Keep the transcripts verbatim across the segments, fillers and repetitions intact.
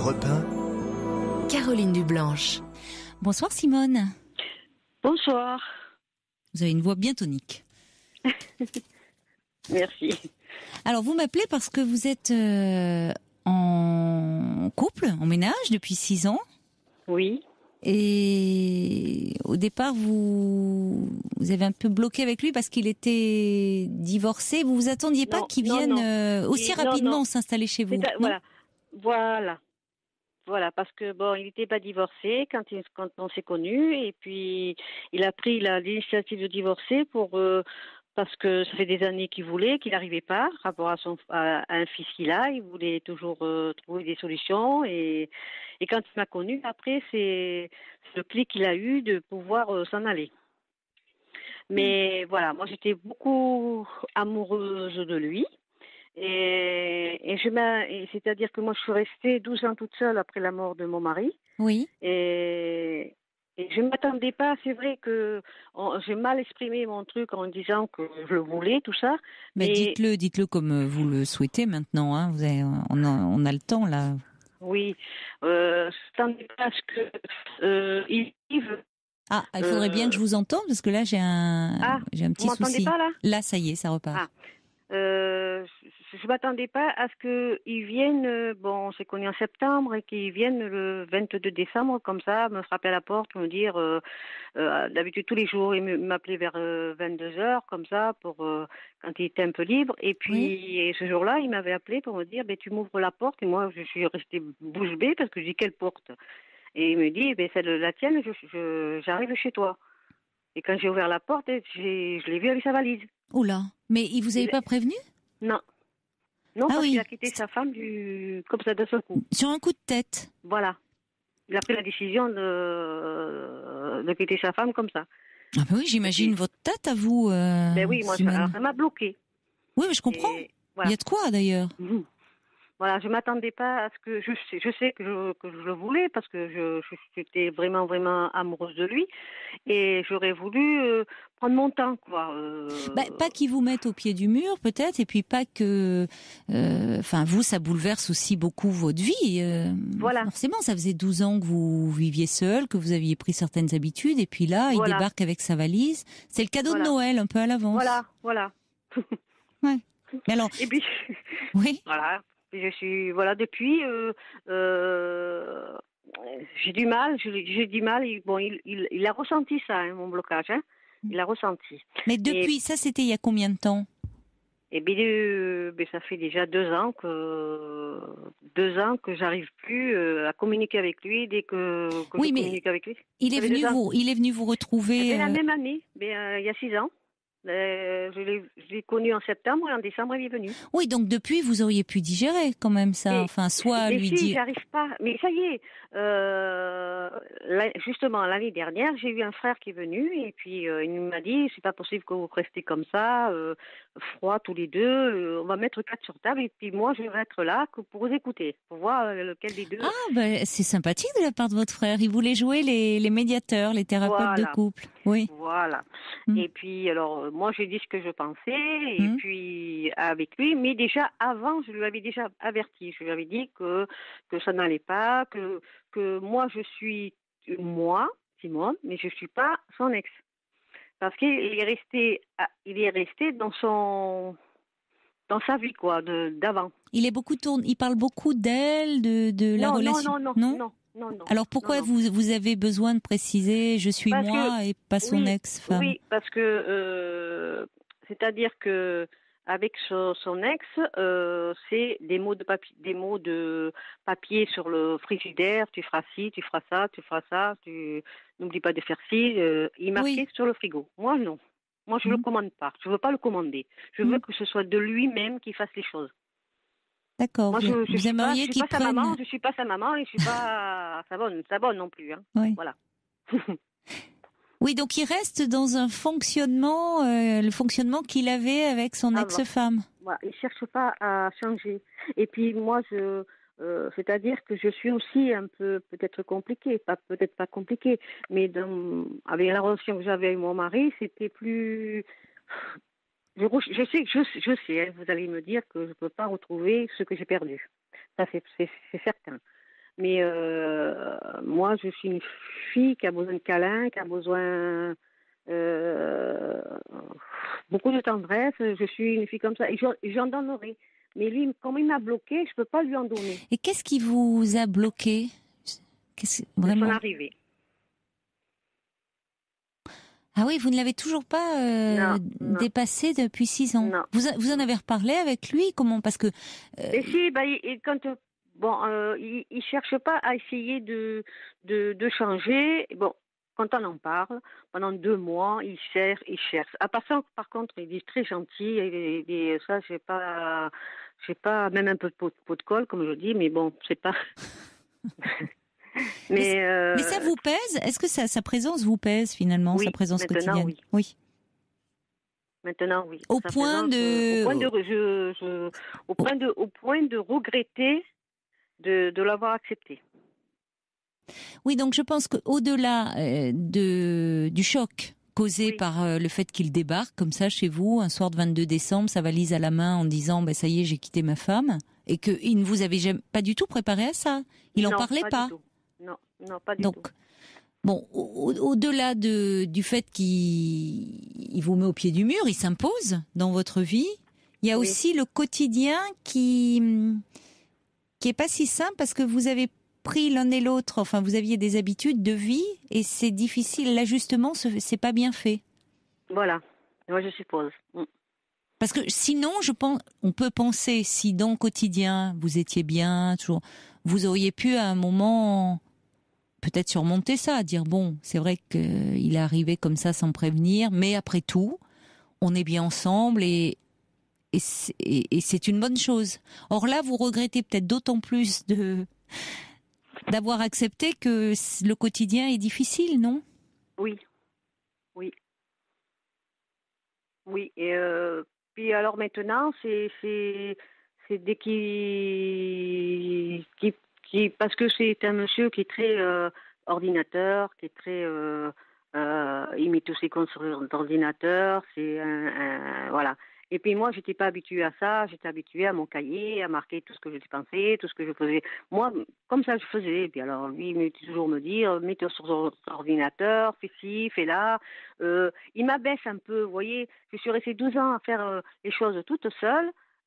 Europe un. Caroline Dublanche. Bonsoir Simone. Bonsoir. Vous avez une voix bien tonique. Merci. Alors vous m'appelez parce que vous êtes euh, en couple, en ménage depuis six ans. Oui. Et au départ, vous, vous avez un peu bloqué avec lui parce qu'il était divorcé. Vous vous attendiez pas Non, qu'il non, vienne non. euh, aussi Et- non, rapidement non. s'installer chez vous. C'est à- non voilà. Voilà. Voilà, parce que bon, il n'était pas divorcé quand, il- quand on s'est connus, et puis il a pris la- l'initiative de divorcer pour euh, parce que ça fait des années qu'il voulait, qu'il n'arrivait pas, par rapport à son à, à un fils qu'il a, il voulait toujours euh, trouver des solutions, et et quand il m'a connue, après c'est c'est le clic qu'il a eu de pouvoir euh, s'en aller. Mais voilà, moi j'étais beaucoup amoureuse de lui. Et, et je m'a, et c'est-à-dire que moi, je suis restée douze ans toute seule après la mort de mon mari. Oui. Et, et je ne m'attendais pas. C'est vrai que on- j'ai mal exprimé mon truc en disant que je le voulais, tout ça. Mais Mais dites-le, dites-le comme vous le souhaitez maintenant. Hein. Vous avez, on, a, on a le temps là. oui, euh, je ne m'attendais pas à ce que euh, Yves. Ah, il faudrait Euh, bien que je vous entende parce que là j'ai un, Ah, j'ai un petit vous m'entendez souci. pas là? Là, ça y est, ça repart. Ah. Euh, je ne m'attendais pas à ce qu'ils viennent, euh, bon, on s'est connus en septembre, et qu'ils viennent le vingt-deux décembre, comme ça, me frapper à la porte, me dire, euh, euh, d'habitude tous les jours, il me- m'appelait vers euh, vingt-deux heures, comme ça, pour euh, quand il était un peu libre. Et puis, Oui. et ce jour-là, il m'avait appelé pour me dire, ben, tu m'ouvres la porte. Et moi, je suis restée bouche bée parce que je dis, quelle porte? Et il me dit, ben, c'est la tienne, je, je- j'arrive chez toi. Et quand j'ai ouvert la porte, j'ai, je l'ai vu avec sa valise. Oula. Mais il vous avait Il- pas prévenu? Non. Non, Ah parce oui. qu'il a quitté sa femme du... comme ça d'un seul coup. Sur un coup de tête. Voilà. Il a pris la décision de, de quitter sa femme comme ça. Ah ben oui, j'imagine Et- votre tête à vous, euh, Ben oui, moi, je- Simone. alors, ça m'a bloqué. Oui, mais je comprends. Et Il voilà. y a de quoi d'ailleurs. Mhm. Voilà, je m'attendais pas à ce que je sais, je sais que je, que je le voulais parce que je, je- j'étais vraiment vraiment amoureuse de lui, et j'aurais voulu euh, prendre mon temps, quoi. euh, Bah, pas qu'ils vous mettent au pied du mur, peut-être, et puis pas que, euh, enfin, vous, ça bouleverse aussi beaucoup votre vie. euh, Voilà. Forcément, ça faisait douze ans que vous viviez seul, que vous aviez pris certaines habitudes, et puis là, Voilà. il débarque avec sa valise. C'est le cadeau Voilà. de Noël, un peu à l'avance. Voilà, voilà. Ouais. Mais alors, Et puis oui. voilà. Puis je suis voilà depuis euh, euh, j'ai du mal, j'ai j'ai du mal. Il- bon, il, il, il a ressenti ça, hein, mon blocage. Hein. Il a ressenti. Mais depuis, ça, c'était il y a combien de temps? Et bien, euh, ben, ça fait déjà deux ans que deux ans que j'arrive plus euh, à communiquer avec lui dès que, que Oui, je mais communique avec lui. Il est Ça fait venu deux ans. vous, il est venu vous retrouver. C'est la euh, même année, ben, euh, il y a six ans. Euh, je l'ai je l'ai connu en septembre, et en décembre il est venu. Oui, donc depuis, vous auriez pu digérer quand même ça. Et- Enfin, soit mais lui si, dire. j'arrive pas. Mais ça y est, euh, la- justement, l'année dernière, j'ai eu un frère qui est venu, et puis euh, il m'a dit, c'est pas possible que vous restez comme ça, euh, froid tous les deux, euh, on va mettre quatre sur table, et puis moi, je vais être là que pour vous écouter, pour voir euh, lequel des deux. Ah, ben, c'est sympathique de la part de votre frère. Il voulait jouer les, les médiateurs, les thérapeutes de Voilà. couple. Oui. Voilà. Mm. Et puis, alors, euh, moi, j'ai dit ce que je pensais, et Mm. puis avec lui, mais déjà avant, je lui avais déjà averti. Je lui avais dit que que ça n'allait pas, que que moi, je suis moi, Simone, mais je suis pas son ex, parce qu'il est resté, à- il est resté dans son dans sa vie, quoi, de d'avant. Il est beaucoup tourne. Il parle beaucoup d'elle, de de la Non, non, relation. non, non, non, non, non. Alors pourquoi non, non. vous vous avez besoin de préciser je suis Parce moi que- et pas son oui, ex-femme? Oui, parce que euh, c'est-à-dire que avec son, son ex, euh, c'est des mots de papier, des mots de papier sur le frigidaire. Tu feras ci, tu feras ça, tu feras ça. Tu n'oublie pas de faire ci. Euh, il marquait Oui. sur le frigo. Moi non. Moi je ne Mm. le commande pas. Je veux pas le commander. Je veux Mm. que ce soit de lui-même qui fasse les choses. D'accord. Moi Vous, je, je vous suis pas, je aimeriez suis qu'il pas sa maman. prenne. Je suis pas sa maman et je suis pas sa bonne, sa bonne non plus. Hein. Oui. Voilà. Oui, donc il reste dans un fonctionnement, euh, le fonctionnement qu'il avait avec son Avant. ex-femme. Voilà, il cherche pas à changer. Et puis moi, je, euh, c'est-à-dire que je suis aussi un peu peut-être compliquée, pas peut-être pas compliquée, mais dans, avec la relation que j'avais avec mon mari, c'était plus. Je, je sais, je, je sais, hein, vous allez me dire que je peux pas retrouver ce que j'ai perdu. Ça c'est, c'est, c'est certain. Mais euh, moi, je suis une fille qui a besoin de câlins, qui a besoin euh, beaucoup de tendresse. Je suis une fille comme ça et j'en j'en donnerai. Mais lui, comme il m'a bloqué, je peux pas lui en donner. Et qu'est-ce qui vous a bloqué? Qu'est-ce, De son vraiment? arrivée. Ah oui, vous ne l'avez toujours pas euh, Non, non. dépassé depuis six ans. Non. Vous, a- vous en avez reparlé avec lui? Comment? Parce que euh, Et si, bah, il, il- quand euh, bon, euh, il, il cherche pas à essayer de, de de changer. Bon, quand on en parle, pendant deux mois, il cherche, il cherche. À part ça, par contre, il est très gentil. Et, et ça, j'ai pas, j'ai pas, même un peu de pot, pot de colle, comme je dis, mais bon, c'est pas. mais euh, mais ça vous pèse? Est-ce que ça, sa présence vous pèse finalement, oui, sa présence maintenant, quotidienne? oui. Oui. Maintenant, oui. Au Sa point présence, euh, de- au point de, je, je- au point de, au point de regretter de, de l'avoir accepté. Oui, donc je pense qu'au-delà euh, de du choc causé Oui. par euh, le fait qu'il débarque comme ça chez vous un soir de vingt-deux décembre, sa valise à la main en disant bah, ça y est, j'ai quitté ma femme, et qu'il ne vous avait jamais, pas du tout préparé à ça. Il non, en parlait pas. pas. Du tout. Non, non, pas du Donc, tout. bon, au- au-delà de, du fait qu'il il vous met au pied du mur, il s'impose dans votre vie, il y a Oui. aussi le quotidien qui qui est pas si simple parce que vous avez pris l'un et l'autre, enfin vous aviez des habitudes de vie et c'est difficile, l'ajustement se- c'est pas bien fait. Voilà. Moi, je suppose. Mm. Parce que sinon, je pense, on peut penser si dans le quotidien vous étiez bien, toujours, vous auriez pu à un moment peut-être surmonter ça, dire bon, c'est vrai qu'il est arrivé comme ça sans prévenir, mais après tout, on est bien ensemble et et c'est, et, et c'est une bonne chose. Or là, vous regrettez peut-être d'autant plus de d'avoir accepté que le quotidien est difficile, non? Oui. Oui. Oui. Et euh, puis alors maintenant, c'est c'est c'est dès qu'il qui qui parce que c'est un monsieur qui est très euh, ordinateur, qui est très euh, euh, il met tous ses comptes sur l'ordinateur, c'est un, un- voilà. Et puis moi, j'étais pas habituée à ça, j'étais habituée à mon cahier, à marquer tout ce que je pensais, tout ce que je faisais. Moi, comme ça, je faisais. Et puis alors, lui, il me toujours me dire, mets-toi sur ton ordinateur, fais ci, fais là. Euh, il m'abaisse un peu, vous voyez. Je suis restée douze ans à faire euh, les choses toute seule,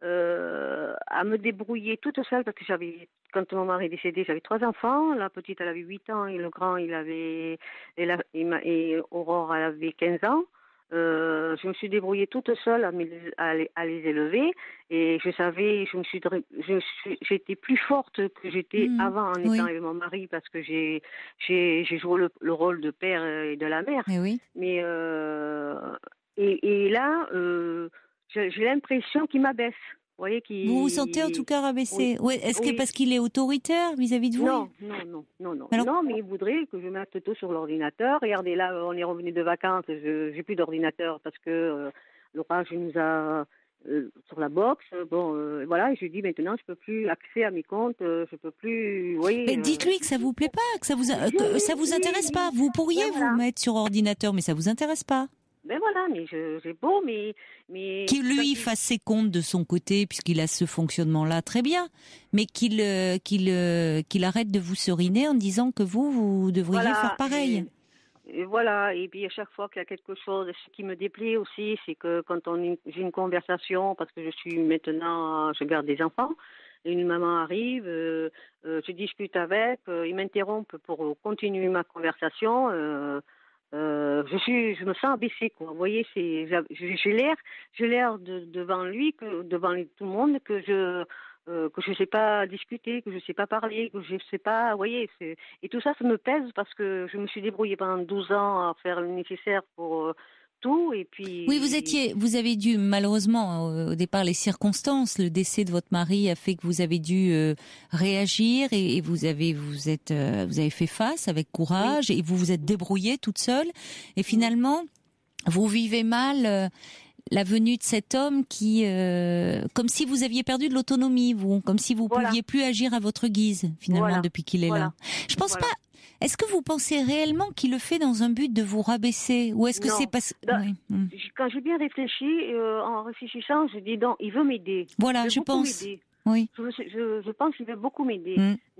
euh, à me débrouiller toute seule parce que j'avais, quand mon mari est décédé, j'avais trois enfants. La petite, elle avait huit ans et le grand, il avait, et, la, et, ma- et Aurore, elle avait quinze ans. Euh, je me suis débrouillée toute seule à, me- à les, à les élever et je savais, je me suis, je suis, j'étais plus forte que j'étais Mmh, avant en oui. étant avec mon mari parce que j'ai, j'ai, j'ai joué le, le rôle de père et de la mère. Mais oui. Mais euh, et, et là, euh, j'ai, j'ai l'impression qu'il m'abaisse. Vous voyez, qu'il. Vous vous sentez en tout cas rabaissé. Oui. Ouais, est-ce que Oui. parce qu'il est autoritaire vis-à-vis de vous? Non, non, non, non, non. Alors- Non, mais il voudrait que je mette tout sur l'ordinateur. Regardez, là, on est revenu de vacances, je j'ai plus d'ordinateur parce que euh, l'orage nous a euh, sur la box. Bon, euh, voilà, et je lui dis maintenant, je peux plus accéder à mes comptes, euh, je peux plus, vous voyez. Mais euh, dites-lui que ça vous plaît pas, que ça vous a- que ça vous intéresse pas. Vous pourriez Ben voilà. vous mettre sur ordinateur, mais ça vous intéresse pas. Ben voilà, mais je, j'ai beau, mais mais. Qu'il lui quand- fasse ses comptes de son côté, puisqu'il a ce fonctionnement-là, très bien. Mais qu'il euh, qu'il euh, qu'il arrête de vous seriner en disant que vous vous devriez Voilà, faire pareil. Et, et voilà, et puis à chaque fois qu'il y a quelque chose, ce qui me déplaît aussi, c'est que quand on j'ai une conversation, parce que je suis maintenant, je garde des enfants, et une maman arrive, euh, euh, je discute avec, euh, ils m'interrompent pour continuer ma conversation. Euh, euh, je suis, je me sens abaissée, quoi. Vous voyez, c'est, j'ai j'ai l'air, j'ai l'air de, devant lui, que devant tout le monde, que je euh, que je sais pas discuter, que je sais pas parler, que je sais pas, vous voyez, c'est, et tout ça, ça me pèse parce que je me suis débrouillée pendant douze ans à faire le nécessaire pour euh, tout, et puis. Oui, vous étiez, vous avez dû malheureusement au au départ les circonstances, le décès de votre mari a fait que vous avez dû euh, réagir et, et vous avez vous êtes euh, vous avez fait face avec courage et vous vous êtes débrouillée toute seule et finalement vous vivez mal euh, la venue de cet homme qui euh, comme si vous aviez perdu de l'autonomie, vous, comme si vous Voilà. pouviez plus agir à votre guise finalement Voilà. depuis qu'il est Voilà. là. Je pense Voilà. pas. Est-ce que vous pensez réellement qu'il le fait dans un but de vous rabaisser ou est-ce que Non. c'est parce Dans- oui. Hmm. Quand j'ai bien réfléchi, euh, en réfléchissant, je dis non, il veut m'aider. Voilà, Il veut je beaucoup pense. m'aider. Oui. Je, je, je pense qu'il veut beaucoup m'aider. Mm. Mais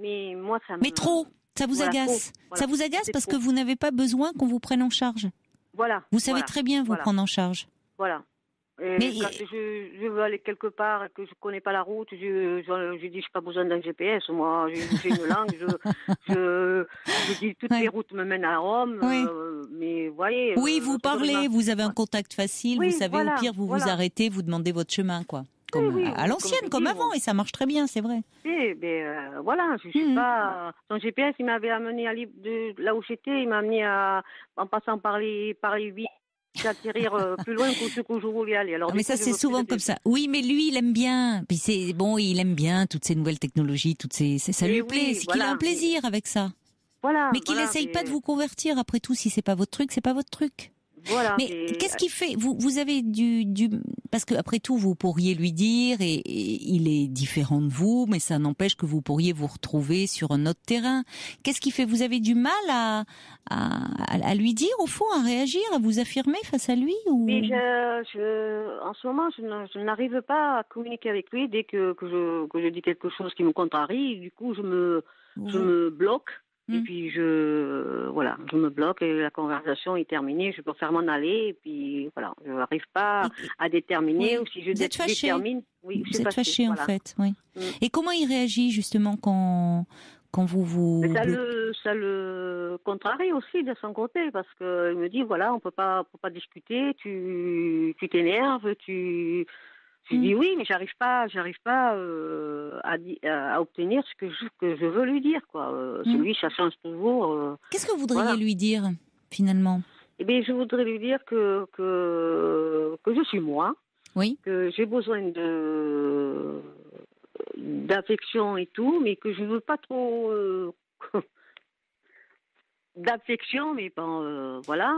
moi, ça me... Mais trop, ça vous Voilà, agace. trop, voilà. Ça vous agace C'est parce trop. que vous n'avez pas besoin qu'on vous prenne en charge. Voilà. Vous savez voilà, très bien vous voilà, prendre en charge. Voilà. Et Mais- quand je, je veux aller quelque part et que je connais pas la route, je, je, je dis, j'ai pas besoin d'un G P S. Moi, j'ai j'ai une langue, je, je, je dis, toutes Ouais. les routes me mènent à Rome. Oui. euh, mais vous voyez. Oui, euh, vous l'autre jour, il parlez, m'a- vous avez un contact facile, Oui, vous savez voilà, au pire vous voilà. vous arrêtez, vous demandez votre chemin quoi. Comme oui, à comme l'ancienne, je comme, dis, avant, moi. et ça marche très bien, c'est vrai. Eh ben, euh, voilà, je suis Mhm. pas. Son G P S, il m'avait amené à Lib- de là où j'étais, il m'a amené à, en passant par les par les huit, atterrir euh, plus loin que ce que je voulais aller. Alors, Ah, du mais coup, ça je c'est me souvent faisais comme des- ça. Oui, mais lui il aime bien. Puis c'est bon, il aime bien toutes ces nouvelles technologies, toutes ces, c'est- ça Eh lui oui, plaît, c'est qu'il voilà. a un plaisir avec ça. Voilà. Mais qu'il voilà, essaye mais- pas de vous convertir. Après tout, si c'est pas votre truc, c'est pas votre truc. Voilà. Mais et- qu'est-ce qui fait vous, vous avez du, du parce que après tout vous pourriez lui dire et, et il est différent de vous, mais ça n'empêche que vous pourriez vous retrouver sur un autre terrain. Qu'est-ce qui fait vous avez du mal à, à à lui dire au fond, à réagir, à vous affirmer face à lui ou Mais je, je, en ce moment, je, ne- je n'arrive pas à communiquer avec lui dès que, que, je, que je dis quelque chose qui me contrarie. Du coup, je me, je vous- me bloque. Et Hmm. puis, je, voilà, je me bloque et la conversation est terminée. Je peux faire m'en aller. Et puis, voilà, je n'arrive pas Et- à déterminer. Oui. Ou si je Vous êtes dé- fâché. détermine, oui, je Vous suis êtes fâché en voilà. fait, oui. Mm. Et comment il réagit justement quand quand vous vous Mais ça blo- le, ça le contrarie aussi de son côté parce que il me dit voilà, on peut pas, on peut pas discuter. Tu, tu t'énerves, tu. Je Mm. dis oui, mais j'arrive pas, j'arrive pas euh, à, di- à, à obtenir ce que je, que je veux lui dire quoi. Euh, Mm. Celui, ça change toujours. euh. Qu'est-ce que vous voudriez Voilà. lui dire finalement? Eh bien, je voudrais lui dire que que que je suis moi, Oui. que j'ai besoin de d'affection et tout, mais que je veux pas trop euh, d'affection, mais bon, euh, voilà.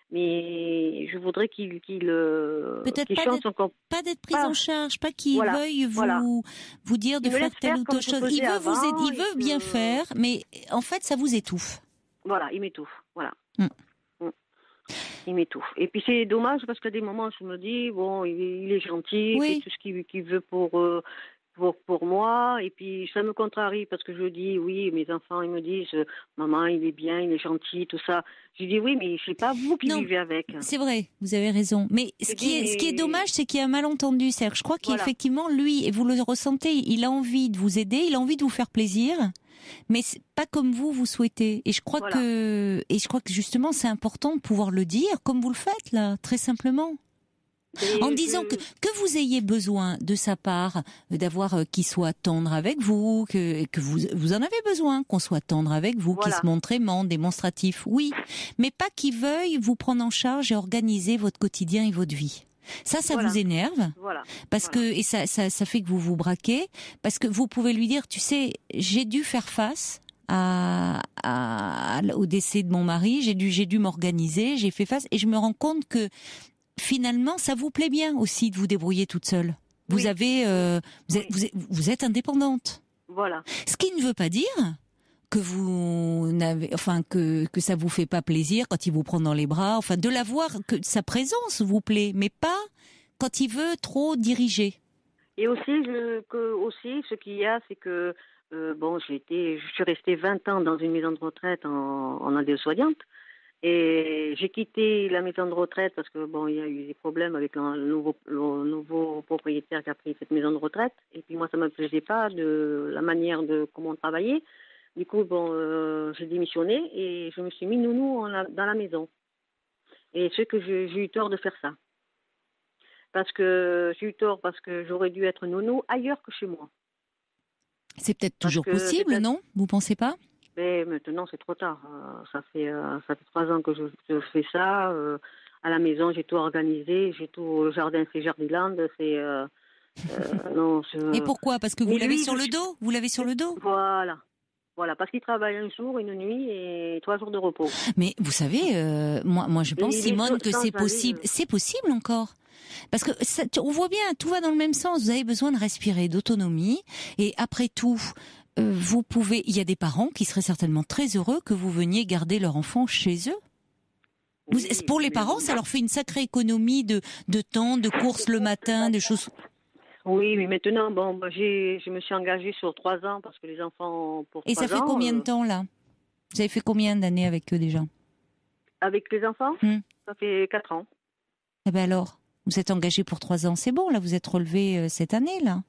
Mais je voudrais qu'il qu'il euh, Peut-être qu'il pas change d'être- son comportement. Pas d'être prise Pas- en charge, pas qu'il Voilà, veuille vous voilà. vous dire de Il me faire laisse telle faire ou comme telle je chose. faisais Il veut vous avant, aider, il et veut que- bien faire, mais en fait ça vous étouffe. Voilà, il m'étouffe. Voilà. Mm. Mm. Il m'étouffe. Et puis c'est dommage parce qu'à des moments, je me dis, bon, il, il est gentil, Oui. il fait tout ce qu'il qu'il veut pour, euh, pour, pour moi. Et puis ça me contrarie parce que je dis, oui, mes enfants, ils me disent, euh, maman, il est bien, il est gentil, tout ça. Je dis, oui, mais c'est pas vous qui Non. vivez avec. C'est vrai, vous avez raison. Mais ce Je qui dis, est, ce qui est mais- dommage, c'est qu'il y a un malentendu. C'est-à-dire que je crois Voilà. qu'effectivement, lui, et vous le ressentez, il a envie de vous aider, il a envie de vous faire plaisir, mais c'est pas comme vous, vous souhaitez. Et je crois Voilà. que, et je crois que justement, c'est important de pouvoir le dire, comme vous le faites, là, très simplement. Et En je- disant que, que vous ayez besoin de sa part, euh, d'avoir euh, qu'il soit tendre avec vous, que, que vous, vous en avez besoin, qu'on soit tendre avec vous, qu'il Voilà. se montre aimant, démonstratif, oui, mais pas qu'il veuille vous prendre en charge et organiser votre quotidien et votre vie. Ça, ça Voilà. vous énerve Voilà. parce Voilà. que et ça, ça, ça fait que vous vous braquez parce que vous pouvez lui dire, tu sais, j'ai dû faire face à, à- au décès de mon mari, j'ai dû j'ai dû m'organiser, j'ai fait face et je me rends compte que finalement, ça vous plaît bien aussi de vous débrouiller toute seule. Vous Oui. avez, euh, vous, êtes, Oui. vous, êtes, vous êtes indépendante. Voilà. Ce qui ne veut pas dire que vous n'avez, enfin que que ça vous fait pas plaisir quand il vous prend dans les bras, enfin de l'avoir, que sa présence vous plaît, mais pas quand il veut trop diriger. Et aussi, je, que, aussi, ce qu'il y a, c'est que, euh, bon, j'ai été, je suis restée vingt ans dans une maison de retraite en, en aide-soignante. Et j'ai quitté la maison de retraite parce que, bon, il y a eu des problèmes avec le nouveau, le nouveau propriétaire qui a pris cette maison de retraite. Et puis moi, ça ne me plaisait pas de la manière de comment on travaillait. Du coup, bon, euh, j'ai démissionné et je me suis mis nounou en la- dans la maison. Et ce que j'ai j'ai eu tort de faire ça. Parce que j'ai eu tort parce que j'aurais dû être nounou ailleurs que chez moi. C'est peut-être Parce toujours que possible, peut-être- non? Vous pensez pas? Mais maintenant, c'est trop tard. Euh, ça fait euh, ça fait trois ans que je, je fais ça. Euh, à la maison, j'ai tout organisé. J'ai tout. Le jardin, c'est Jardiland. C'est euh, euh, non. Je... Et pourquoi? Parce que vous mais l'avez lui, sur je- le dos? Vous l'avez sur le dos? Voilà. Voilà, parce qu'il travaille un jour, une nuit et trois jours de repos. Mais vous savez, euh, moi, moi, je pense, il est Simone, que sans c'est aller, possible. euh. C'est possible encore. Parce que ça, on voit bien, tout va dans le même sens. Vous avez besoin de respirer, d'autonomie. Et après tout, euh, vous pouvez. Il y a des parents qui seraient certainement très heureux que vous veniez garder leur enfant chez eux. Vous- Oui, pour les mais parents, bon. ça leur fait une sacrée économie de, de temps, de courses le matin, des choses. Oui, mais maintenant, bon, bah, j'ai, je me suis engagée sur trois ans parce que les enfants pour Et trois ça fait ans. combien de euh, temps là? Vous avez fait combien d'années avec eux déjà? avec les enfants, Hmm. ça fait quatre ans. Eh ben alors, vous êtes engagé pour trois ans, c'est bon, là, vous êtes relevé euh, cette année, là.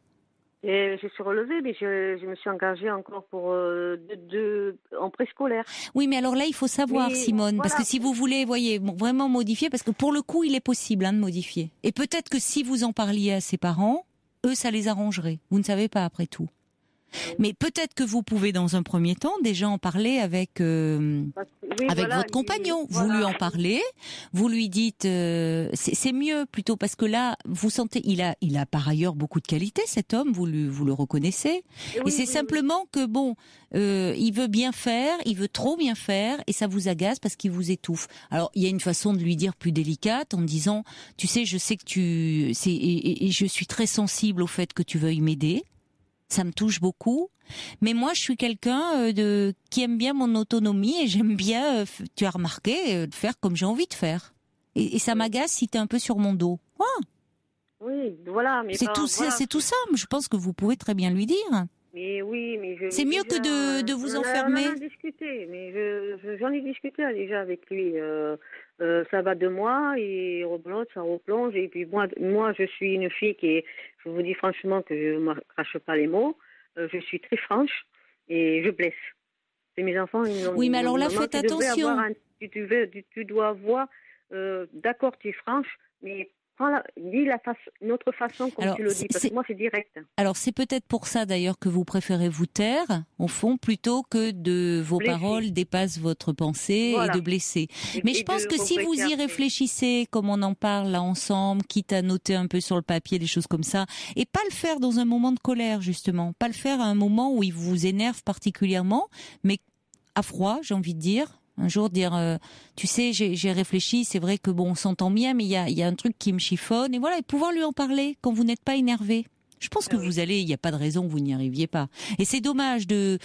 Et je suis relevée, mais je, je me suis engagée encore pour euh, deux, deux- en préscolaire. Oui, mais alors là, il faut savoir, Mais Simone, parce voilà. que si vous voulez, voyez, bon, vraiment modifier, parce que pour le coup, il est possible hein, de modifier. Et peut-être que si vous en parliez à ses parents, eux, ça les arrangerait. Vous ne savez pas, après tout. Mais peut-être que vous pouvez, dans un premier temps, déjà en parler avec euh, Parce que- oui, avec voilà, votre il- compagnon. Vous voilà. lui en parlez, vous lui dites, euh, c'est c'est mieux plutôt parce que là, vous sentez, il a, il a par ailleurs beaucoup de qualités, cet homme, vous le, vous le reconnaissez. Et Et oui, c'est oui, oui. simplement que bon, euh, il veut bien faire, il veut trop bien faire, et ça vous agace parce qu'il vous étouffe. Alors il y a une façon de lui dire plus délicate en disant, tu sais, je sais que tu, c'est, et, et- et je suis très sensible au fait que tu veuilles m'aider. Ça me touche beaucoup, mais moi je suis quelqu'un euh, de qui aime bien mon autonomie et j'aime bien, euh, f- tu as remarqué, euh, de faire comme j'ai envie de faire. Et, et ça Oui. m'agace si t'es un peu sur mon dos. Ouais, Oui, voilà, mais c'est ben, tout, c'est voilà. c'est tout ça. Je pense que vous pouvez très bien lui dire. Mais oui, mais je C'est l'ai mieux que déjà, de, de vous on en a, enfermer. on en a discuté, mais je, je- j'en ai discuté déjà avec lui. Euh, euh, ça va de moi, il replonge, ça replonge. Et puis moi, moi, je suis une fille qui est, je vous dis franchement que je ne me crache pas les mots. Euh, je suis très franche et je blesse. Et mes enfants, ils m'ont Oui, dit, mais ils m'ont alors dit, là, maman, faites tu devrais avoir attention. un, tu, devais- tu, tu dois avoir, euh, d'accord, tu es franche, mais prends la, dis la façon, notre façon comme Alors, tu le c'est- dis, parce c'est- que moi, c'est direct. Alors c'est peut-être pour ça d'ailleurs que vous préférez vous taire, au fond, plutôt que de vos Blessé. paroles dépassent votre pensée et Voilà. de blesser. Et, Mais et je pense de que si vous regretter y après. réfléchissez, comme on en parle là ensemble, quitte à noter un peu sur le papier des choses comme ça, et pas le faire dans un moment de colère justement, pas le faire à un moment où il vous énerve particulièrement, mais à froid, j'ai envie de dire. Un jour dire, euh, tu sais, j'ai j'ai réfléchi, c'est vrai que bon, on s'entend bien, mais il y a, il y a un truc qui me chiffonne, et voilà, et pouvoir lui en parler quand vous n'êtes pas énervé. Je pense que Ah oui. vous allez, il n'y a pas de raison que vous n'y arriviez pas. Et c'est dommage de,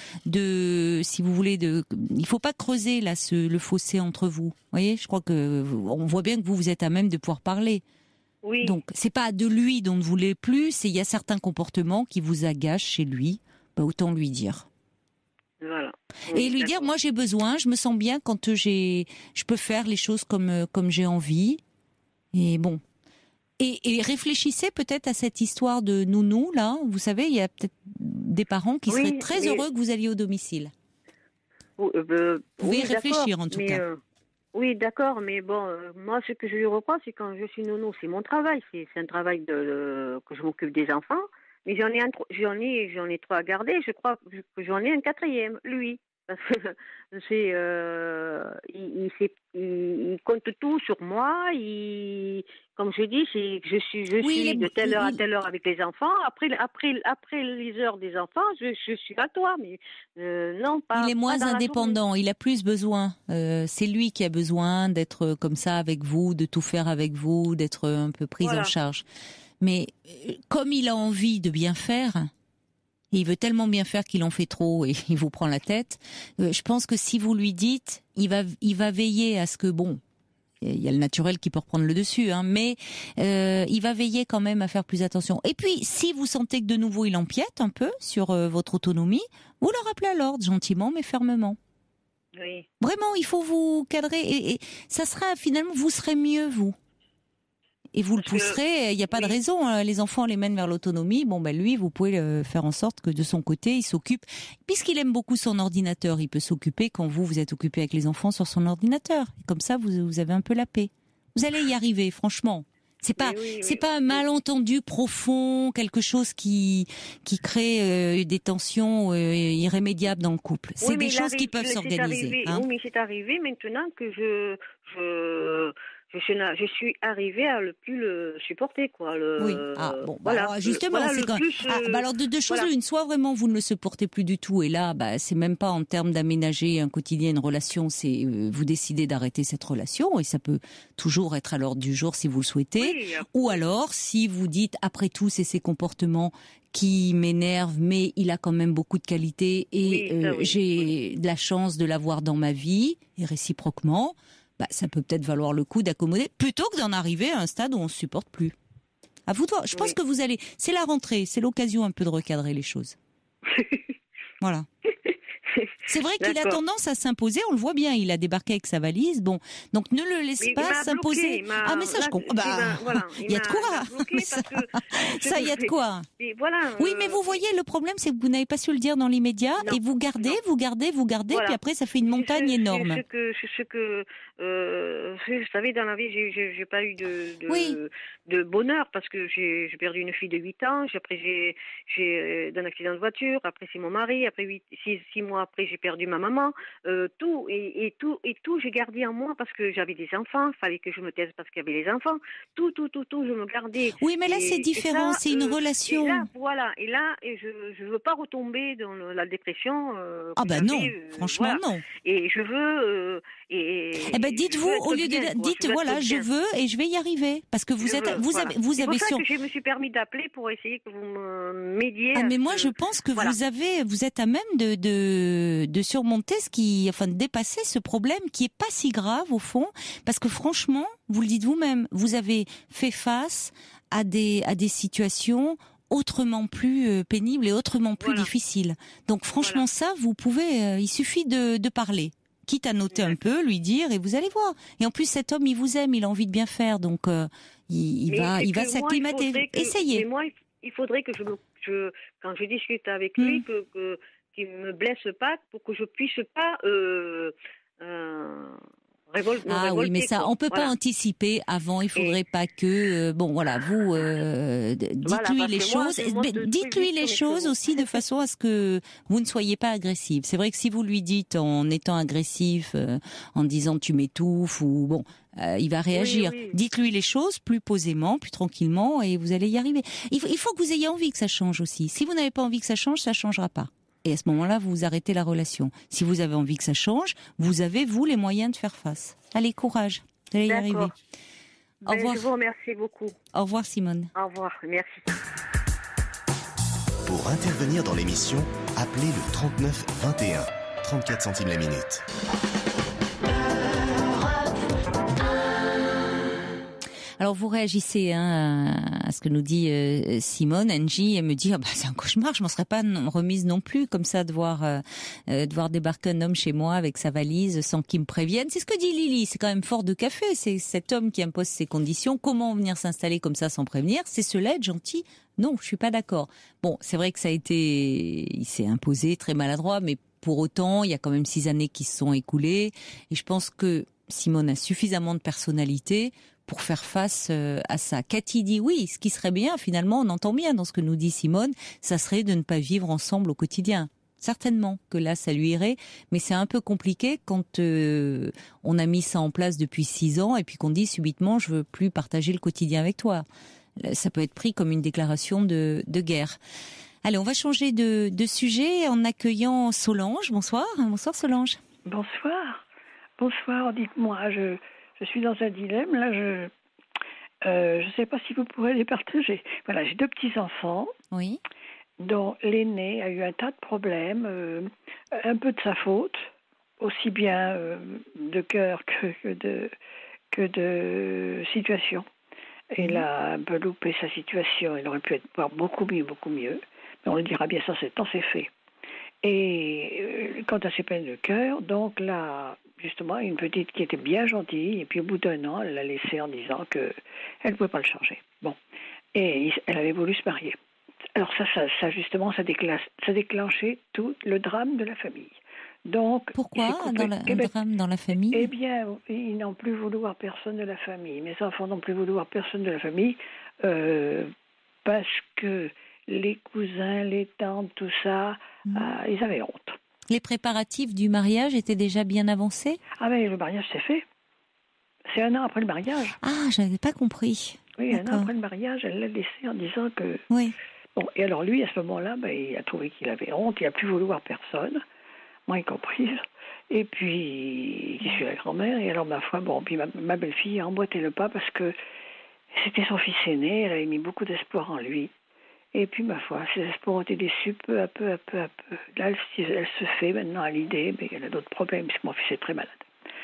de, si vous voulez, de, il faut pas creuser là ce, le fossé entre vous. Vous voyez, je crois que on voit bien que vous vous êtes à même de pouvoir parler. Oui. Donc c'est pas de lui dont ne voulez plus, c'est il y a certains comportements qui vous agacent chez lui. Bah, autant lui dire. Voilà. Et Oui, lui dire, d'accord. moi j'ai besoin, je me sens bien quand j'ai, je peux faire les choses comme euh, comme j'ai envie. Et bon. Et, et réfléchissez peut-être à cette histoire de nounou là. Vous savez, il y a peut-être des parents qui Oui, seraient très mais- heureux que vous alliez au domicile. Ou- euh, euh, Vous pouvez y oui, réfléchir, d'accord, en tout mais, cas. euh, oui, d'accord, mais bon, euh, moi, ce que je lui reproche, c'est quand je suis nounou, c'est mon travail, c'est c'est un travail de, de- que je m'occupe des enfants, mais j'en ai un, tro- j'en ai, j'en ai trois à garder. Je crois que j'en ai un quatrième, lui. Parce que c'est, euh, il, il, sait- il- il compte tout sur moi. Il, comme je dis, c'est que je suis, je Oui, il suis est- de telle heure à il- telle heure avec les enfants. Après, après, après les heures des enfants, je, je suis à toi, mais euh, non, pas. Il est pas moins dans la journée. indépendant, il a plus besoin. Euh, c'est lui qui a besoin d'être comme ça avec vous, de tout faire avec vous, d'être un peu prise Voilà. en charge. Mais euh, comme il a envie de bien faire, et il veut tellement bien faire qu'il en fait trop et il vous prend la tête, euh, je pense que si vous lui dites, il va, il va veiller à ce que, bon, il y a le naturel qui peut reprendre le dessus, hein, mais euh, il va veiller quand même à faire plus attention. Et puis, si vous sentez que de nouveau il empiète un peu sur euh, votre autonomie, vous le rappelez à l'ordre, gentiment mais fermement. Oui. Vraiment, il faut vous cadrer et, et ça sera finalement, vous serez mieux vous. Et vous le Parce que- pousserez, il n'y a pas de oui. raison. hein, Les enfants les mènent vers l'autonomie. Bon, ben lui, vous pouvez euh, faire en sorte que de son côté, il s'occupe. Puisqu'il aime beaucoup son ordinateur, il peut s'occuper quand vous, vous êtes occupé avec les enfants sur son ordinateur. Et comme ça, vous, vous avez un peu la paix. Vous allez y arriver, franchement. C'est pas, Mais oui, c'est oui. pas un malentendu profond, quelque chose qui qui crée euh, des tensions euh, irrémédiables dans le couple. C'est Oui, mais des il choses qui arrive- peuvent c'est s'organiser. arrivé- Hein. Oui, mais c'est arrivé maintenant que je, je, je, suis na- je suis arrivée à le plus le supporter, quoi. Le, Oui. Ah bon, bah voilà. alors, Le- justement, voilà, c'est le quand plus, ah, euh, bah alors de deux choses voilà. l'une, soit vraiment vous ne le supportez plus du tout et là, bah c'est même pas en termes d'aménager un quotidien, une relation, c'est euh, vous décidez d'arrêter cette relation et ça peut toujours être à l'ordre du jour si vous le souhaitez. Oui, Ou alors, si vous dites après tout, c'est ses comportements qui m'énervent, mais il a quand même beaucoup de qualités et Oui, ça, euh, oui, j'ai de la chance de l'avoir dans ma vie et réciproquement. Bah, ça peut peut-être valoir le coup d'accommoder plutôt que d'en arriver à un stade où on se supporte plus. À vous de voir. Je pense Oui. que vous allez. C'est la rentrée, c'est l'occasion un peu de recadrer les choses. Voilà. C'est vrai qu'il a D'accord. tendance à s'imposer, on le voit bien, il a débarqué avec sa valise, bon, donc ne le laisse Mais il pas m'a s'imposer. bloqué, il m'a- Ah mais ça là, je comprends, c'est- bah, ben, voilà, il y a de m'a- quoi, il m'a bloqué mais ça, parce que ça, il y a de quoi. Et voilà. Oui, euh, mais vous voyez, le problème c'est que vous n'avez pas su le dire dans l'immédiat, Non, et vous gardez, non. vous gardez, vous gardez, Voilà. puis après ça fait une C'est montagne ce- c'est énorme. ce que, c'est ce que euh, vous savez, dans la vie, j'ai, j'ai, j'ai pas eu de, de, Oui. de bonheur parce que j'ai, j'ai perdu une fille de huit ans. j'ai- Après, j'ai, j'ai euh, un accident de voiture. Après, c'est mon mari. Après, huit, six, six mois après, j'ai perdu ma maman. Euh, tout et, et tout et tout, j'ai gardé en moi parce que j'avais des enfants. Fallait que je me taise parce qu'il y avait les enfants. Tout, tout, tout, tout, je me gardais. Oui, mais là Et- c'est et différent, ça, c'est une euh, relation. Et là, voilà. Et là, et je, je veux pas retomber dans le- la dépression. Euh, Ah que ben j'avais, non, euh, franchement voilà. non. Et je veux. Euh, et, Eh ben je dites-vous, veux être au lieu bien, de quoi. dites Je veux être voilà, je bien. veux et je vais y arriver, parce que vous Je êtes, veux, vous voilà. avez, vous C'est avez pour ça sur. que je me suis permis d'appeler pour essayer que vous me m'aidiez. Ah à mais ce- moi je pense que voilà. vous avez, vous êtes à même de, de de surmonter ce qui, enfin de dépasser ce problème qui est pas si grave au fond, parce que franchement, vous le dites vous-même, vous avez fait face à des à des situations autrement plus euh, pénibles et autrement plus Voilà. difficiles. Donc franchement ça, vous pouvez, euh, il suffit de de parler. Quitte à noter un peu, lui dire, et vous allez voir. Et en plus, cet homme, il vous aime, il a envie de bien faire, donc euh, il, il Mais va, c'est il va que moi, il s'acclimater. faudrait que- Essayez. Mais moi, il- il faudrait que je me, je, quand je discute avec Hmm. lui, que, que qu'il me blesse pas, pour que je puisse pas euh, euh, révol- me Ah oui, révolter. mais ça, quoi. on peut Voilà. pas anticiper avant. Il faudrait pas que, euh, bon, voilà, vous euh, d- Voilà, dites-lui parce les que moi, choses. je monte mais de plus dites-lui vite les que mes choses chevaux. aussi de façon à ce que vous ne soyez pas agressive. C'est vrai que si vous lui dites en étant agressif, euh, en disant tu m'étouffes ou bon, euh, il va réagir. oui. Dites-lui les choses plus posément, plus tranquillement, et vous allez y arriver. Il faut, il faut que vous ayez envie que ça change aussi. Si vous n'avez pas envie que ça change, ça changera pas. Et à ce moment-là, vous arrêtez la relation. Si vous avez envie que ça change, vous avez, vous, les moyens de faire face. Allez, courage. Vous allez y arriver. D'accord. Au Ben, revoir. je vous remercie beaucoup. Au revoir, Simone. Au revoir. Merci. Pour intervenir dans l'émission, appelez le trente-neuf vingt et un, trente-quatre centimes la minute. Alors vous réagissez hein, à ce que nous dit euh, Simone. Angie, elle me dit ah bah, c'est un cauchemar, je m'en serais pas non- remise non plus comme ça de voir, euh, euh, de voir débarquer un homme chez moi avec sa valise sans qu'il me prévienne. C'est ce que dit Lily, c'est quand même fort de café, c'est cet homme qui impose ses conditions. Comment venir s'installer comme ça sans prévenir? C'est cela être gentil? Non, je suis pas d'accord. Bon, c'est vrai que ça a été, il s'est imposé très maladroit, mais pour autant, il y a quand même six années qui se sont écoulées et je pense que Simone a suffisamment de personnalité pour faire face euh, à ça. Cathy dit oui, ce qui serait bien, finalement, on entend bien dans ce que nous dit Simone, ça serait de ne pas vivre ensemble au quotidien. Certainement que là, ça lui irait, mais c'est un peu compliqué quand euh, on a mis ça en place depuis six ans et puis qu'on dit subitement, je veux plus partager le quotidien avec toi. Ça peut être pris comme une déclaration de, de guerre. Allez, on va changer de, de sujet en accueillant Solange. Bonsoir, bonsoir Solange. Bonsoir. Bonsoir, dites-moi, je, je suis dans un dilemme, là, je euh, je sais pas si vous pourrez les partager. Voilà, j'ai deux petits-enfants, Oui. dont l'aîné a eu un tas de problèmes, euh, un peu de sa faute, aussi bien euh, de cœur que, que de que de situation. Il a un peu loupé sa situation, il aurait pu être voir beaucoup mieux, beaucoup mieux, mais on le dira bien, ça c'est tant c'est fait. Et euh, quant à ses peines de cœur, donc là, justement, une petite qui était bien gentille, et puis au bout d'un an, elle l'a laissé en disant qu'elle ne pouvait pas le changer. Bon. Et il- elle avait voulu se marier. Alors ça, ça, ça justement, ça, déclenche, ça déclenchait tout le drame de la famille. Donc, il Pourquoi s'est coupé- dans la, Eh un ben, drame dans la famille? eh bien, ils n'ont plus voulu voir personne de la famille. Mes enfants n'ont plus voulu voir personne de la famille euh, parce que les cousins, les tantes, tout ça, Mhm. euh, ils avaient honte. Les préparatifs du mariage étaient déjà bien avancés? Ah mais le mariage s'est fait. C'est un an après le mariage. Ah, j'avais pas compris. Oui, un an D'accord. après le mariage, elle l'a laissé en disant que... Oui. Bon, et alors lui, à ce moment-là, ben, il a trouvé qu'il avait honte, il n'a plus voulu voir personne, moi y compris. Et puis, je suis la grand-mère, et alors ma foi, bon, puis ma, ma belle-fille a emboîté le pas parce que c'était son fils aîné, elle avait mis beaucoup d'espoir en lui. Et puis, ma foi, ses espoirs ont été déçus peu à peu, à peu à peu. Là, elle, elle se fait maintenant à l'idée, mais elle a d'autres problèmes, puisque mon fils est très malade.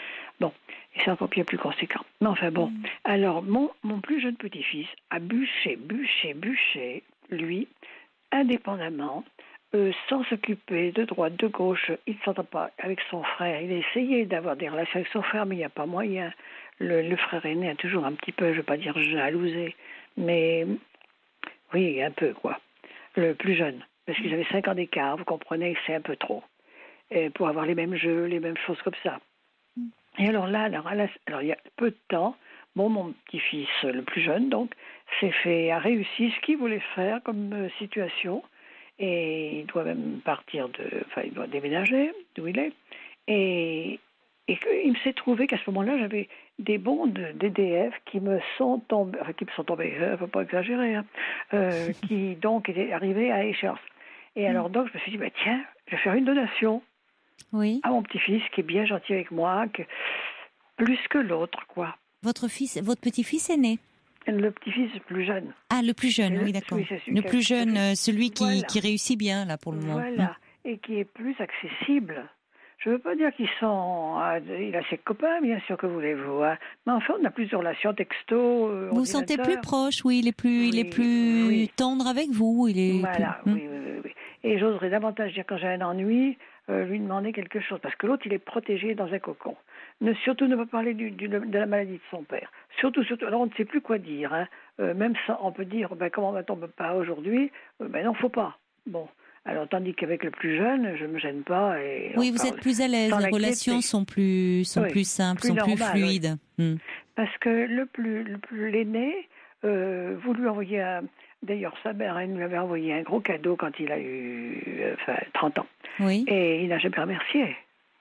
Bon, et c'est encore bien plus conséquent. Mais enfin bon, mmh. alors mon, mon plus jeune petit-fils a bûché, bûché, bûché, lui, indépendamment, euh, sans s'occuper de droite, de gauche, il ne s'entend pas avec son frère. Il a essayé d'avoir des relations avec son frère, mais il n'y a pas moyen. Le, le frère aîné a toujours un petit peu, je ne veux pas dire jalousé, mais oui, un peu quoi. Le plus jeune, parce qu'ils avaient cinq ans d'écart, vous comprenez que c'est un peu trop. Et pour avoir les mêmes jeux, les mêmes choses comme ça. Et alors là, alors, alors il y a peu de temps, bon, mon petit-fils, le plus jeune, donc, s'est fait, a réussi ce qu'il voulait faire comme euh, situation, et il doit même partir de, enfin, il doit déménager d'où il est, et, et il s'est trouvé qu'à ce moment-là, j'avais des bons d'E D F qui me sont tombés, enfin, qui me sont tombés, il ne faut pas exagérer, hein, euh, qui donc étaient arrivés à échéance. Et alors donc, je me suis dit, bah, tiens, je vais faire une donation. Oui. À mon petit-fils qui est bien gentil avec moi, que, plus que l'autre, quoi. Votre fils, votre petit-fils est né? Le petit-fils plus jeune. Ah, le plus jeune, oui, d'accord. Oui, le plus jeune, euh, celui qui, voilà. qui réussit bien, là, pour le moment. Voilà, mmh. Et qui est plus accessible. Je ne veux pas dire qu'ils sont... Euh, il a ses copains, bien sûr, que voulez-vous. Hein. Mais enfin, on a plus de relations texto. Euh, vous vous sentez plus proche, oui, il est plus, oui, il est plus oui. tendre avec vous. Il est voilà, plus... oui, oui, oui, oui. Et j'oserais davantage dire quand j'ai un ennui, euh, lui demander quelque chose. Parce que l'autre, il est protégé dans un cocon. Ne, surtout ne pas parler du, du, de la maladie de son père. Surtout, surtout. Alors, on ne sait plus quoi dire. Hein. Euh, même ça, on peut dire, ben, comment va-t-on pas aujourd'hui euh, Ben non, faut pas. Bon. Alors, tandis qu'avec le plus jeune, je ne me gêne pas. Et oui, vous êtes plus à l'aise, les relations sont plus, sont oui, plus simples, plus sont normal, plus fluides. Oui. Hmm. Parce que le plus, le plus l'aîné, euh, vous lui envoyez un... D'ailleurs, sa mère, elle nous avait envoyé un gros cadeau quand il a eu euh, enfin, trente ans. Oui. Et il n'a jamais remercié.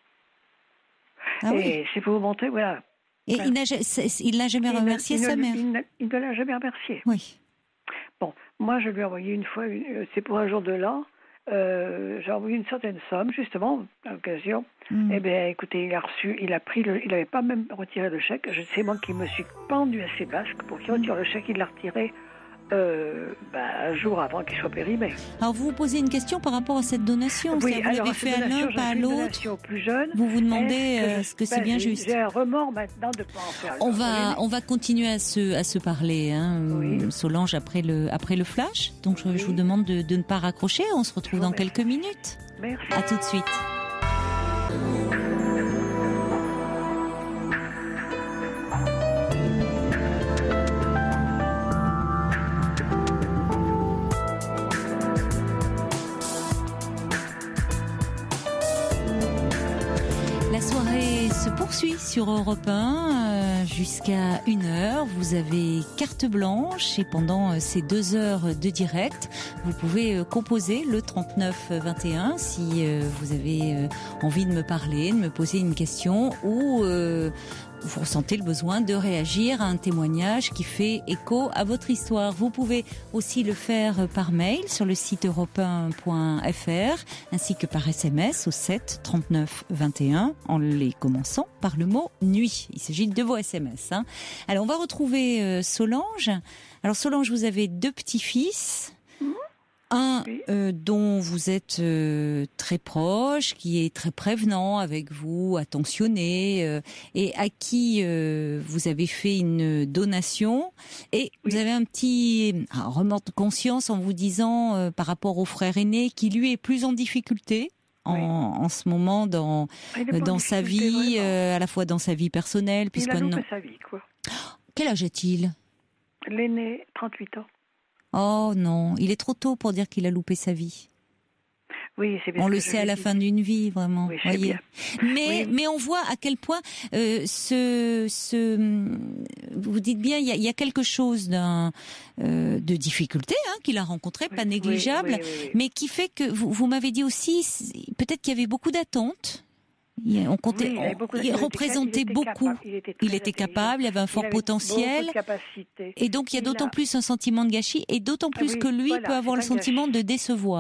Ah et oui. c'est pour vous montrer, voilà. Et enfin, il n'a jamais remercié il sa ne, mère il, ne, il ne l'a jamais remercié. Oui. Bon, moi, je lui ai envoyé une fois, une, c'est pour un jour de l'an, Euh, j'ai envoyé une certaine somme, justement, à l'occasion. Mmh. Eh bien, écoutez, il a reçu, il a pris le, il n'avait pas même retiré le chèque. Je sais, moi, qui me suis pendu à ses basques pour qu'il retire le chèque. Il l'a retiré euh, ben, un jour avant qu'il soit périmé. Alors, vous vous posez une question par rapport à cette donation. Oui, vous l'avez fait à l'un, pas à l'autre. Plus jeune. Vous vous demandez est-ce que, euh, ce que c'est ben, bien juste. J'ai un remords maintenant de ne pas en faire. On va, on va continuer à se, à se parler, hein, oui. Solange, après le, après le flash. Donc, je, oui. je vous demande de, de ne pas raccrocher. On se retrouve dans merci. quelques minutes. Merci. À tout de suite. Poursuit sur Europe un euh, jusqu'à une heure. Vous avez carte blanche et pendant euh, ces deux heures de direct, vous pouvez euh, composer le trente-neuf vingt et un si euh, vous avez euh, envie de me parler, de me poser une question ou euh, vous ressentez le besoin de réagir à un témoignage qui fait écho à votre histoire. Vous pouvez aussi le faire par mail sur le site europe un point f r ainsi que par S M S au sept trente-neuf vingt et un en les commençant par le mot nuit. Il s'agit de vos S M S. Hein. Alors on va retrouver euh, Solange. Alors Solange, vous avez deux petits-fils. Un euh, dont vous êtes euh, très proche, qui est très prévenant avec vous, attentionné, euh, et à qui euh, vous avez fait une donation. Et oui. vous avez un petit un remords de conscience en vous disant, euh, par rapport au frère aîné, qui lui est plus en difficulté en, oui. en ce moment dans, euh, dans sa vie, euh, à la fois dans sa vie personnelle. Il a loupé sa vie, quoi. Quel âge a-t-il ? L'aîné, trente-huit ans. Oh non, il est trop tôt pour dire qu'il a loupé sa vie. Oui, c'est bien. On le sait à la fin d'une vie, vraiment. Oui, voyez. Bien. Mais, oui. mais on voit à quel point euh, ce, ce, vous dites bien, il y a, il y a quelque chose d'un, euh, de difficulté hein, qu'il a rencontré, oui, pas négligeable, oui, oui, oui, oui. mais qui fait que vous, vous m'avez dit aussi, peut-être qu'il y avait beaucoup d'attentes. On comptait, oui, il, on, il, il représentait il beaucoup. Capable, il était, il était capable, il avait un fort il avait potentiel. Et donc il y a d'autant a... plus un sentiment de gâchis, et d'autant plus ah oui, que lui voilà, peut avoir le sentiment de décevoir.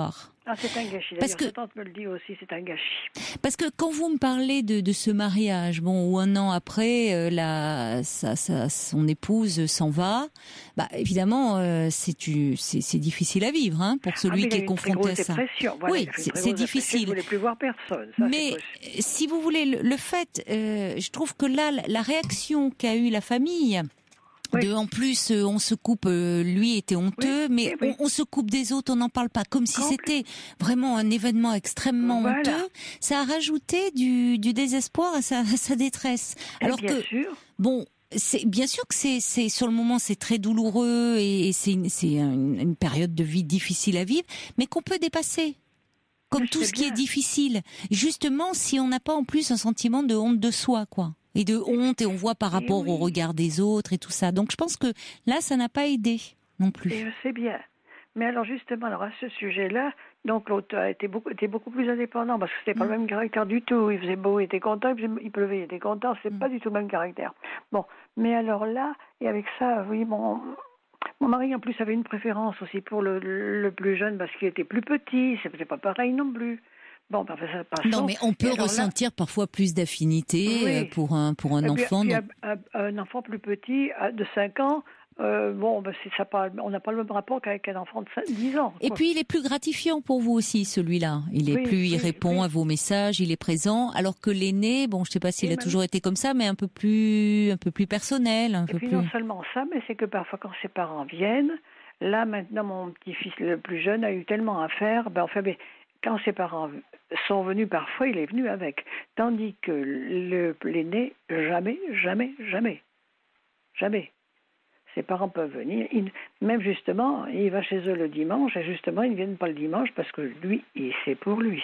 Ah, c'est un gâchis. D'ailleurs, que... sa tante me le dit aussi, c'est un gâchis. Parce que quand vous me parlez de, de ce mariage, bon, où un an après, euh, la, sa, sa, son épouse s'en va, bah évidemment, euh, c'est, c'est, c'est difficile à vivre, hein, pour celui ah, qui est confronté à ça. Voilà, oui, c'est, c'est difficile. Il ne voulait plus voir personne. Ça, mais si vous voulez, le, le fait, euh, je trouve que là, la réaction qu'a eue la famille. Oui. De, en plus, euh, on se coupe, euh, lui était honteux, oui, mais oui, oui. On, on se coupe des autres, on n'en parle pas, comme si Compl- c'était vraiment un événement extrêmement voilà. honteux. Ça a rajouté du, du désespoir à sa, à sa détresse. Et Alors bien que, sûr. bon, c'est bien sûr que c'est, c'est sur le moment c'est très douloureux et, et c'est, une, c'est une, une période de vie difficile à vivre, mais qu'on peut dépasser. Comme tout ce qui est difficile. Justement, si on n'a pas en plus un sentiment de honte de soi, quoi. Et de honte, et on voit par rapport oui. au regard des autres et tout ça. Donc je pense que là, ça n'a pas aidé non plus. Et c'est bien. Mais alors justement, alors à ce sujet-là, donc l'auteur était beaucoup, était beaucoup plus indépendant parce que c'était pas mmh. le même caractère du tout. Il faisait beau, il était content, il pleuvait, il était content. C'est mmh. pas du tout le même caractère. Bon, mais alors là, et avec ça, oui, mon, mon mari en plus avait une préférence aussi pour le, le plus jeune parce qu'il était plus petit. C'était pas pareil non plus. Bon, ben, ça passe. Non, mais on peut ressentir là, parfois plus d'affinité oui. pour un, pour un et enfant. Puis, donc... un, un enfant plus petit, de cinq ans, euh, bon, ben, c'est ça pas, on n'a pas le même rapport qu'avec un enfant de cinq, dix ans. Et quoi. puis, il est plus gratifiant pour vous aussi, celui-là. Il est oui, plus, il oui, répond oui. à vos messages, il est présent. Alors que l'aîné, bon, je sais pas s'il et a même... toujours été comme ça, mais un peu plus, un peu plus personnel. Un et peu puis plus... non seulement ça, mais c'est que parfois quand ses parents viennent, là maintenant mon petit-fils le plus jeune a eu tellement à faire, ben enfin, ben, quand ses parents sont venus, parfois il est venu avec. Tandis que le, l'aîné, jamais, jamais, jamais. Jamais. Ses parents peuvent venir. Il, même justement, il va chez eux le dimanche, et justement, ils ne viennent pas le dimanche parce que lui, c'est pour lui.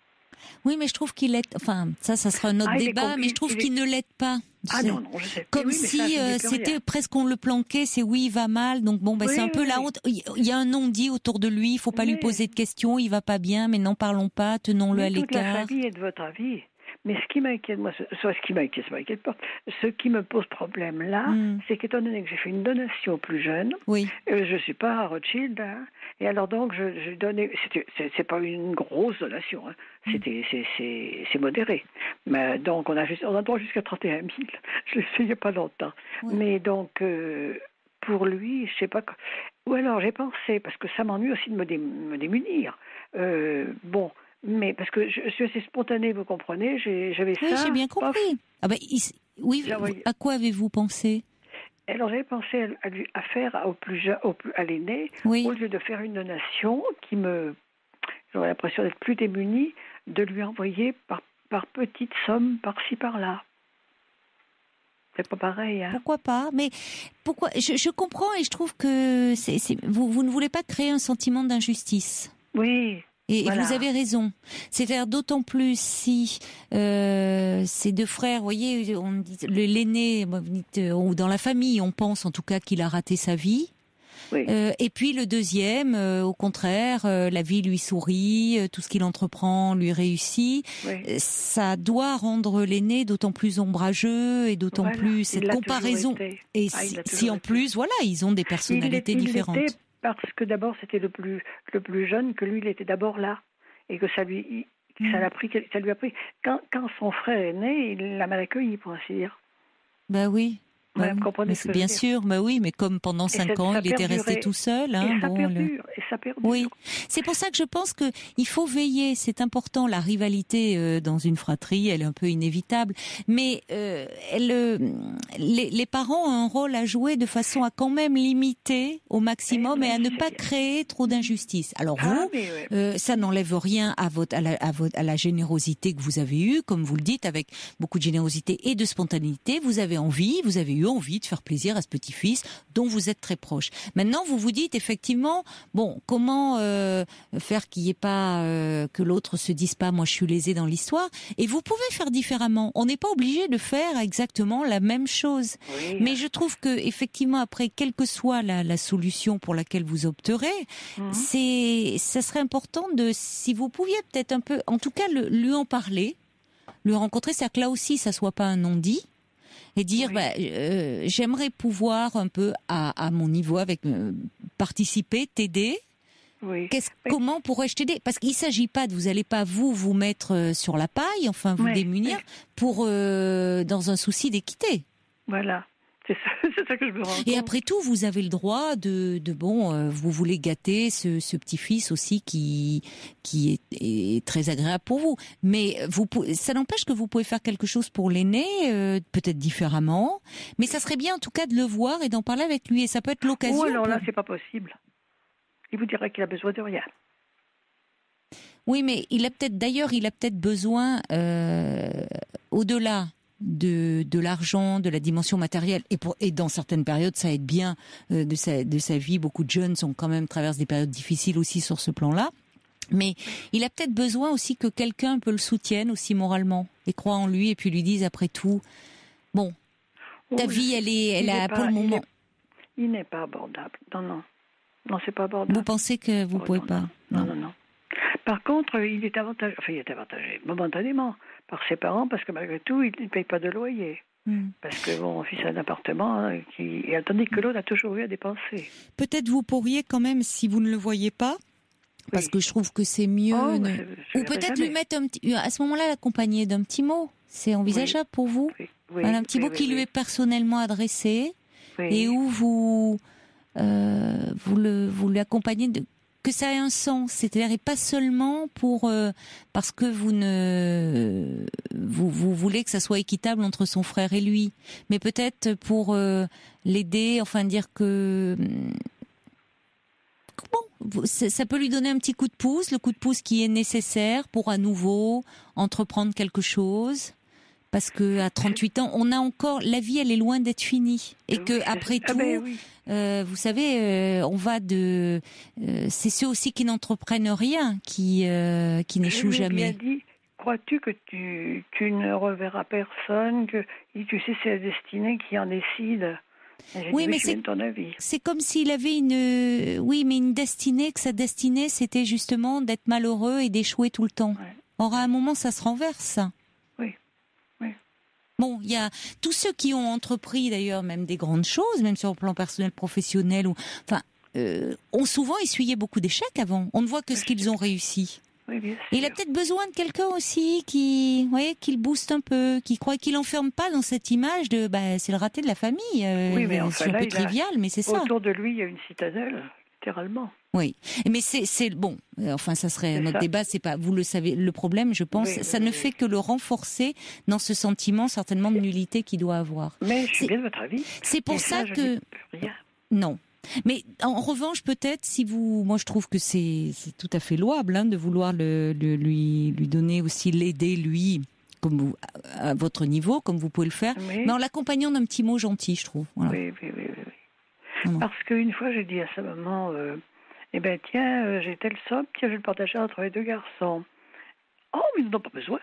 Oui, mais je trouve qu'il l'aide. Enfin, ça, ça sera un autre ah, débat, mais je trouve est... qu'il ne l'aide pas. Ah non, non, je sais. Comme oui, si ça, euh, c'était rien. Presque on le planquait, c'est oui, il va mal, donc bon, ben, oui, c'est un peu oui, la honte. Il y a un non-dit autour de lui, il faut pas oui. lui poser de questions, il va pas bien, mais n'en parlons pas, tenons-le mais à l'écart. Toute la famille est de votre avis. Mais ce qui m'inquiète, moi, soit ce qui m'inquiète, ça m'inquiète pas. Ce qui me pose problème là, mm. c'est qu'étant donné que j'ai fait une donation aux plus jeunes, oui. euh, je suis pas à Rothschild, hein, et alors donc je, je donnais, c'était, c'est, c'est pas une grosse donation, hein, c'était, c'est, c'est, c'est modéré. Mais donc on a juste, on a droit jusqu'à trente et un mille. Je l'ai fait il y a pas longtemps. Oui. Mais donc euh, pour lui, je sais pas. Ou alors j'ai pensé parce que ça m'ennuie aussi de me, dé, me démunir. Euh, bon. Mais parce que je suis assez spontanée, vous comprenez, j'ai, j'avais oui, ça. Oui, j'ai bien compris. Ah ben, il, oui, à quoi avez-vous pensé? Alors j'avais pensé à, à, lui, à faire au plus, jeune, au plus à l'aîné, oui. au lieu de faire une donation qui me, j'aurais l'impression d'être plus démunie, de lui envoyer par, par petites sommes par-ci par-là. C'est pas pareil. Hein. Pourquoi pas? Mais pourquoi? Je, je comprends et je trouve que c'est, c'est, vous, vous ne voulez pas créer un sentiment d'injustice. Oui. Et, voilà. et vous avez raison. C'est faire d'autant plus si euh, ces deux frères, vous voyez, on dit le l'aîné, ou dans la famille, on pense en tout cas qu'il a raté sa vie. Oui. Euh, et puis le deuxième, euh, au contraire, euh, la vie lui sourit, euh, tout ce qu'il entreprend lui réussit. Oui. Euh, ça doit rendre l'aîné d'autant plus ombrageux et d'autant voilà. plus cette comparaison. Et ah, si, si en plus, voilà, ils ont des personnalités il, il différentes. Était... Parce que d'abord c'était le plus le plus jeune, que lui il était d'abord là et que ça lui il, ça l'a pris ça lui a pris quand quand son frère est né, il l'a mal accueilli pour ainsi dire. Bah oui. Ouais, bah, comprenez mais bien sûr, bah oui, mais comme pendant cinq ans, il était resté tout seul. Hein, et ça bon, perdure, le... et ça perdure. Oui, c'est pour ça que je pense que il faut veiller. C'est important, la rivalité euh, dans une fratrie, elle est un peu inévitable, mais euh, elle, euh, les, les parents ont un rôle à jouer de façon à quand même limiter au maximum et, et à ne pas créer trop d'injustice. Alors vous, ah, ouais. euh, ça n'enlève rien à votre, à la, à votre, à la générosité que vous avez eue, comme vous le dites, avec beaucoup de générosité et de spontanéité. Vous avez envie, vous avez eu envie de faire plaisir à ce petit-fils dont vous êtes très proche. Maintenant, vous vous dites effectivement, bon, comment euh, faire qu'il n'y ait pas euh, que l'autre se dise pas, moi je suis lésé dans l'histoire. Et vous pouvez faire différemment. On n'est pas obligé de faire exactement la même chose. Oui. Mais je trouve que effectivement, après, quelle que soit la, la solution pour laquelle vous opterez, mmh. c'est, ça serait important de, si vous pouviez peut-être un peu, en tout cas, le, lui en parler, lui rencontrer, c'est-à-dire que là aussi, ça soit pas un non-dit. Et dire, oui. bah, euh, j'aimerais pouvoir un peu à, à mon niveau avec euh, participer, t'aider, Oui. Qu'est-ce, Oui. Comment pourrais-je t'aider? Parce qu'il ne s'agit pas de vous n'allez pas vous vous mettre euh, sur la paille, enfin vous Oui, démunir oui. pour euh, dans un souci d'équité. Voilà. C'est ça, c'est ça que je me rends compte. Et après tout, vous avez le droit de, de bon, euh, vous voulez gâter ce, ce petit-fils aussi qui qui est, est très agréable pour vous. Mais vous, pou- ça n'empêche que vous pouvez faire quelque chose pour l'aîné, euh, peut-être différemment. Mais ça serait bien en tout cas de le voir et d'en parler avec lui. Et ça peut être l'occasion. Ou alors là, pour- c'est pas possible. Il vous dirait qu'il a besoin de rien. Oui, mais il a peut-être, d'ailleurs, il a peut-être besoin, euh, au-delà de, de l'argent, de la dimension matérielle, et, pour, et dans certaines périodes, ça aide bien euh, de, sa, de sa vie. Beaucoup de jeunes sont quand même traversent des périodes difficiles aussi sur ce plan-là. Mais il a peut-être besoin aussi que quelqu'un un peu le soutienne aussi moralement et croit en lui et puis lui dise après tout, bon, ta Oh, vie, elle est, elle il a est pour pas- le moment. Il, est- il n'est pas abordable. Non, non. Non, c'est pas abordable. Vous pensez que vous Oh, pouvez non, pas? Non, non, non. non. Par contre, il est avantagé, enfin, il est avantagé momentanément par ses parents parce que malgré tout, il ne paye pas de loyer. Hmm. Parce que bon, mon fils a un appartement, hein, qui... et tandis que l'autre a toujours eu à dépenser. Peut-être vous pourriez quand même, si vous ne le voyez pas, parce Oui. que je trouve que c'est mieux, Oh, ne- mais je- je ou verrai peut-être jamais. lui mettre un petit, à ce moment-là l'accompagner d'un petit mot. C'est envisageable pour vous? Oui, oui, Voilà, un petit oui, mot oui, qui oui. lui est personnellement adressé Oui. et où vous euh, vous le vous l'accompagnez de que ça ait un sens, c'est-à-dire et pas seulement pour euh, parce que vous ne vous, vous voulez que ça soit équitable entre son frère et lui, mais peut-être pour euh, l'aider, enfin dire que bon, ça ça peut lui donner un petit coup de pouce, le coup de pouce qui est nécessaire pour à nouveau entreprendre quelque chose. Parce que à trente-huit ans, on a encore la vie, elle est loin d'être finie, et que après Ah tout, ben oui. euh, vous savez, euh, on va de, euh, c'est ceux aussi qui n'entreprennent rien, qui euh, qui Je n'échouent lui ai bien jamais. dit, crois-tu que tu, tu ne reverras personne, que tu sais c'est la destinée qui en décide. Et j'ai Oui, dit, mais je c'est- viens de ton avis. C'est comme s'il avait une, euh, oui, mais une destinée, que sa destinée, c'était justement d'être malheureux et d'échouer tout le temps. Ouais. Or, à un moment, ça se renverse, ça. Oui, oui. Bon, il y a tous ceux qui ont entrepris, d'ailleurs, même des grandes choses, même sur le plan personnel, professionnel, ou, enfin, euh, ont souvent essuyé beaucoup d'échecs avant. On ne voit que ce qu'ils ont réussi. Oui, bien Et il a sûr. peut-être besoin de quelqu'un aussi qui, vous voyez, qui le booste un peu, qui croit qu'il l'enferme pas dans cette image de, bah, c'est le raté de la famille. Euh, Oui, mais enfin, c'est un là, peu il a- trivial, mais c'est ça. Autour de lui, il y a une citadelle, littéralement. Oui, mais c'est c'est bon. euh, Enfin, ça serait C'est notre ça. débat. C'est pas, vous le savez, le problème, je pense, Oui, ça oui, ne oui, fait oui. que le renforcer dans ce sentiment certainement de nullité qu'il doit avoir. Mais je suis C'est- bien de votre avis. C'est pour Et ça je que dis plus rien. non. Mais en revanche, peut-être, si vous, moi, je trouve que c'est c'est tout à fait louable hein, de vouloir le, le- lui lui donner aussi l'aider lui, comme vous à, à votre niveau, comme vous pouvez le faire, Oui. mais en l'accompagnant d'un petit mot gentil, je trouve. Voilà. Oui, oui, oui, oui, oui. Vraiment. Parce qu'une fois, j'ai dit à sa maman, euh, eh ben tiens, euh, j'ai telle somme, tiens, je vais le partager entre les deux garçons. Oh, mais ils n'en ont pas besoin.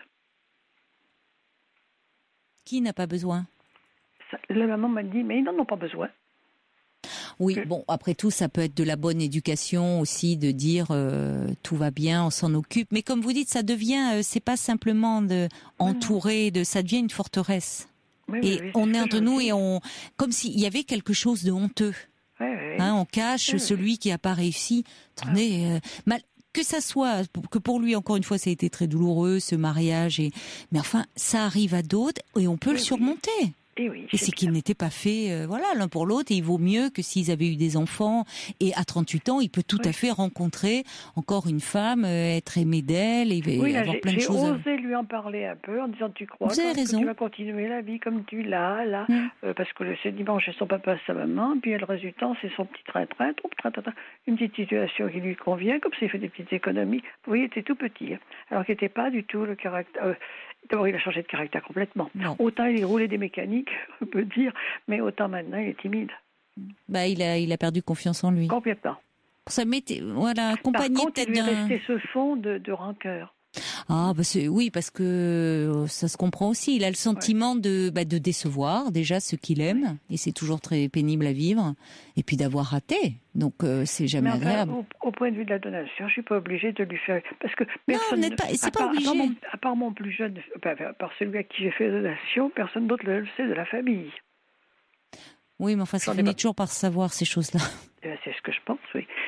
Qui n'a pas besoin? Ça- la maman m'a dit, mais ils n'en ont pas besoin. Oui, Que- bon, après tout, ça peut être de la bonne éducation aussi, de dire euh, tout va bien, on s'en occupe. Mais comme vous dites, ça devient, euh, c'est pas simplement de entourer, de, ça devient une forteresse. Oui, Et oui, oui, on c'est est ce que entre je nous dis. et on, comme s'il y avait quelque chose de honteux. Oui, oui. Hein, on cache Oui, oui. celui qui a pas réussi. Attendez, euh, mal, que ça soit, que pour lui, encore une fois, ça a été très douloureux, ce mariage. Et, mais enfin, ça arrive à d'autres et on peut Oui, le oui. surmonter. Et oui, Et c'est qu'ils bien. n'étaient pas faits, euh, voilà, l'un pour l'autre. Et il vaut mieux que s'ils avaient eu des enfants. Et à trente-huit ans, il peut tout Oui. à fait rencontrer encore une femme, euh, être aimé d'elle et, et Oui, là, avoir j'ai plein de j'ai choses. à- osé lui en parler un peu en disant tu crois Vous avez que, que raison. tu vas continuer la vie comme tu l'as là, Mm. euh, parce que le ce dimanche c'est son papa, sa maman, puis le reste du temps c'est son petit train-train, trop train-train, une petite situation qui lui convient, comme s'il fait des petites économies. Vous voyez, il était tout petit, hein. Alors qu'il n'était pas du tout le caractère. euh, D'abord, il a changé de caractère complètement. Non. Autant il roulait des mécaniques, on peut dire, mais autant maintenant il est timide, Bah, il a, il a perdu confiance en lui. complètement. Ça m'était, voilà, Par accompagné contre, il peut-être lui est d'un. resté ce fond de, de rancœur. Ah bah c'est, oui, parce que euh, ça se comprend aussi. Il a le sentiment de bah, de décevoir déjà ceux qu'il aime et c'est toujours très pénible à vivre. Et puis d'avoir raté, donc euh, c'est jamais Mais enfin, agréable. au, au point de vue de la donation, je suis pas obligée de lui faire parce que Non, personne. vous n'êtes pas- c'est à pas part, à part obligé. mon, à part mon plus jeune, enfin, par celui à qui j'ai fait la donation, personne d'autre le sait de la famille. Oui, mais enfin, ça J'en ai finit pas- toujours par savoir ces choses-là. Eh ben, c'est ce que je pense, oui.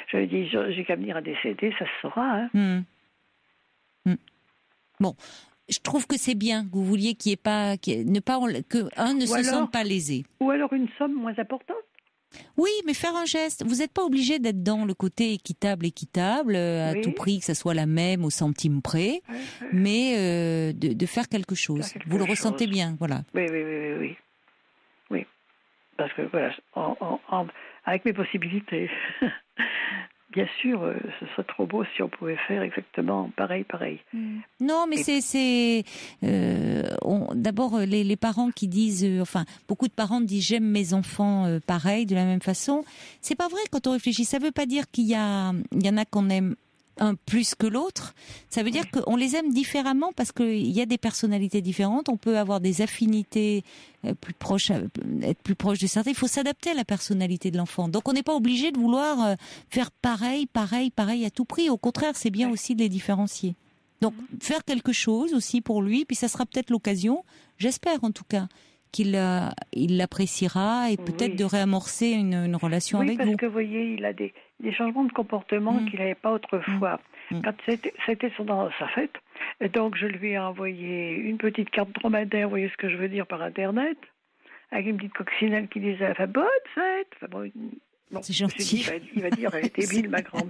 je lui ai dit, j'ai qu'à venir à décéder, ça se saura. Hein. Mmh. Mmh. Bon, je trouve que c'est bien que vous vouliez qu'il n'y ait pas, qu'il y ait, ne pas, que un ne ou se alors, sente pas lésé. Ou alors une somme moins importante. Oui, mais faire un geste. Vous n'êtes pas obligé d'être dans le côté équitable, équitable, euh, à oui. tout prix, que ça soit la même au centime près, Ouais, ouais. mais euh, de, de faire quelque chose. Faire quelque vous le chose. ressentez bien, voilà. Oui, oui, oui, oui, oui. Oui. Parce que voilà, en, en, en, avec mes possibilités, bien sûr, euh, ce serait trop beau si on pouvait faire exactement pareil, pareil. Mm. Non, mais Et... c'est, c'est euh, on, d'abord les, les parents qui disent, euh, enfin, beaucoup de parents disent j'aime mes enfants euh, pareil, de la même façon. C'est pas vrai quand on réfléchit. Ça veut pas dire qu'il y a, il y en a qu'on aime un plus que l'autre. Ça veut dire oui. qu'on les aime différemment parce qu'il y a des personnalités différentes. On peut avoir des affinités plus proches, être plus proche de certains. Il faut s'adapter à la personnalité de l'enfant. Donc on n'est pas obligé de vouloir faire pareil, pareil, pareil à tout prix. Au contraire, c'est bien oui. aussi de les différencier. Donc mmh. faire quelque chose aussi pour lui, puis ça sera peut-être l'occasion, j'espère en tout cas, qu'il euh, il l'appréciera et peut-être oui. de réamorcer une, une relation oui, avec vous. Oui, parce que vous voyez, il a des, des changements de comportement mmh. qu'il n'avait pas autrefois. Mmh. Quand c'était, c'était son, sa fête, et donc je lui ai envoyé une petite carte dromadaire, vous voyez ce que je veux dire, par Internet, avec une petite coccinelle qui disait enfin, « Bonne fête !» enfin, bon, bon, c'est gentil. Dit, il, va, il va dire « Elle est débile, ma grand-mère. »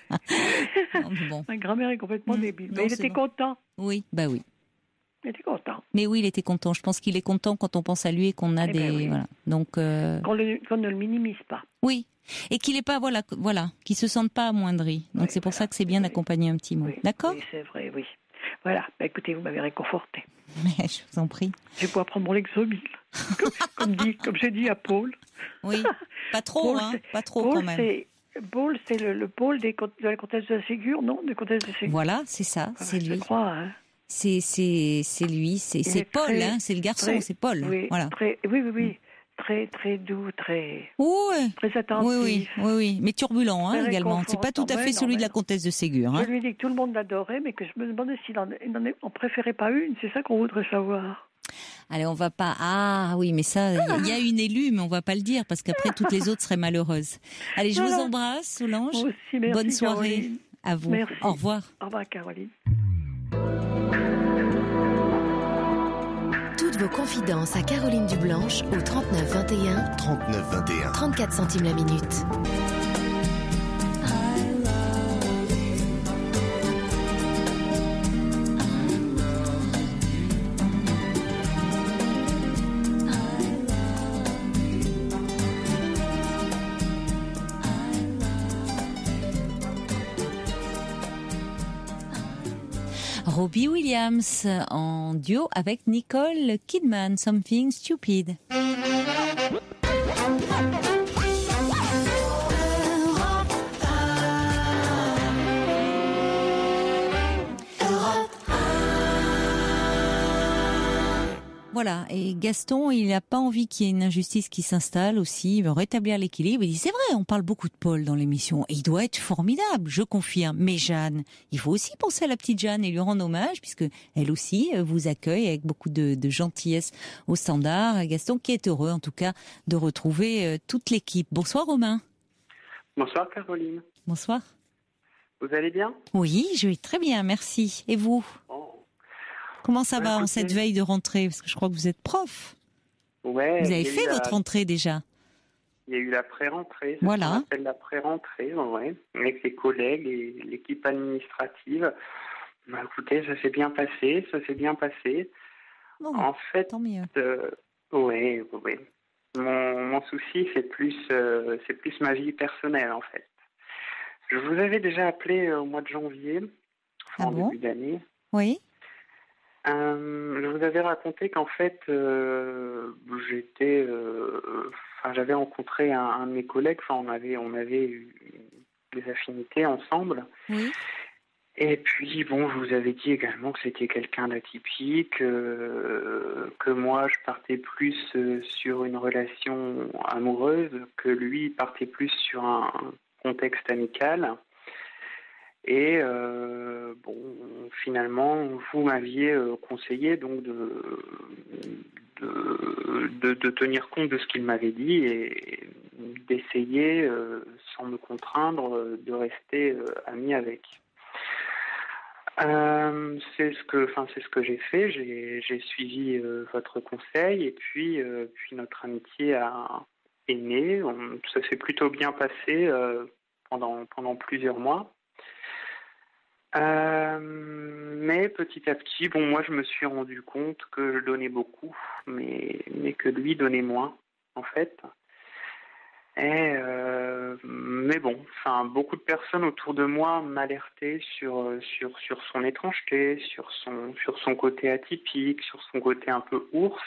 bon. Ma grand-mère est complètement mmh. débile. Mais non, il était bon. content. Oui, bah oui. Il était content. Mais oui, il était content. Je pense qu'il est content quand on pense à lui et qu'on a eh des ben oui. voilà. Donc euh... qu'on, le, qu'on ne le minimise pas. Oui, et qu'il est pas voilà voilà, qu'il se sente pas amoindri. Donc oui, c'est pour voilà. ça que c'est bien oui. d'accompagner un petit mot. Oui. D'accord ? Oui, c'est vrai, oui. Voilà. Bah, écoutez, vous m'avez réconforté. Mais je vous en prie. Je vais pouvoir prendre mon Lexomil, comme, comme dit, comme j'ai dit à Paul. Oui, pas trop, Paul, hein, pas trop Paul, quand même. C'est... Paul, c'est le, le pôle des, de la comtesse de la Ségur, non, de comtesse de Ségur. Voilà, c'est ça, voilà, c'est lui. Je crois, hein. C'est, c'est, c'est lui, c'est, c'est Paul, très, hein, c'est le garçon, très, c'est Paul. Oui, voilà. très, oui, oui, oui. Très, très doux, très, oui. très attentif. Oui, oui, oui, oui. Mais turbulent hein, également. C'est pas tout à fait ouais, celui non, de la comtesse de Ségur. Hein. Je lui ai dit que tout le monde l'adorait, mais que je me demandais s'il en, il en, en préférait pas une. C'est ça qu'on voudrait savoir. Allez, on va pas. Ah oui, mais ça, il y a une élue, mais on va pas le dire parce qu'après toutes les autres seraient malheureuses. Allez, je voilà. vous embrasse, Solange. Moi aussi, merci, bonne soirée Caroline. À vous. Merci. Au revoir. Au revoir, Caroline. Toutes vos confidences à Caroline Dublanche au trente-neuf vingt et un. trente-neuf vingt et un. trente-quatre centimes la minute. Robbie Williams en duo avec Nicole Kidman, Something Stupid. Voilà, et Gaston, il n'a pas envie qu'il y ait une injustice qui s'installe aussi, il veut rétablir l'équilibre. Il dit, c'est vrai, on parle beaucoup de Paul dans l'émission, et il doit être formidable, je confirme. Mais Jeanne, il faut aussi penser à la petite Jeanne et lui rendre hommage, puisque elle aussi vous accueille avec beaucoup de, de gentillesse au standard. Gaston qui est heureux, en tout cas, de retrouver toute l'équipe. Bonsoir Romain. Bonsoir Caroline. Bonsoir. Vous allez bien ? Oui, je vais très bien, merci. Et vous ? Oh. Comment ça ouais, va écoutez, en cette veille de rentrée ? Parce que je crois que vous êtes prof. Ouais. Vous avez fait votre la... rentrée déjà ? Il y a eu la pré-rentrée. Voilà. Ça s'appelle la pré-rentrée, ouais, avec les collègues et l'équipe administrative. Bah, écoutez, ça s'est bien passé, ça s'est bien passé. Bon, en fait, tant mieux. Euh, oui, oui. Mon, mon souci, c'est plus, euh, c'est plus ma vie personnelle, en fait. Je vous avais déjà appelé euh, au mois de janvier, ah en bon début d'année. Oui. Euh, je vous avais raconté qu'en fait, euh, j'étais, euh, enfin, j'avais rencontré un, un de mes collègues. Enfin, on avait, on avait eu des affinités ensemble. Oui. Et puis, bon, je vous avais dit également que c'était quelqu'un d'atypique, euh, que moi, je partais plus euh, sur une relation amoureuse, que lui partait plus sur un contexte amical. Et euh, bon, finalement, vous m'aviez euh, conseillé donc de, de, de, de tenir compte de ce qu'il m'avait dit et d'essayer, euh, sans sans me contraindre, euh, de rester euh, ami avec. Euh, c'est ce que, enfin, c'est ce que j'ai fait. J'ai, j'ai suivi euh, votre conseil et puis, euh, puis notre amitié a, est née. On, ça s'est plutôt bien passé euh, pendant, pendant plusieurs mois. Euh, mais petit à petit, bon, moi, je me suis rendu compte que je donnais beaucoup, mais, mais que lui donnait moins, en fait. Et euh, mais bon, enfin, beaucoup de personnes autour de moi m'alertaient sur sur sur son étrangeté, sur son sur son côté atypique, sur son côté un peu ours,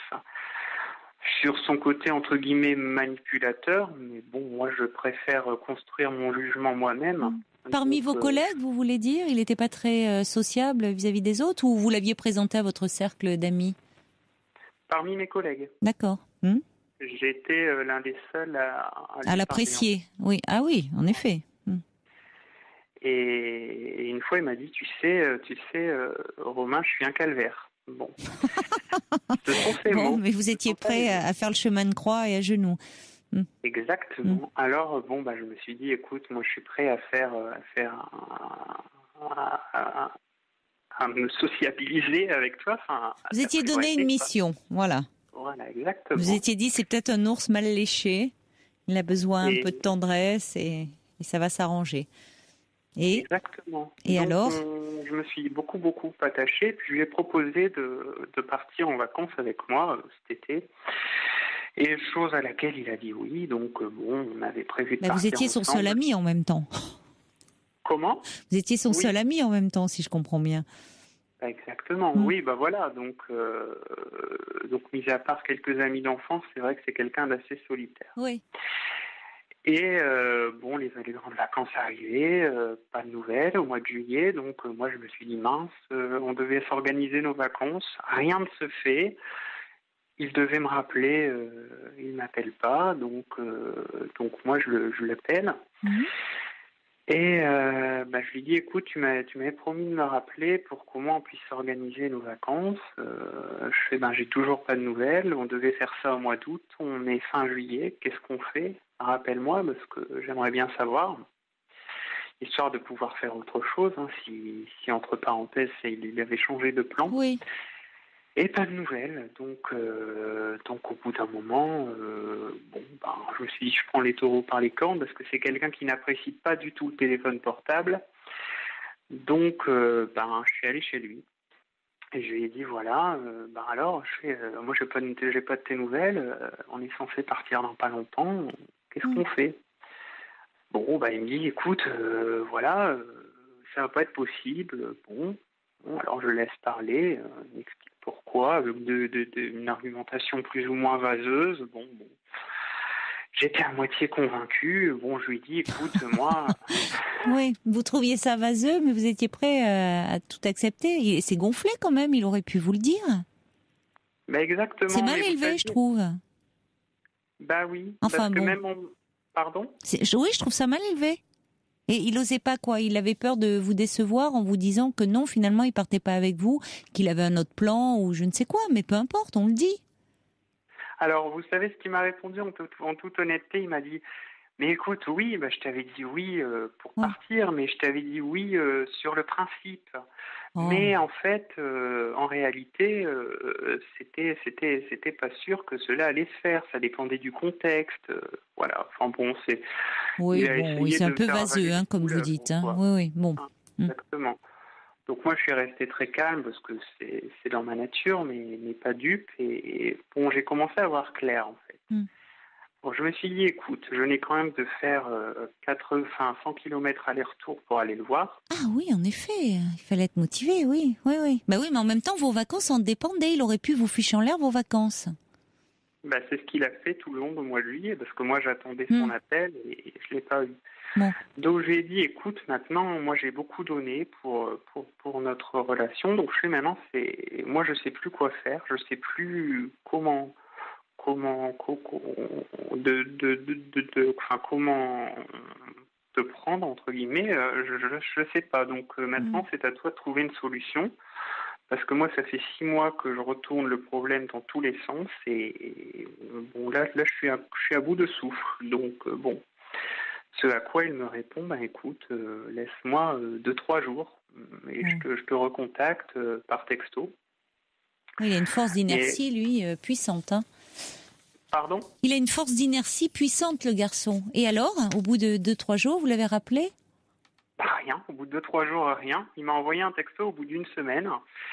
sur son côté entre guillemets manipulateur. Mais bon, moi, je préfère construire mon jugement moi-même. Parmi Donc, vos euh, collègues, vous voulez dire, il n'était pas très euh, sociable vis-à-vis des autres, ou vous l'aviez présenté à votre cercle d'amis? Parmi mes collègues, D'accord. Hmm. j'étais euh, l'un des seuls à, à lui À l'apprécier, oui. Ah oui, en effet. Hmm. Et, et une fois, il m'a dit, tu sais, euh, tu sais, euh, Romain, je suis un calvaire. Bon, ce sont ces Bon, mots. mais vous Ce étiez sont ces prêt mots. à, à faire le chemin de croix et à genoux. Exactement. Mm. Alors, bon, bah, je me suis dit, écoute, moi, je suis prêt à faire, euh, à faire, un- à, à- à me sociabiliser avec toi. Enfin, à Vous étiez donné une t'apprivoiser, quoi. mission, voilà. Voilà, exactement. Vous étiez dit, c'est peut-être un ours mal léché, il a besoin un Et- peu de tendresse et, et ça va s'arranger. Et, Exactement. et Donc, alors on- je me suis beaucoup, beaucoup attaché. Puis, je lui ai proposé de, de partir en vacances avec moi euh, cet été. Et chose à laquelle il a dit oui. Donc, euh, bon, on avait prévu de Bah, partir vous étiez son ensemble. seul ami en même temps. Comment? Vous étiez son Oui. seul ami en même temps, si je comprends bien. Exactement, Mm. oui, bah voilà. Donc, euh, donc, mis à part quelques amis d'enfance, c'est vrai que c'est quelqu'un d'assez solitaire. Oui. Et euh, bon, les, les grandes vacances arrivaient, euh, pas de nouvelles au mois de juillet. Donc, euh, moi, je me suis dit, mince, euh, on devait s'organiser nos vacances. Rien ne se fait. Il devait me rappeler, euh, il ne m'appelle pas. Donc, euh, donc moi, je, le, je l'appelle. Mhm. Et euh, bah, je lui dis, écoute, tu m'as, tu m'avais promis de me rappeler pour comment on puisse organiser nos vacances. Euh, je fais, ben, j'ai toujours pas de nouvelles. On devait faire ça au mois d'août. On est fin juillet. Qu'est-ce qu'on fait? Rappelle-moi, parce que j'aimerais bien savoir, histoire de pouvoir faire autre chose, hein, si, si entre parenthèses, il, il avait changé de plan. Oui. Et pas de nouvelles. Donc, euh, donc au bout d'un moment, euh, bon, ben, je me suis dit, je prends les taureaux par les cornes parce que c'est quelqu'un qui n'apprécie pas du tout le téléphone portable. Donc, euh, ben, je suis allé chez lui. Et je lui ai dit, voilà, euh, ben alors, je fais, euh, moi, je n'ai pas, de- j'ai pas de tes nouvelles. Euh, on est censé partir dans pas longtemps. Qu'est-ce Mm. qu'on fait? Bon, ben, il me dit, écoute, euh, voilà, euh, ça va pas être possible. Bon, bon alors je le laisse parler. Euh, il m'explique pourquoi, avec de, de, de, une argumentation plus ou moins vaseuse. Bon, bon. J'étais à moitié convaincu. Bon, je lui ai dit, écoute, moi... Oui, vous trouviez ça vaseux, mais vous étiez prêt euh, à tout accepter. Il s'est gonflé quand même, il aurait pu vous le dire. Ben exactement. C'est mal mais vous élevé, savez- je trouve. Bah oui. Enfin, parce que bon. même en... Pardon? C'est- je- Oui, je trouve ça mal élevé. Et il osait pas quoi? Il avait peur de vous décevoir en vous disant que non, finalement, il partait pas avec vous, qu'il avait un autre plan ou je ne sais quoi. Mais peu importe, on le dit. Alors, vous savez ce qu'il m'a répondu en, tout- en toute honnêteté? Il m'a dit, mais écoute, oui, bah, je t'avais dit oui euh, pour Ouais. partir, mais je t'avais dit oui euh, sur le principe. Oh. Mais en fait, euh, en réalité, euh, c'était, c'était, c'était pas sûr que cela allait se faire. Ça dépendait du contexte. euh, voilà. Enfin bon, c'est. Oui, il a bon, essayé oui, c'est un de peu faire vaseux, avaler hein, le comme coup, vous là, dites. bon, Hein. quoi. Oui, oui, bon. Mm. Exactement. Donc moi, je suis resté très calme parce que c'est, c'est dans ma nature, mais, mais pas dupe. Et, et bon, j'ai commencé à voir clair, en fait. Mm. Bon, je me suis dit, écoute, je n'ai quand même de faire euh, quatre, enfin, cent kilomètres aller-retour pour aller le voir. Ah oui, en effet, il fallait être motivé, oui, oui, oui. Bah oui, mais en même temps, vos vacances en dépendaient. Il aurait pu vous ficher en l'air vos vacances. Bah, c'est ce qu'il a fait tout le long du mois de juillet, parce que moi, j'attendais son Mm. appel et je ne l'ai pas eu. Bon. Donc, je lui ai dit, écoute, maintenant, moi, j'ai beaucoup donné pour, pour, pour notre relation. Donc, je sais maintenant, c'est, moi, je ne sais plus quoi faire. Je ne sais plus comment... comment co- co- de, de, de, de, de- enfin, comment te prendre entre guillemets, euh, je je, je sais pas. Donc euh, maintenant, Mm. c'est à toi de trouver une solution parce que moi, ça fait six mois que je retourne le problème dans tous les sens et, et, bon là, là, je suis à, je suis à bout de souffle. Donc euh, bon, Ce à quoi il me répond, bah écoute, euh, laisse-moi euh, deux, trois jours et mmh. je, te, je te recontacte euh, par texto. Oui, il a une force d'inertie, et... lui, euh, puissante. Hein. Pardon ? Il a une force d'inertie puissante, le garçon. Et alors, au bout de deux, trois jours, vous l'avez rappelé ? Bah rien, au bout de deux, trois jours, rien. Il m'a envoyé un texto au bout d'une semaine.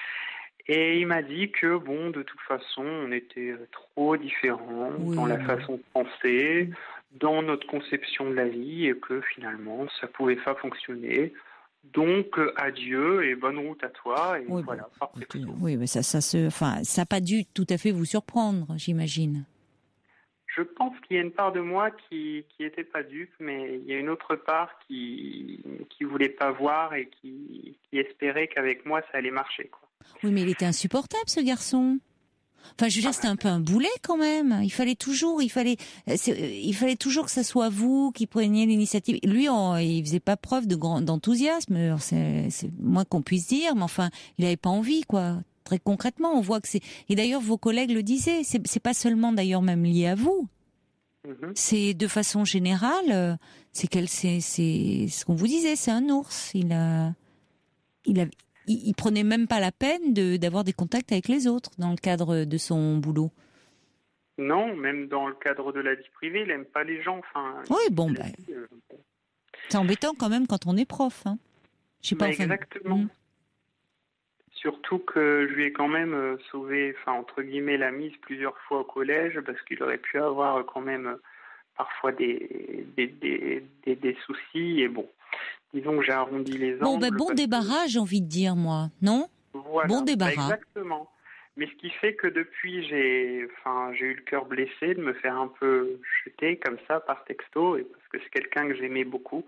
Et il m'a dit que, bon, de toute façon, on était trop différents oui, dans la oui. façon de penser, dans notre conception de la vie, et que finalement, ça pouvait pas fonctionner. Donc, euh, adieu et bonne route à toi. Et oui, voilà. Bon, oui, mais ça, ça se, enfin, ça n'a pas dû tout à fait vous surprendre, j'imagine. Je pense qu'il y a une part de moi qui qui était pas dupe, mais il y a une autre part qui qui voulait pas voir et qui, qui espérait qu'avec moi ça allait marcher, quoi. Oui, mais il était insupportable, ce garçon. Enfin, je veux dire, c'était un peu un boulet quand même. Il fallait toujours, il fallait, il fallait toujours que ça soit vous qui preniez l'initiative. Lui, on, il faisait pas preuve de grand d'enthousiasme. C'est, c'est moins qu'on puisse dire, mais enfin, il avait pas envie, quoi. Très concrètement, on voit que c'est. Et d'ailleurs, vos collègues le disaient. C'est, c'est pas seulement d'ailleurs même lié à vous. Mm-hmm. C'est de façon générale. C'est qu'elle, c'est, c'est ce qu'on vous disait. C'est un ours. Il a, il a. Il, il prenait même pas la peine de, d'avoir des contacts avec les autres dans le cadre de son boulot. Non, même dans le cadre de la vie privée, il aime pas les gens. Enfin, oui, bon, bah, dit, euh, bon. C'est embêtant quand même quand on est prof. Hein. Je sais pas. Bah, enfin... Exactement. Mmh. Surtout que je lui ai quand même euh, sauvé, enfin entre guillemets, la mise plusieurs fois au collège parce qu'il aurait pu avoir euh, quand même euh, parfois des des, des des des soucis et bon. Disons que j'ai arrondi les angles. Bon, ben bon débarras, que... j'ai envie de dire, moi, non ? Voilà, bon débarras. Bah exactement. Mais ce qui fait que depuis, j'ai, enfin, j'ai eu le cœur blessé de me faire un peu jeter comme ça par texto, et parce que c'est quelqu'un que j'aimais beaucoup.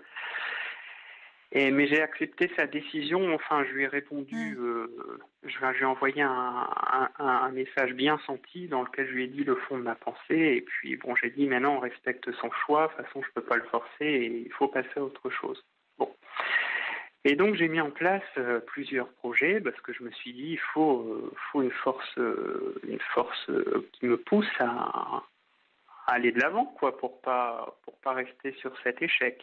Et mais j'ai accepté sa décision. Enfin, je lui ai répondu, mmh. euh, je, je lui ai envoyé un, un, un message bien senti dans lequel je lui ai dit le fond de ma pensée. Et puis bon, j'ai dit maintenant on respecte son choix. De toute façon, je peux pas le forcer et il faut passer à autre chose. Bon. Et donc j'ai mis en place euh, plusieurs projets parce que je me suis dit il faut, euh, faut une force, euh, une force euh, qui me pousse à, à aller de l'avant, quoi, pour pas, pour pas rester sur cet échec.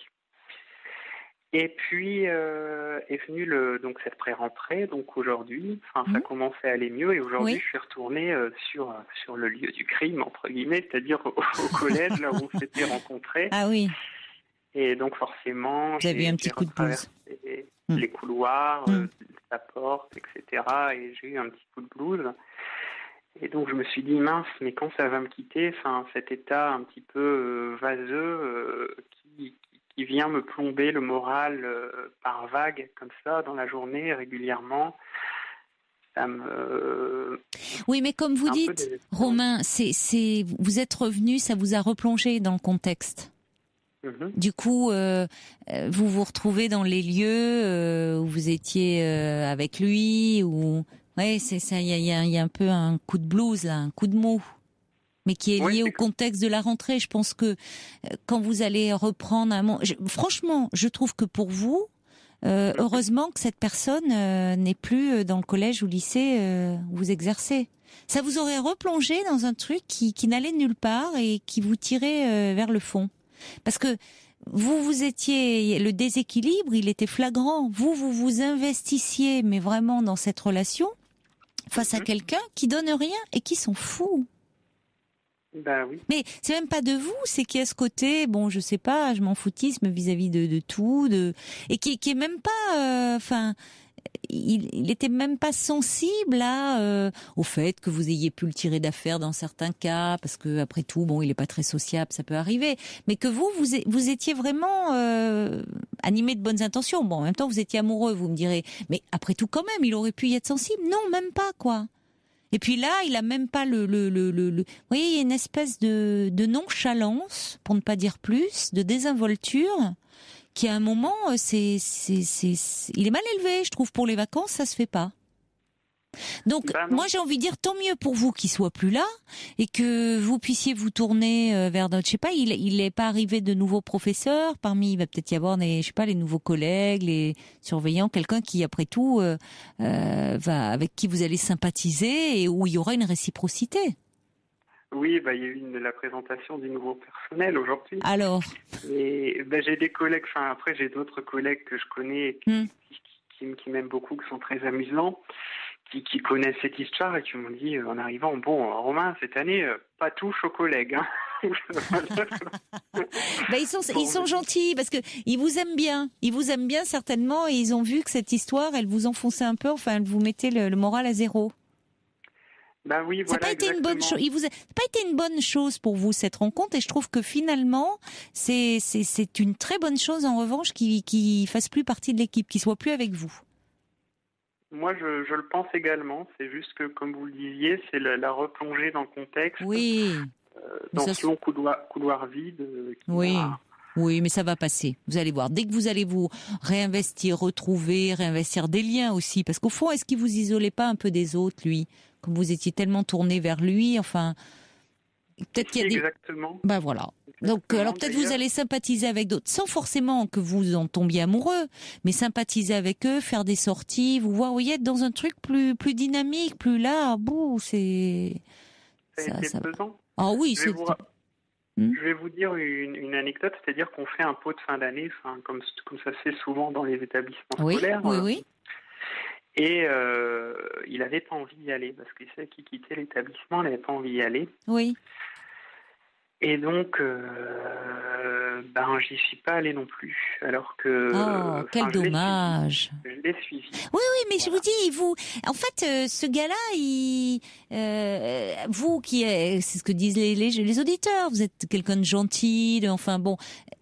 Et puis euh, est venue le, donc cette pré-rentrée, donc aujourd'hui, enfin mmh. ça commençait à aller mieux et aujourd'hui oui. je suis retournée euh, sur sur le lieu du crime entre guillemets, c'est-à-dire au, au collège là où on s'était rencontrés. Ah oui. Et donc forcément, j'ai vu un petit coup de blues. Les mmh. couloirs, mmh. euh, la porte, et cetera. Et j'ai eu un petit coup de blues. Et donc je me suis dit mince, mais quand ça va me quitter, enfin cet état un petit peu euh, vaseux euh, qui, qui vient me plomber le moral euh, par vagues comme ça dans la journée régulièrement. Ça me... Oui, mais comme vous dites, Romain, c'est, c'est, vous êtes revenu, ça vous a replongé dans le contexte. Du coup, euh, vous vous retrouvez dans les lieux euh, où vous étiez euh, avec lui, ou ouais, c'est ça. Il y a, y, a, y a un peu un coup de blues, là, un coup de mou, mais qui est lié ouais, au contexte de la rentrée. Je pense que euh, quand vous allez reprendre un moment, je, franchement, je trouve que pour vous, euh, heureusement que cette personne euh, n'est plus dans le collège ou lycée euh, où vous exercez. Ça vous aurait replongé dans un truc qui, qui n'allait nulle part et qui vous tirait euh, vers le fond. Parce que vous, vous étiez, le déséquilibre, il était flagrant. Vous, vous vous investissiez, mais vraiment dans cette relation, face à quelqu'un qui donne rien et qui s'en fout. Ben oui. Mais c'est même pas de vous, c'est qu'il y a ce côté, bon, je sais pas, je m'en foutisme vis-à-vis de, de tout, de, et qui, qui est même pas, enfin, euh, il, il était même pas sensible à, euh, au fait que vous ayez pu le tirer d'affaire dans certains cas, parce que après tout, bon, il est pas très sociable, ça peut arriver, mais que vous, vous, vous étiez vraiment euh, animé de bonnes intentions. Bon, en même temps, vous étiez amoureux, vous me direz, mais après tout, quand même, il aurait pu y être sensible. Non, même pas, quoi. Et puis là, il a même pas le, le, le, le, le... vous voyez, il y a une espèce de, de nonchalance, pour ne pas dire plus, de désinvolture, qui à un moment, c'est, c'est, c'est, c'est, il est mal élevé, je trouve, pour les vacances, ça se fait pas. Donc, ben moi, j'ai envie de dire, tant mieux pour vous qu'il soit plus là et que vous puissiez vous tourner vers d'autres. Je sais pas, il, il est pas arrivé de nouveaux professeurs. Parmi, il va peut-être y avoir des, je sais pas, les nouveaux collègues, les surveillants, quelqu'un qui, après tout, euh, euh, va, avec qui vous allez sympathiser et où il y aura une réciprocité. Oui, bah, il y a eu une, la présentation du nouveau personnel aujourd'hui. Alors Et bah, j'ai des collègues, enfin après j'ai d'autres collègues que je connais qui, hmm. qui, qui, qui m'aiment beaucoup, qui sont très amusants, qui, qui connaissent cette histoire et qui m'ont dit euh, en arrivant, bon, Romain, cette année, euh, pas touche aux collègues. Hein. bah, ils sont ils sont gentils parce que ils vous aiment bien, ils vous aiment bien certainement et ils ont vu que cette histoire, elle vous enfonçait un peu, enfin elle vous mettait le, le moral à zéro. Bah oui, ça n'a voilà, pas été une bonne chose. exactement. Il vous a... ça n'a pas été une bonne chose pour vous cette rencontre, et je trouve que finalement c'est c'est c'est une très bonne chose en revanche qu'il qu'il fasse plus partie de l'équipe, qu'il soit plus avec vous. Moi, je, je le pense également. C'est juste que, comme vous le disiez, c'est la, la replonger dans le contexte, Oui. euh, dans ça, ce long couloir, couloir vide. Euh, qui oui. a... Oui, mais ça va passer. Vous allez voir. Dès que vous allez vous réinvestir, retrouver, réinvestir des liens aussi, parce qu'au fond, est-ce qu'il vous isolait pas un peu des autres, lui, comme vous étiez tellement tourné vers lui, enfin, peut-être qu'il y a des. Exactement. Ben voilà. Donc, Exactement, alors peut-être vous d'ailleurs. allez sympathiser avec d'autres, sans forcément que vous en tombiez amoureux, mais sympathiser avec eux, faire des sorties, vous voir, vous voyez, être dans un truc plus plus dynamique, plus là, bouh, c'est. Ça a été ça va. pesant. Ah oui, Je vais, c'est. vous, Hmm. je vais vous dire une, une anecdote, c'est-à-dire qu'on fait un pot de fin d'année, enfin, comme, comme ça se fait souvent dans les établissements Oui, scolaires. oui, euh, oui. Et euh, il n'avait pas envie d'y aller, parce qu'il savait qu'il quittait l'établissement, il n'avait pas envie d'y aller. Oui. Et donc, euh, ben, j'y suis pas allé non plus, alors que... Oh, quel enfin, je l'ai dommage. suivi. Je l'ai suivi. Oui, oui, mais Voilà. je vous dis, vous, en fait, euh, ce gars-là, il, euh, vous qui, est, c'est ce que disent les, les, les auditeurs, vous êtes quelqu'un de gentil, de, enfin bon,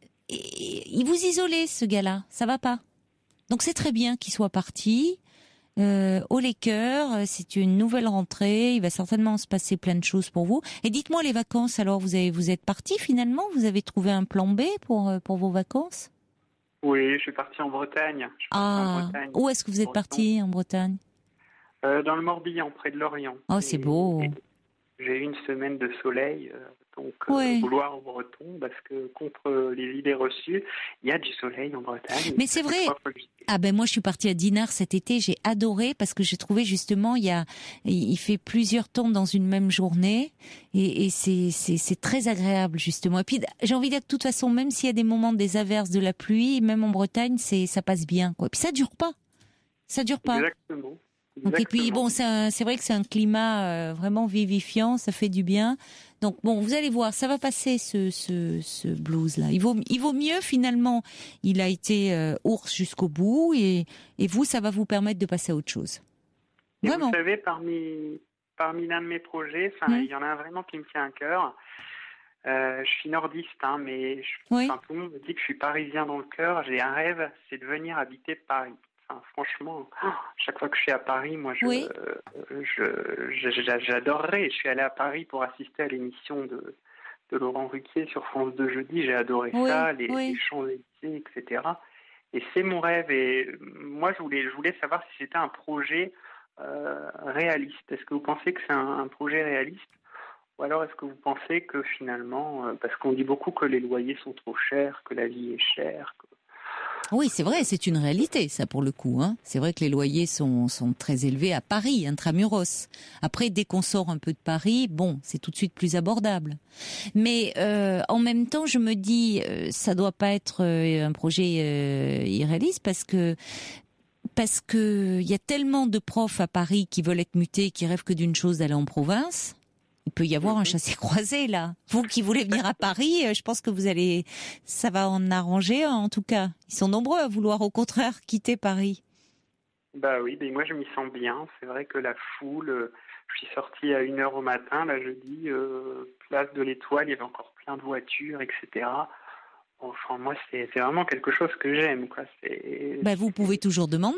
et, il vous isolait, ce gars-là, ça va pas. Donc c'est très bien qu'il soit parti. Euh, haut les cœurs, c'est une nouvelle rentrée, il va certainement se passer plein de choses pour vous. Et dites-moi les vacances, alors vous avez, vous êtes parti finalement, vous avez trouvé un plan B pour pour vos vacances? Oui, je suis parti en Bretagne. Je suis parti en Ah, Bretagne. où est-ce que vous êtes parti en Bretagne? Euh, dans le Morbihan, près de Lorient. Oh, c'est Et- beau. et J'ai eu une semaine de soleil, euh, donc euh, Ouais. vouloir au breton, parce que contre les idées reçues, il y a du soleil en Bretagne. Mais c'est vrai. Trois fois que j'y étais. Ah ben moi je suis partie à Dinard cet été, j'ai adoré parce que j'ai trouvé justement il y a il fait plusieurs temps dans une même journée et, et c'est c'est c'est très agréable justement. Et puis j'ai envie de dire que de toute façon même s'il y a des moments des averses, de la pluie, même en Bretagne, c'est ça passe bien quoi. Puis ça dure pas. Ça dure pas. Exactement. Donc, et puis Exactement. bon, c'est un- c'est vrai que c'est un climat euh, vraiment vivifiant, ça fait du bien. Donc bon, vous allez voir, ça va passer ce ce, ce blues là. Il vaut il vaut mieux finalement. Il a été euh, ours jusqu'au bout et et vous, ça va vous permettre de passer à autre chose. Et Vraiment. vous savez, parmi, parmi l'un de mes projets, enfin, Mm. il y en a un vraiment qui me tient à cœur. Euh, je suis nordiste, hein, mais je, Oui. enfin, tout le monde me dit que je suis parisien dans le cœur. J'ai un rêve, c'est de venir habiter Paris. Enfin, franchement, chaque fois que je suis à Paris, moi, je, Oui. euh, je, je- je- j'adorerais. Je suis allé à Paris pour assister à l'émission de, de Laurent Ruquier sur France deux jeudi. J'ai adoré Oui, ça, les, oui. les Champs-Élysées, et cetera. Et c'est mon rêve. Et moi, je voulais, je voulais savoir si c'était un projet euh, réaliste. Est-ce que vous pensez que c'est un, un projet réaliste? Ou alors est-ce que vous pensez que finalement, euh, parce qu'on dit beaucoup que les loyers sont trop chers, que la vie est chère, que... Oui, c'est vrai, c'est une réalité, ça, pour le coup. Hein. C'est vrai que les loyers sont, sont très élevés à Paris, intramuros. Après, dès qu'on sort un peu de Paris, bon, c'est tout de suite plus abordable. Mais euh, en même temps, je me dis, euh, ça doit pas être euh, un projet euh, irréaliste parce que parce que il y a tellement de profs à Paris qui veulent être mutés, qui rêvent que d'une chose, d'aller en province. Il peut y avoir un chassé-croisé là. Vous qui voulez venir à Paris, euh, je pense que vous allez, ça va en arranger un, en tout cas. Ils sont nombreux à vouloir au contraire quitter Paris. Bah oui, mais moi je m'y sens bien. C'est vrai que la foule, euh, je suis sorti à une heure au matin, là jeudi, euh, place de l'Étoile, il y avait encore plein de voitures, et cetera. Enfin, moi c'est c'est vraiment quelque chose que j'aime, quoi. C'est... Bah vous pouvez toujours demander.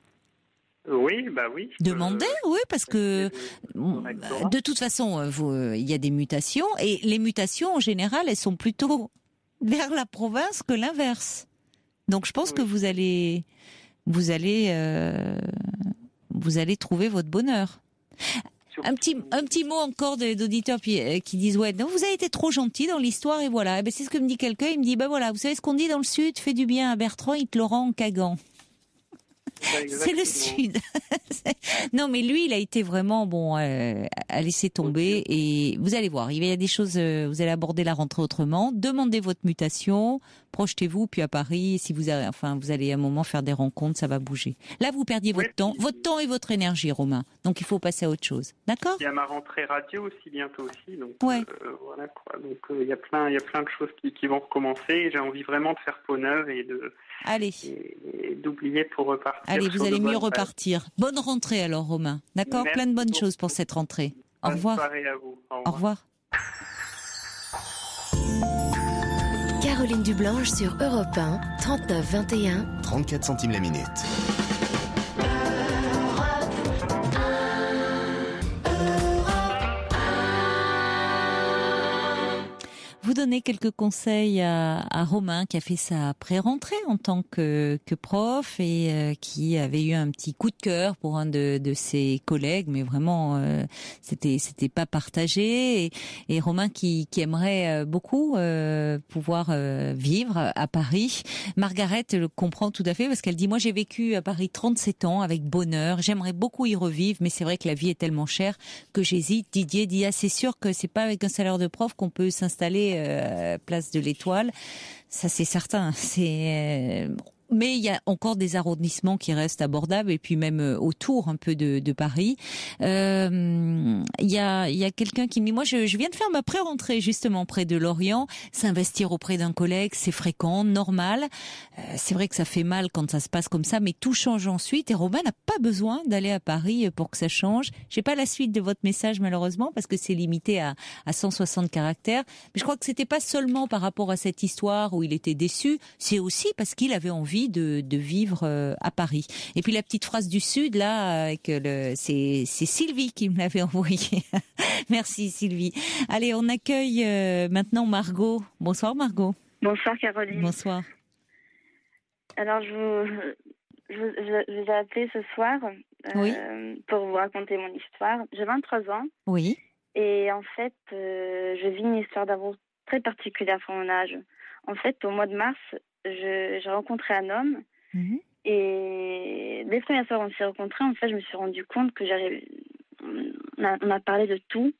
Oui, bah oui. je peux- Demander, oui, parce que le rectorat. de toute façon, euh, vous, euh, il y a des mutations et les mutations en général, elles sont plutôt vers la province que l'inverse. Donc je pense Oui. que vous allez, vous allez, euh, vous allez trouver votre bonheur. Un petit, un petit mot encore de- d'auditeurs puis, euh, qui disent ouais, non, vous avez été trop gentil dans l'histoire et voilà. Eh ben, c'est ce que me dit quelqu'un. Il me dit bah voilà, vous savez ce qu'on dit dans le sud, fait du bien à Bertrand, il te le rend en cagant. C'est le Sud. Non, mais lui, il a été vraiment bon euh, à laisser tomber. Et vous allez voir, il y a des choses. Euh, vous allez aborder la rentrée autrement. Demandez votre mutation, projetez-vous, puis à Paris. Si vous, avez, enfin, vous allez à un moment faire des rencontres, ça va bouger. Là, vous perdiez votre Ouais. temps, votre temps et votre énergie, Romain. Donc, il faut passer à autre chose. D'accord ? Il y a ma rentrée radio aussi bientôt aussi, donc Ouais. euh, voilà quoi. Donc euh, il y a plein, il y a plein de choses qui, qui vont recommencer. Et j'ai envie vraiment de faire peau neuve et de Allez. et, et d'oublier pour repartir. Allez, vous sur allez de mieux bonnes bases. repartir. Bonne rentrée alors, Romain. D'accord ? Merci Plein de bonnes beaucoup. choses pour cette rentrée. Au Bonne revoir. soirée à vous. Au Au revoir. revoir. Caroline Dublanche sur Europe un, trente-neuf vingt et un. trente-quatre centimes la minute. Vous donnez quelques conseils à, à Romain qui a fait sa pré-rentrée en tant que, que prof et euh, qui avait eu un petit coup de cœur pour un de, de ses collègues, mais vraiment euh, c'était c'était pas partagé. Et, et Romain qui, qui aimerait beaucoup euh, pouvoir euh, vivre à Paris. Margaret le comprend tout à fait parce qu'elle dit moi j'ai vécu à Paris trente-sept ans avec bonheur. J'aimerais beaucoup y revivre, mais c'est vrai que la vie est tellement chère que j'hésite. Didier dit ah c'est sûr que c'est pas avec un salaire de prof qu'on peut s'installer Euh, place de l'Étoile, ça c'est certain. C'est euh, mais il y a encore des arrondissements qui restent abordables et puis même euh, autour un peu de, de Paris. Euh, il y a, il y a quelqu'un qui me dit moi je, je viens de faire ma pré-rentrée justement près de Lorient. S'investir auprès d'un collègue, c'est fréquent, normal. Euh, c'est vrai que ça fait mal quand ça se passe comme ça, mais tout change ensuite. Et Romain n'a pas besoin d'aller à Paris pour que ça change. J'ai pas la suite de votre message malheureusement parce que c'est limité à, à cent soixante caractères. Mais je crois que c'était pas seulement par rapport à cette histoire où il était déçu, c'est aussi parce qu'il avait envie de, de vivre euh, à Paris. Et puis la petite phrase du Sud là, avec le, c'est, c'est Sylvie qui me l'avait envoyée. Merci Sylvie. Allez, on accueille euh, maintenant Margot. Bonsoir Margot. Bonsoir Caroline. Bonsoir. Alors je vous, je, vous- je, je vous ai appelé ce soir euh, Oui. pour vous raconter mon histoire. J'ai vingt-trois ans Oui. et en fait euh, je vis une histoire d'amour très particulière pour mon âge. En fait au mois de mars, je, j'ai rencontré un homme Mhm. et dès le premier soir où on s'est rencontrés, en fait je me suis rendu compte que j'arrive, on a, on a parlé de tout.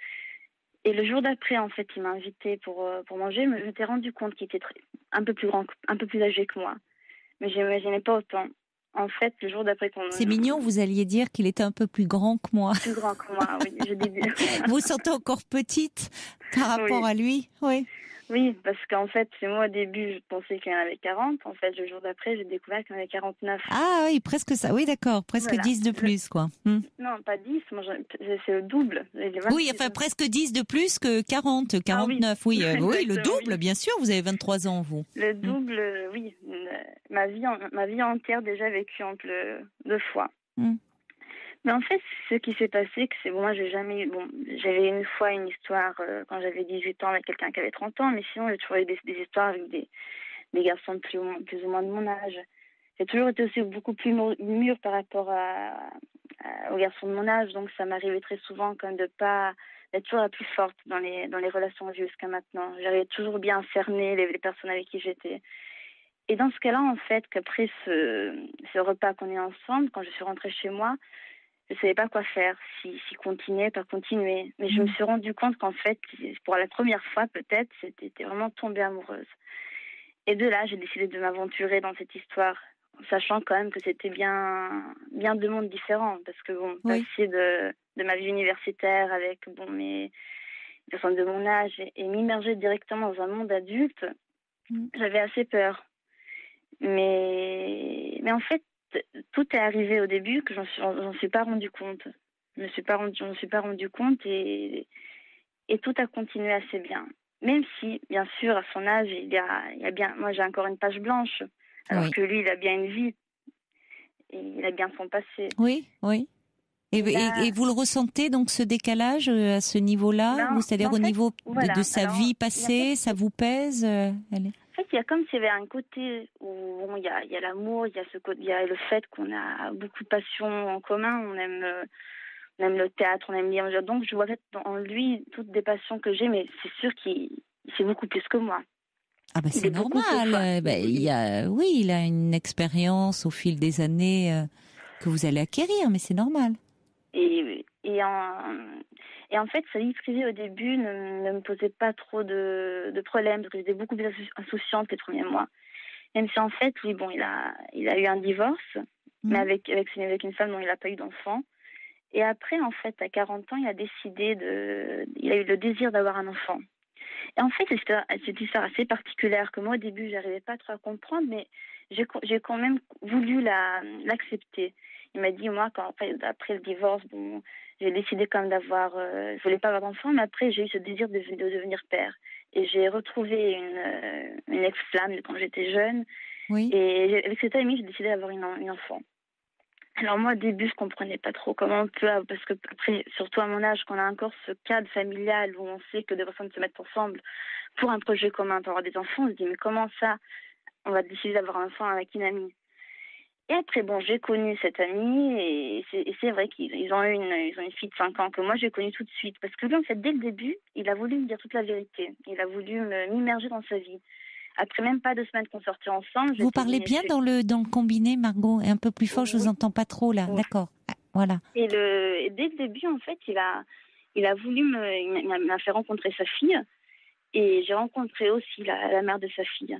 Et le jour d'après, en fait, il m'a invité pour, euh, pour manger. Mais je m'étais rendu compte qu'il était très, un peu plus grand, un peu plus âgé que moi. Mais je n'imaginais pas autant. En fait, le jour d'après qu'on... C'est mignon, vous alliez dire qu'il était un peu plus grand que moi. Plus grand que moi, oui. Je dis bien. Vous vous sentez encore petite par rapport Oui. à lui? Oui. Oui, parce qu'en fait, c'est moi au début, je pensais qu'il y en avait quarante. En fait, le jour d'après, j'ai découvert qu'il y en avait quarante-neuf. Ah oui, presque ça. Oui, d'accord. Presque Voilà. dix de plus, quoi. Hmm. Non, pas dix, moi, j'en- c'est le double. J'ai vingt-six Oui, enfin ans. presque dix de plus que quarante, quarante-neuf. oui, euh, oui, le Exactement, double, oui. bien sûr. Vous avez vingt-trois ans, vous. Le double, euh, oui. Euh, Ma vie, en- ma vie entière déjà vécue en ple- deux fois. Mm. Mais en fait, ce qui s'est passé, que c'est bon, moi, j'ai jamais eu, bon, j'avais une fois une histoire euh, quand j'avais dix-huit ans avec quelqu'un qui avait trente ans, mais sinon, j'ai toujours eu des, des histoires avec des, des garçons de plus ou, moins, plus ou moins de mon âge. J'ai toujours été aussi beaucoup plus mûr mûr par rapport à, à, aux garçons de mon âge, donc ça m'arrivait très souvent quand même de pas d'être toujours la plus forte dans les, dans les relations jusqu'à maintenant. J'arrivais toujours bien à cerner les, les personnes avec qui j'étais. Et dans ce cas-là, en fait, qu'après ce, ce repas qu'on est ensemble, quand je suis rentrée chez moi, je ne savais pas quoi faire, si, si continuer, pas continuer. Mais je me suis rendu compte qu'en fait, pour la première fois peut-être, c'était vraiment tombée amoureuse. Et de là, j'ai décidé de m'aventurer dans cette histoire, en sachant quand même que c'était bien, bien deux mondes différents. Parce que bon, Oui. passer de, de ma vie universitaire avec bon, mes personnes de mon âge et, et m'immerger directement dans un monde adulte, Mm. j'avais assez peur. Mais, mais en fait, tout est arrivé au début que j'en suis, j'en suis pas rendu compte. Je me suis pas rendu, j'en suis pas rendu compte et, et tout a continué assez bien. Même si, bien sûr, à son âge, il y a, il y a bien, moi j'ai encore une page blanche, alors Oui. que lui, il a bien une vie et il a bien son passé. Oui, oui. Et, Là- et, et vous le ressentez, donc, ce décalage euh, à ce niveau-là? Non, Ou c'est-à-dire en au fait, niveau de, voilà. de sa Alors, vie il y a passée, pas- ça vous pèse euh, elle est- En fait, il y a comme s'il y avait un côté où bon, il y a, il y a l'amour, il y a ce côté, il y a le fait qu'on a beaucoup de passions en commun, on aime, euh, on aime le théâtre, on aime lire. Donc, je vois en lui toutes des passions que j'ai, mais c'est sûr qu'il c'est beaucoup plus que moi. Ah bah Il c'est est beaucoup plus normal. fort. Euh, bah, il y a, oui, il a une expérience au fil des années euh, que vous allez acquérir, mais c'est normal. Et, et, en, et en fait, sa vie privée au début ne, ne me posait pas trop de, de problèmes parce que j'étais beaucoup plus insouciante les premiers mois. Même si en fait, oui, bon, il a, il a eu un divorce, mmh. mais avec, avec, avec une femme dont il n'a pas eu d'enfant. Et après, en fait, à quarante ans, il a décidé de... Il a eu le désir d'avoir un enfant. Et en fait, c'est une histoire assez particulière que moi, au début, je n'arrivais pas trop à comprendre, mais j'ai, j'ai quand même voulu la, l'accepter. Il m'a dit, moi, quand, après, après le divorce, bon, j'ai décidé quand même d'avoir... Euh, je ne voulais pas avoir d'enfant, mais après, j'ai eu ce désir de, de devenir père. Et j'ai retrouvé une, une ex-flamme de quand j'étais jeune. Oui. Et avec cette amie, j'ai décidé d'avoir une, une enfant. Alors moi, au début, je comprenais pas trop comment on peut, parce que après, surtout à mon âge, qu'on a encore ce cadre familial où on sait que deux personnes se mettent ensemble pour un projet commun, pour avoir des enfants, on se dit mais comment ça, on va décider d'avoir un enfant avec une amie. Et après, bon, j'ai connu cette amie et c'est, et c'est vrai qu'ils ont eu une, ils ont une fille de cinq ans que moi j'ai connue tout de suite, parce que lui, en fait, dès le début, il a voulu me dire toute la vérité, il a voulu me, m'immerger dans sa vie. Après même pas deux semaines qu'on sortait ensemble. Vous parlez bien dans le, dans le combiné, Margot, et un peu plus fort, oui. Je vous entends pas trop là. Oui. D'accord, voilà. Et, le, et dès le début, en fait, il a, il a voulu me, il m'a, m'a fait rencontrer sa fille, et j'ai rencontré aussi la, la mère de sa fille.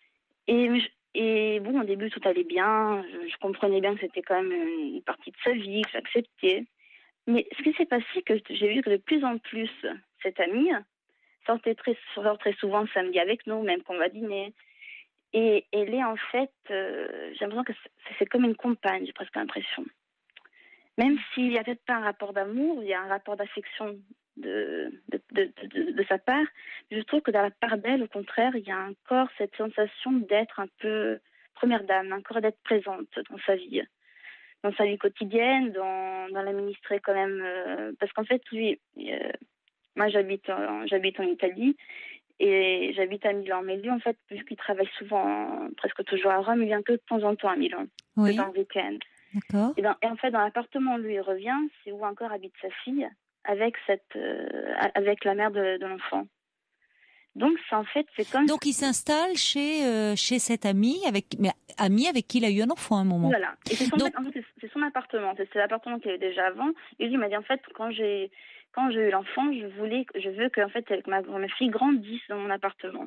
Et, et bon, au début, tout allait bien, je, je comprenais bien que c'était quand même une partie de sa vie, que j'acceptais. Mais ce qui s'est passé, c'est que j'ai vu que de plus en plus, cette amie sortait très, sort très souvent le samedi avec nous, même qu'on va dîner. Et elle est en fait, euh, j'ai l'impression que c'est, c'est comme une compagne, j'ai presque l'impression. Même s'il n'y a peut-être pas un rapport d'amour, il y a un rapport d'affection de, de, de, de, de sa part. Je trouve que de la part d'elle, au contraire, il y a encore cette sensation d'être un peu première dame, encore d'être présente dans sa vie, dans sa vie quotidienne, dans, dans l'administrer quand même. Euh, parce qu'en fait, lui, euh, moi j'habite en, j'habite en Italie. Et j'habite à Milan. Mais lui, en fait, vu qu'il travaille souvent, presque toujours à Rome, il vient que de temps en temps à Milan, oui. que dans le week-end. D'accord. Et, dans, et en fait, dans l'appartement où lui il revient, c'est où encore habite sa fille, avec, cette, euh, avec la mère de, de l'enfant. Donc, c'est, en fait, c'est comme... Donc, il s'installe chez, euh, chez cette amie, avec, mais amie avec qui il a eu un enfant à un moment. Voilà. Et c'est son, Donc... en fait, c'est son appartement. C'est, c'est l'appartement qu'il avait déjà avant. Et lui, il m'a dit, en fait, quand j'ai... Quand j'ai eu l'enfant, je voulais, je veux que en fait, ma, ma fille grandisse dans mon appartement.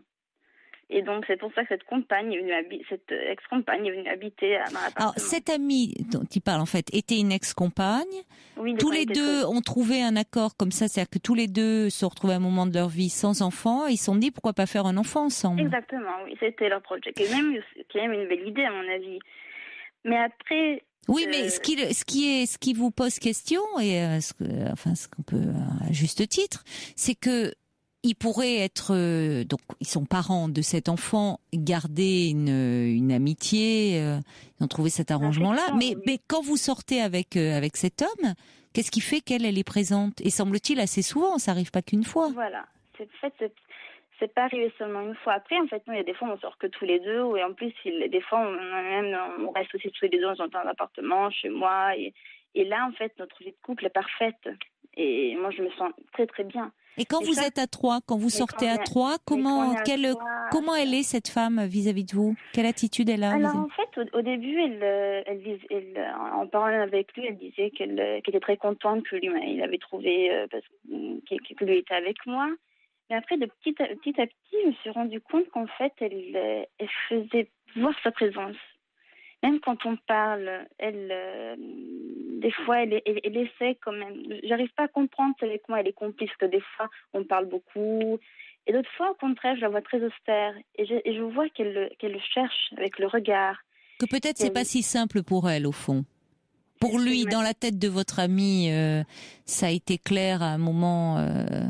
Et donc, c'est pour ça que cette compagne est venue habi- cette ex-compagne est venue habiter à mon appartement. Alors, cette amie dont il parle, en fait, était une ex-compagne. Oui, tous les deux très... ont trouvé un accord comme ça, c'est-à-dire que tous les deux se retrouvaient à un moment de leur vie sans enfant. Et ils se sont dit, pourquoi pas faire un enfant ensemble? Exactement, oui, c'était leur projet. Qui est même, qui est même une belle idée, à mon avis. Mais après... Oui, euh... mais ce qui, ce qui est, ce qui vous pose question, et euh, ce que, enfin, ce qu'on peut, à juste titre, c'est que ils pourraient être, euh, donc, ils sont parents de cet enfant, garder une, une amitié, euh, ils ont trouvé cet arrangement-là. Mais, oui. mais quand vous sortez avec, euh, avec cet homme, qu'est-ce qui fait qu'elle, elle est présente? Et semble-t-il assez souvent, ça arrive pas qu'une fois. Voilà. C'est, en fait, c'est, c'est pas arrivé seulement une fois. Après, en fait, nous, il y a des fois, on sort que tous les deux, et en plus, il, des fois, on, même, on reste aussi tous les deux dans un appartement, chez moi, et, et là, en fait, notre vie de couple est parfaite. Et moi, je me sens très, très bien. Et quand et vous ça, êtes à trois, quand vous sortez quand à trois, comment, quelle, trois, comment elle est cette femme vis-à-vis de vous? Quelle attitude elle a? Alors en fait, au, au début, elle, elle, elle, elle, en parlant avec lui, elle disait qu'elle, qu'elle était très contente que lui, il avait trouvé euh, parce, que, que lui était avec moi. Mais après, de petit à petit, à petit je me suis rendu compte qu'en fait, elle, elle faisait voir sa présence. Même quand on parle, elle, euh, des fois, elle, elle, elle essaie quand même. J'arrive pas à comprendre avec moi, elle est complice, que des fois, on parle beaucoup. Et d'autres fois, au contraire, je la vois très austère. Et je, et je vois qu'elle, qu'elle cherche avec le regard. Que peut-être c'est elle... pas si simple pour elle, au fond. Pour lui, dans la tête de votre ami, euh, ça a été clair à un moment. Euh,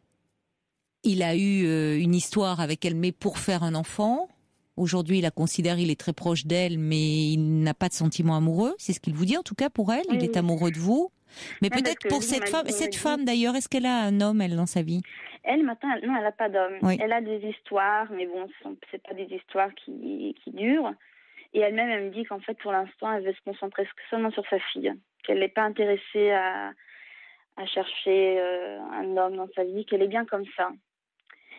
il a eu euh, une histoire avec elle, mais pour faire un enfant. Aujourd'hui, il la considère, il est très proche d'elle, mais il n'a pas de sentiment amoureux. C'est ce qu'il vous dit, en tout cas, pour elle. Oui, il est amoureux de vous. Mais non, peut-être pour cette femme, cette femme d'ailleurs, est-ce qu'elle a un homme, elle, dans sa vie? Elle, maintenant, elle, non, elle n'a pas d'homme. Oui. Elle a des histoires, mais bon, c'est pas des histoires qui, qui durent. Et elle-même, elle me dit qu'en fait, pour l'instant, elle veut se concentrer seulement sur sa fille. Qu'elle n'est pas intéressée à, à chercher euh, un homme dans sa vie, qu'elle est bien comme ça.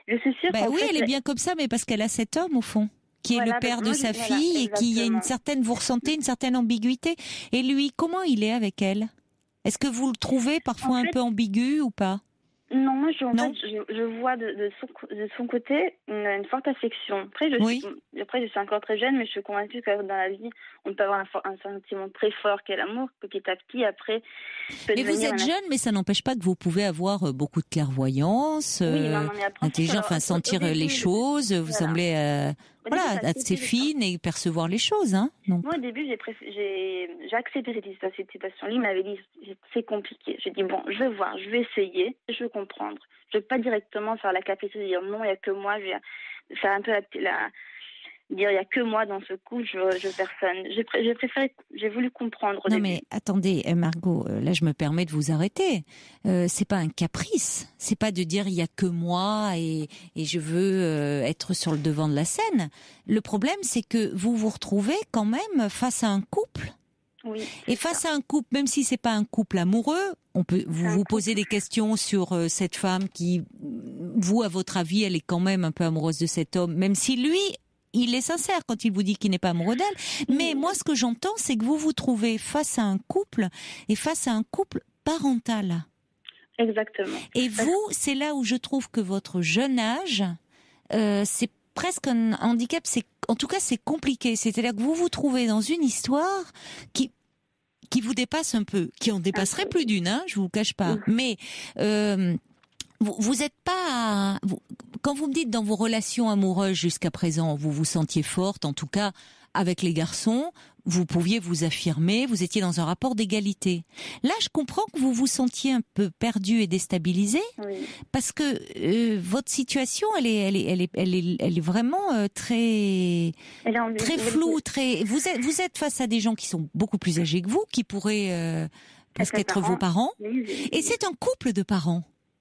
Je suis sûre. Ben oui, fait, elle est bien comme ça, mais parce qu'elle a cet homme au fond, qui voilà, est le père de moi, sa je, fille voilà, et qui a une certaine, vous ressentez une certaine ambiguïté. Et lui, comment il est avec elle? Est-ce que vous le trouvez parfois en un fait, peu ambigu ou pas? Non, moi, je, en Non. fait, je, je vois de, de, son, de son côté une, une forte affection. Après je, oui. suis, après, je suis encore très jeune, mais je suis convaincue que dans la vie, on peut avoir un, un sentiment très fort qu'est l'amour, petit à petit, après... Mais vous êtes jeune, mais ça n'empêche pas que vous pouvez avoir beaucoup de clairvoyance, oui, euh, non, non, mais après, intelligent, enfin sentir début, les choses, vous voilà. semblez euh, voilà, assez fine et percevoir les choses. Hein, donc. Moi, au début, j'ai, préf... j'ai... j'ai accepté cette, cette situation-là. Il m'avait dit, c'est compliqué. J'ai dit, bon, je vais voir, je vais essayer, je vais comprendre. Je ne vais pas directement faire la capacité de dire non, il n'y a que moi. Je vais faire un peu la... la... dire il n'y a que moi dans ce coup, je je personne. J'ai, pré... j'ai préféré, j'ai voulu comprendre au non début. mais attendez, Margot, là je me permets de vous arrêter. Euh, c'est pas un caprice, c'est pas de dire il y a que moi et et je veux euh, être sur le devant de la scène. Le problème c'est que vous vous retrouvez quand même face à un couple. Oui, et face ça. à un couple, même si c'est pas un couple amoureux, on peut vous vous poser des questions sur euh, cette femme qui, vous à votre avis, elle est quand même un peu amoureuse de cet homme, même si lui, il est sincère quand il vous dit qu'il n'est pas amoureux d'elle. Mais moi, ce que j'entends, c'est que vous vous trouvez face à un couple et face à un couple parental. Exactement. Et vous, c'est là où je trouve que votre jeune âge, euh, c'est presque un handicap. C'est, en tout cas, c'est compliqué. C'est-à-dire que vous vous trouvez dans une histoire qui qui vous dépasse un peu, qui en dépasserait plus d'une, hein, je vous le cache pas. Mais euh, vous, vous êtes pas, vous, quand vous me dites dans vos relations amoureuses jusqu'à présent, vous vous sentiez forte, en tout cas avec les garçons, vous pouviez vous affirmer, vous étiez dans un rapport d'égalité. Là, je comprends que vous vous sentiez un peu perdu et déstabilisé, oui. parce que euh, votre situation, elle est, elle est, elle est, elle est, elle est vraiment euh, très, est très floue, très. Vous êtes, vous êtes face à des gens qui sont beaucoup plus âgés que vous, qui pourraient euh, presque être parents. vos parents, oui, oui. et c'est un couple de parents.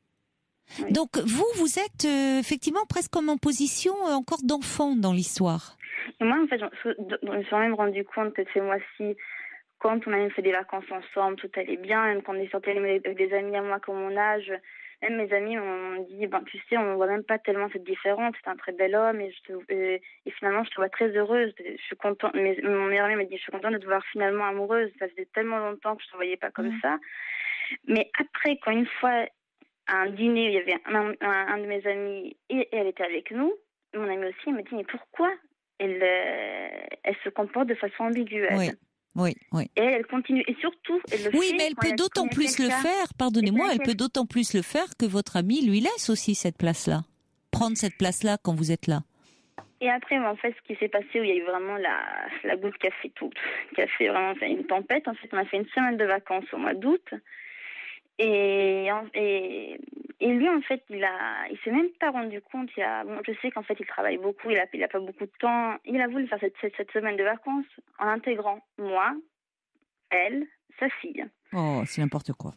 Oui. Donc vous, vous êtes euh, effectivement presque comme en position euh, encore d'enfant dans l'histoire. Et moi, en fait, je me suis même rendu compte que ces mois-ci, quand on a même fait des vacances ensemble, tout allait bien, même quand on est sorti avec des amis à moi comme mon âge, même mes amis m'ont dit, ben, tu sais, on ne voit même pas tellement cette différence, c'est un très bel homme, et, je te, et, et finalement, je te vois très heureuse, je suis contente, mais mon meilleur ami m'a dit, je suis contente de te voir finalement amoureuse, ça faisait tellement longtemps que je ne te voyais pas comme mmh. ça. Mais après, quand une fois, à un dîner, il y avait un, un, un de mes amis, et elle était avec nous, mon ami aussi, il m'a dit, mais pourquoi Elle, euh, elle se comporte de façon ambiguë. Elle. Oui, oui, oui. Et elle continue. Et surtout, elle le oui, fait. mais elle peut elle d'autant plus le faire, pardonnez-moi, elle peut d'autant plus le faire que votre ami lui laisse aussi cette place-là. Prendre cette place-là quand vous êtes là. Et après, en fait, ce qui s'est passé, où il y a eu vraiment la, la goutte qui a fait tout, qui a fait vraiment une tempête. En fait, on a fait une semaine de vacances au mois d'août. Et, et, et lui, en fait, il a, il s'est même pas rendu compte. Il a, bon, je sais qu'en fait, il travaille beaucoup, il a, il a pas beaucoup de temps. Il a voulu faire cette, cette, cette semaine de vacances en intégrant moi, elle, sa fille. Oh, c'est n'importe quoi.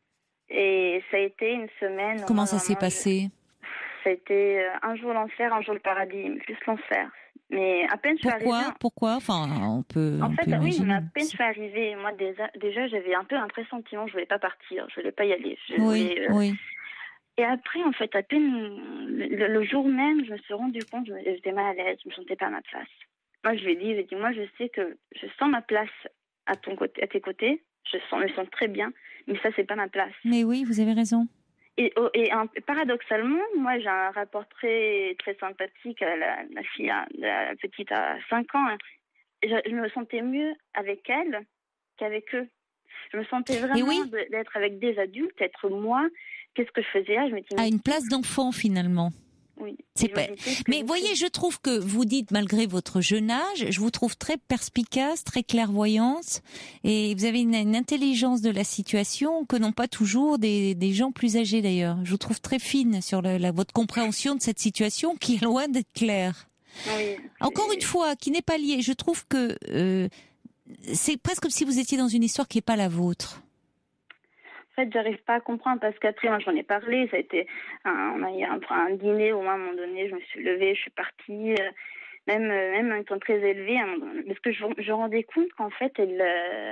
Et ça a été une semaine. Comment ça s'est passé? Ça a été un jour l'enfer, un jour le paradis, mais plus l'enfer. Mais à peine je suis Pourquoi arrivée. Pourquoi Enfin, on peut. En on fait, peut oui, imaginer. mais à peine je suis arrivée. Moi, déjà, déjà j'avais un peu un pressentiment. Je voulais pas partir. Je voulais pas y aller. Je oui, voulais, euh... oui. Et après, en fait, à peine le, le jour même, je me suis rendu compte, je j'étais mal à l'aise. Je me sentais pas à ma place. Moi, je lui ai dit, j'ai dit, moi, je sais que je sens ma place à ton côté, à tes côtés. Je sens, je me sens très bien, mais ça, c'est pas ma place. Mais oui, vous avez raison. Et, et, et paradoxalement, moi, j'ai un rapport très, très sympathique à la, la fille, à, la petite à cinq ans. Je, je me sentais mieux avec elle qu'avec eux. Je me sentais vraiment oui. d'être avec des adultes, être moi. Qu'est-ce que je faisais là? Je me disais, à une place d'enfant, finalement. Oui. C'est pas... Mais voyez, je trouve que vous dites, malgré votre jeune âge, je vous trouve très perspicace, très clairvoyante, et vous avez une, une intelligence de la situation que n'ont pas toujours des, des gens plus âgés d'ailleurs. Je vous trouve très fine sur la, la, votre compréhension de cette situation qui est loin d'être claire. Oui. Encore une fois, qui n'est pas liée. Je trouve que euh, c'est presque comme si vous étiez dans une histoire qui n'est pas la vôtre. En fait, j'arrive pas à comprendre parce qu'après, moi, j'en ai parlé. Ça a été un, on a eu un, un dîner où, à un moment donné, je me suis levée, je suis partie. même euh, même en étant très élevée, hein, parce que je, je rendais compte qu'en fait, elle,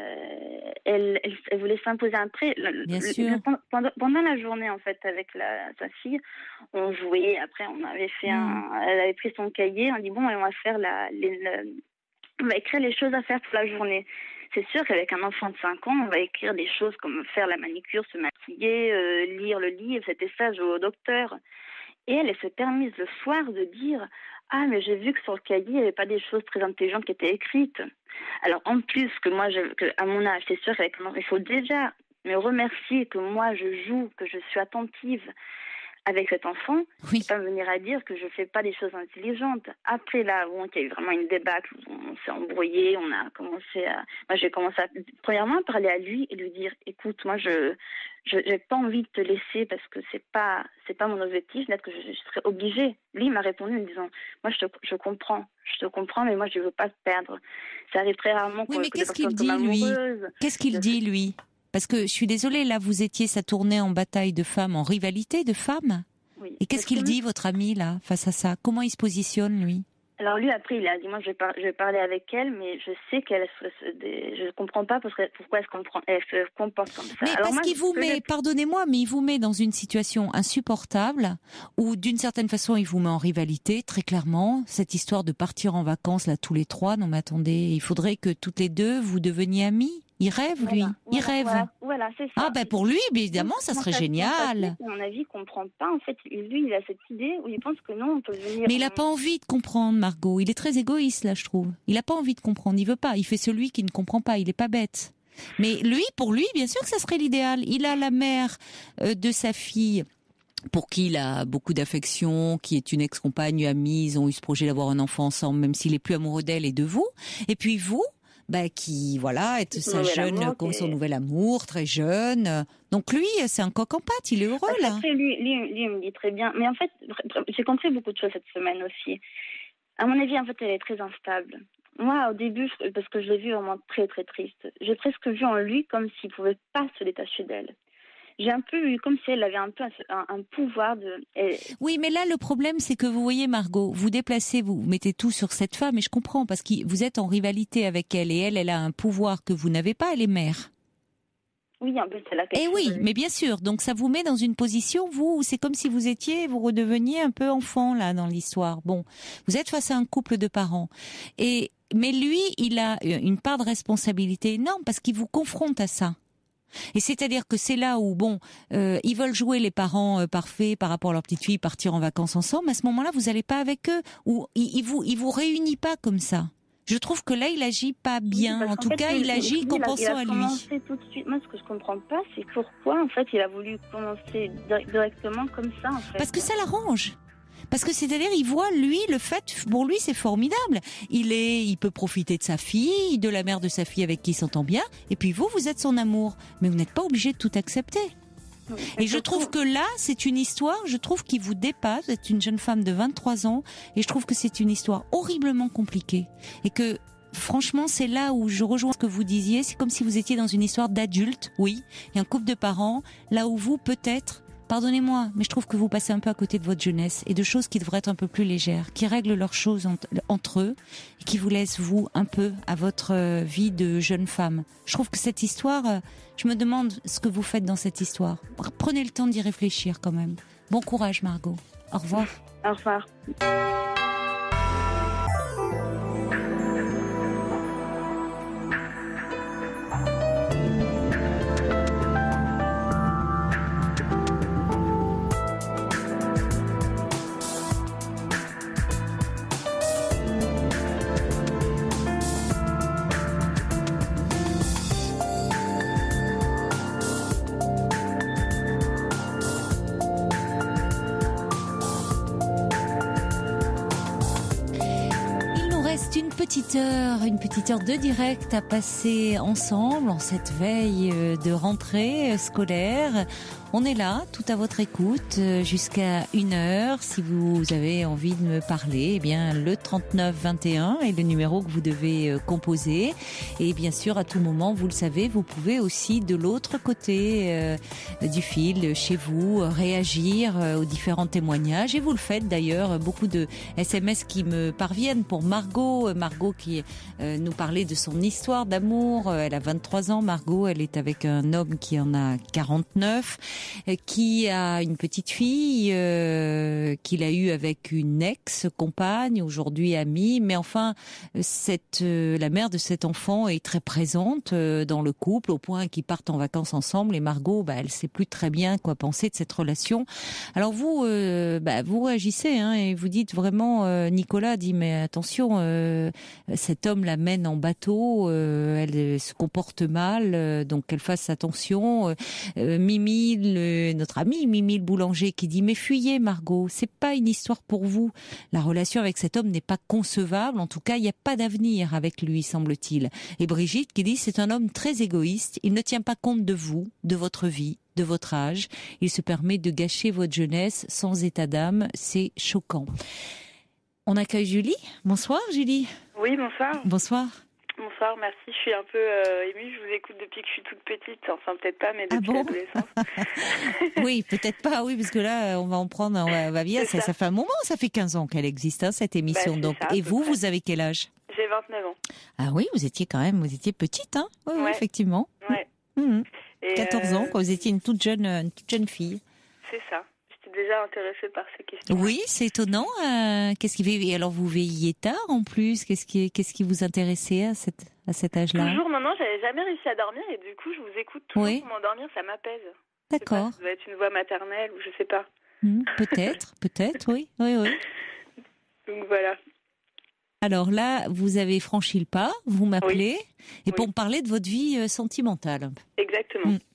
euh, elle, elle, elle voulait s'imposer un prêt. Bien le, sûr. le, pendant, pendant la journée, en fait, avec la, sa fille, on jouait. Après, on avait fait Mm. un, elle avait pris son cahier. On dit bon, on va faire la, les, la, on va écrire les choses à faire pour la journée. C'est sûr qu'avec un enfant de cinq ans, on va écrire des choses comme faire la manicure, se maquiller, euh, lire le livre, c'était ça, jouer au docteur. Et elle, elle s'est permise le soir de dire « Ah, mais j'ai vu que sur le cahier, il n'y avait pas des choses très intelligentes qui étaient écrites. » Alors, en plus, que moi, je, que, à mon âge, c'est sûr qu'avec un enfant, il faut déjà me remercier que moi, je joue, que je suis attentive avec cet enfant, Oui. et pas venir à dire que je fais pas des choses intelligentes. Après, là, bon, il y a eu vraiment une débâcle, on s'est embrouillé, on a commencé à... Moi, j'ai commencé à, premièrement, à parler à lui et lui dire, écoute, moi, je je j'ai pas envie de te laisser parce que c'est pas c'est pas mon objectif, peut-être que je, je serais obligée. Lui, il m'a répondu en me disant, moi, je te, je comprends, je te comprends, mais moi, je veux pas te perdre. Ça arrive très rarement Oui, qu'on mais que qu'est-ce des personnes qu'il dit, tombent lui amoureuses. Qu'est-ce qu'il Je- dit, lui Parce que je suis désolée, là, vous étiez, ça tournait en bataille de femmes, en rivalité de femmes. Oui. Et qu'est-ce qu'il dit, votre ami, là, face à ça? Comment il se positionne, lui? Alors lui, après, il a dit, moi, je vais, par- je vais parler avec elle, mais je sais qu'elle se, se- des- je comprends pas parce que, pourquoi elle se, comprend, elle se comporte comme ça. Mais Alors parce moi, qu'il vous ce que met, j'ai- pardonnez-moi, mais il vous met dans une situation insupportable où, d'une certaine façon, il vous met en rivalité, très clairement. Cette histoire de partir en vacances, là, tous les trois, non mais attendez, il faudrait que toutes les deux, vous deveniez amies. Il rêve, lui. Voilà, il voilà, rêve. Voilà, voilà, c'est ça. Ah ben pour lui, bien évidemment, ça Mon serait papi- génial. mon papi, à mon avis, il comprend pas. En fait, lui, il a cette idée où il pense que non, on peut venir. Mais il n'a pas envie de comprendre, Margot. Il est très égoïste, là, je trouve. Il n'a pas envie de comprendre. Il veut pas. Il fait celui qui ne comprend pas. Il est pas bête. Mais lui, pour lui, bien sûr que ça serait l'idéal. Il a la mère euh, de sa fille, pour qui il a beaucoup d'affection, qui est une ex-compagne, amie. Ils ont eu ce projet d'avoir un enfant ensemble, même s'il est plus amoureux d'elle et de vous. Et puis vous, bah, qui, voilà, est sa nouvel jeune, amour, comme qui son est- nouvel amour, très jeune. Donc lui, c'est un coq en pâte. Il est heureux, Parce là. qu'après, lui, lui, lui, il me dit très bien. Mais en fait, j'ai compris beaucoup de choses cette semaine aussi. À mon avis, en fait, elle est très instable. Moi, au début, je- parce que je l'ai vu vraiment très, très triste, j'ai presque vu en lui comme s'il pouvait pas se détacher d'elle. J'ai un peu eu comme si elle avait un peu un, un- un pouvoir de... elle- Oui, mais là, le problème, c'est que vous voyez, Margot, vous déplacez, vous mettez tout sur cette femme, et je comprends, parce que vous êtes en rivalité avec elle, et elle, elle a un pouvoir que vous n'avez pas, elle est mère. Oui, en plus, elle a quelque Eh chose oui, de- mais bien sûr, donc ça vous met dans une position, vous, où c'est comme si vous étiez, vous redeveniez un peu enfant, là, dans l'histoire. Bon, vous êtes face à un couple de parents. Et, mais lui, il a une part de responsabilité énorme, parce qu'il vous confronte à ça. Et c'est-à-dire que c'est là où, bon, euh, ils veulent jouer les parents euh, parfaits par rapport à leur petite fille, partir en vacances ensemble. À ce moment-là, vous n'allez pas avec eux, ou il, il vous, il vous réunit pas comme ça. Je trouve que là, il agit pas bien. Parce en qu'en tout fait, cas, lui, il agit lui, qu'en il a- pensant il a à lui. commencé tout de suite. Moi, ce que je comprends pas, c'est pourquoi, en fait, il a voulu commencer di- directement comme ça, en fait. Parce que ça l'arrange. Parce que c'est-à-dire, il voit, lui, le fait, pour lui, c'est formidable. Il est, il peut profiter de sa fille, de la mère de sa fille avec qui il s'entend bien. Et puis vous, vous êtes son amour. Mais vous n'êtes pas obligé de tout accepter. Oui. Et je trouve que là, c'est une histoire, je trouve qui vous dépasse. Vous êtes une jeune femme de vingt-trois ans. Et je trouve que c'est une histoire horriblement compliquée. Et que, franchement, c'est là où je rejoins ce que vous disiez. C'est comme si vous étiez dans une histoire d'adulte, oui, et un couple de parents. Là où vous, peut-être, pardonnez-moi, mais je trouve que vous passez un peu à côté de votre jeunesse et de choses qui devraient être un peu plus légères, qui règlent leurs choses ent- entre eux et qui vous laissent, vous, un peu à votre euh, vie de jeune femme. Je trouve que cette histoire, euh, je me demande ce que vous faites dans cette histoire. Prenez le temps d'y réfléchir quand même. Bon courage, Margot. Au revoir. Au revoir. Il nous reste une petite heure, une petite heure de direct à passer ensemble en cette veille euh, de rentrée euh, scolaire. On est là, tout à votre écoute, euh, jusqu'à une heure. Si vous avez envie de me parler, eh bien, le trente-neuf vingt et un est le numéro que vous devez euh, composer. Et bien sûr, à tout moment, vous le savez, vous pouvez aussi, de l'autre côté euh, du fil, chez vous, euh, réagir euh, aux différents témoignages. Et vous le faites d'ailleurs, beaucoup de S M S qui me parviennent pour Margot. Margot qui euh, nous parlait de son histoire d'amour. Elle a vingt-trois ans, Margot. Elle est avec un homme qui en a quarante-neuf. Qui a une petite fille euh, qu'il a eue avec une ex-compagne, aujourd'hui amie, mais enfin cette euh, la mère de cet enfant est très présente euh, dans le couple au point qu'ils partent en vacances ensemble et Margot, bah, elle sait plus très bien quoi penser de cette relation. Alors vous, euh, bah, vous réagissez hein, et vous dites vraiment, euh, Nicolas dit mais attention, euh, cet homme la mène en bateau, euh, elle se comporte mal, euh, donc qu'elle fasse attention. Euh, Mimi Le, notre ami Mimi le boulanger qui dit mais fuyez Margot, c'est pas une histoire pour vous. La relation avec cet homme n'est pas concevable, en tout cas il n'y a pas d'avenir avec lui semble-t-il. Et Brigitte qui dit c'est un homme très égoïste, il ne tient pas compte de vous, de votre vie, de votre âge, il se permet de gâcher votre jeunesse sans état d'âme, c'est choquant. On accueille Julie. Bonsoir Julie. Oui, bonsoir. Bonsoir. Bonsoir, merci. Je suis un peu euh, émue. Je vous écoute depuis que je suis toute petite. Enfin, peut-être pas, mais depuis ah bon l'adolescence. Oui, peut-être pas, oui, parce que là, on va en prendre, on va, on va bien. Ça, ça. ça fait un moment, ça fait quinze ans qu'elle existe, hein, cette émission. Bah, donc, ça, et vous, près. vous avez quel âge? J'ai vingt-neuf ans. Ah oui, vous étiez quand même, vous étiez petite, hein? Oui, ouais. oui, effectivement. Ouais. Mmh. Et quatorze euh... ans, quand vous étiez une toute jeune, une toute jeune fille. C'est ça. J'étais déjà intéressée par ces questions. Oui, c'est étonnant. Euh, qu'est-ce qui fait... Et alors, vous veilliez tard en plus. Qu'est-ce qui, qu'est-ce qui vous intéressait à cette, à cet âge-là? Toujours, non, non, j'avais jamais réussi à dormir et du coup, je vous écoute toujours oui. pour m'endormir, ça m'apaise. D'accord. Ça doit être une voix maternelle ou je sais pas. Mmh, peut-être, peut-être, oui, oui, oui. Donc voilà. Alors là, vous avez franchi le pas, vous m'appelez, oui. et oui. pour me parler de votre vie euh, sentimentale. Exactement. Mmh.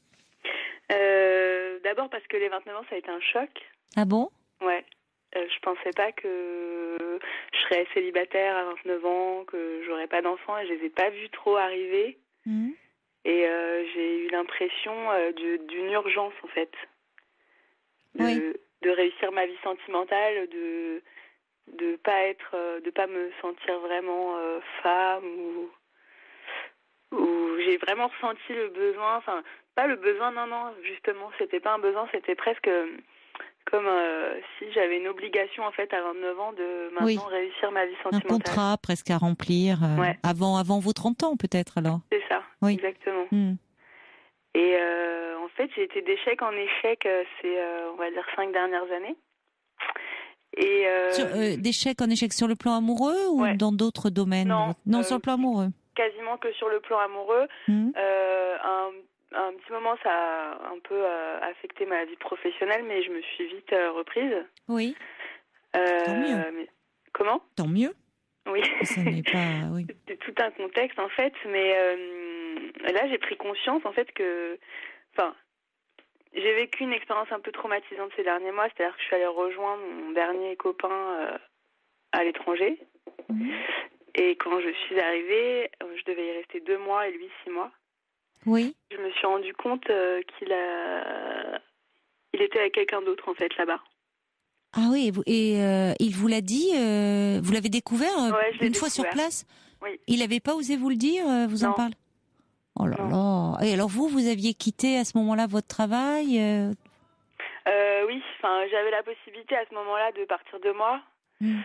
Euh, d'abord parce que les vingt-neuf ans, ça a été un choc. Ah bon? Ouais. Euh, je pensais pas que je serais célibataire à vingt-neuf ans, que j'aurais pas d'enfants, et je les ai pas vus trop arriver. Mmh. Et euh, j'ai eu l'impression euh, de, d'une urgence, en fait. De, oui. de réussir ma vie sentimentale, de de pas être, de pas me sentir vraiment euh, femme, ou, ou j'ai vraiment ressenti le besoin, enfin, pas le besoin, non, non, justement, c'était pas un besoin, c'était presque comme euh, si j'avais une obligation, en fait, à vingt-neuf ans, de maintenant oui. réussir ma vie sentimentale. Un contrat presque à remplir, euh, ouais. avant, avant vos trente ans, peut-être, alors. C'est ça, oui. Exactement. Mmh. Et euh, en fait, j'ai été d'échec en échec euh, ces, euh, on va dire, cinq dernières années. Et euh, sur, euh, d'échec en échec sur le plan amoureux ou ouais. dans d'autres domaines? Non, non euh, sur le plan amoureux. Quasiment que sur le plan amoureux. Mmh. Euh, un, un petit moment, ça a un peu euh, affecté ma vie professionnelle, mais je me suis vite euh, reprise. Oui. Euh, Tant mieux. Mais... Comment? Tant mieux. Oui. Ça n'est pas. Oui. C'est tout un contexte en fait, mais euh, là j'ai pris conscience en fait que, enfin. J'ai vécu une expérience un peu traumatisante ces derniers mois, c'est-à-dire que je suis allée rejoindre mon dernier copain euh, à l'étranger. Mmh. Et quand je suis arrivée, je devais y rester deux mois et lui six mois. Oui. Je me suis rendu compte euh, qu'il a, il était avec quelqu'un d'autre en fait là-bas. Ah oui, et euh, il vous l'a dit, euh, vous l'avez découvert euh, ouais, une découvert. fois sur place? Oui. Il n'avait pas osé vous le dire, euh, vous non. en parlez? Oh là non. là. Et alors vous, vous aviez quitté à ce moment-là votre travail? euh... Euh, oui, enfin, j'avais la possibilité à ce moment-là de partir deux mois. Mmh.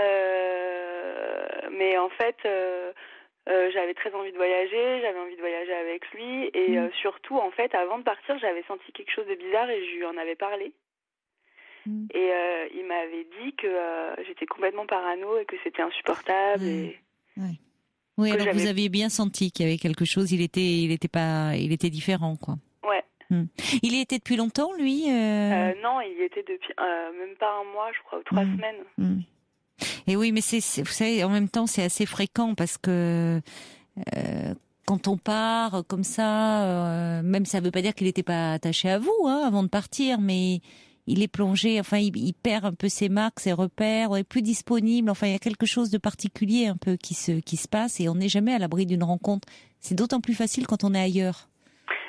Euh, mais en fait, euh, euh, j'avais très envie de voyager, j'avais envie de voyager avec lui. Et mmh. euh, surtout, en fait, avant de partir, j'avais senti quelque chose de bizarre et je lui en avais parlé. Mmh. Et euh, il m'avait dit que euh, j'étais complètement parano et que c'était insupportable. Mmh. Et... Oui. Oui, alors j'avais... vous aviez bien senti qu'il y avait quelque chose, il était, il était pas, il était différent, quoi. Ouais. Hum. Il y était depuis longtemps, lui euh... Euh, Non, il y était depuis euh, même pas un mois, je crois, ou trois hum. semaines. Hum. Et oui, mais c'est, c'est, vous savez, en même temps, c'est assez fréquent parce que euh, quand on part comme ça, euh, même ça veut pas dire qu'il n'était pas attaché à vous, hein, avant de partir, mais il est plongé, enfin, il, il perd un peu ses marques, ses repères, on est plus disponible. Enfin, il y a quelque chose de particulier un peu qui se qui se passe et on n'est jamais à l'abri d'une rencontre. C'est d'autant plus facile quand on est ailleurs.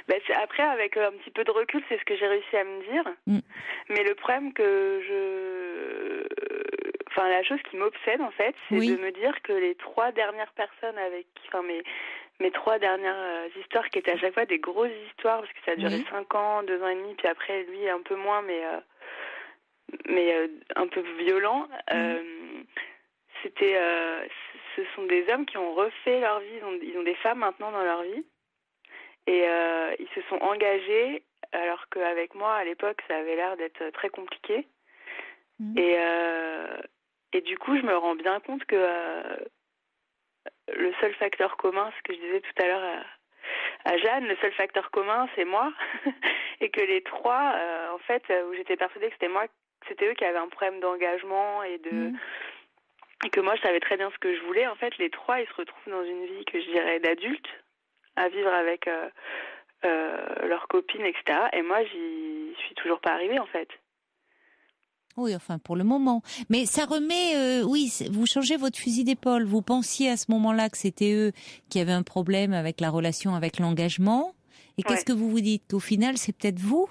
Ben, c'est, après, avec un petit peu de recul, c'est ce que j'ai réussi à me dire. Mm. Mais le problème que je... Enfin, la chose qui m'obsède, en fait, c'est oui. de me dire que les trois dernières personnes avec qui... Enfin, mes, mes trois dernières euh, histoires, qui étaient à chaque fois des grosses histoires, parce que ça a duré oui. cinq ans, deux ans et demi, puis après, lui, un peu moins, mais, euh, mais euh, un peu violent. Mm. Euh, c'était... Euh, ce sont des hommes qui ont refait leur vie. Ils ont, ils ont des femmes maintenant dans leur vie. Et euh, ils se sont engagés, alors qu'avec moi, à l'époque, ça avait l'air d'être très compliqué. Mmh. Et, euh, et du coup, je me rends bien compte que euh, le seul facteur commun, ce que je disais tout à l'heure à, à Jeanne, le seul facteur commun, c'est moi. Et que les trois, euh, en fait, où j'étais persuadée que c'était moi, c'était eux qui avaient un problème d'engagement et de... Mmh. Et que moi, je savais très bien ce que je voulais. En fait, les trois, ils se retrouvent dans une vie que je dirais d'adulte, à vivre avec euh, euh, leurs copines, et cetera. Et moi, j'y suis toujours pas arrivée, en fait. Oui, enfin, pour le moment. Mais ça remet... Euh, oui, vous changez votre fusil d'épaule. Vous pensiez à ce moment-là que c'était eux qui avaient un problème avec la relation, avec l'engagement. Et qu'est-ce ouais. que vous vous dites? Qu'au final, c'est peut-être vous?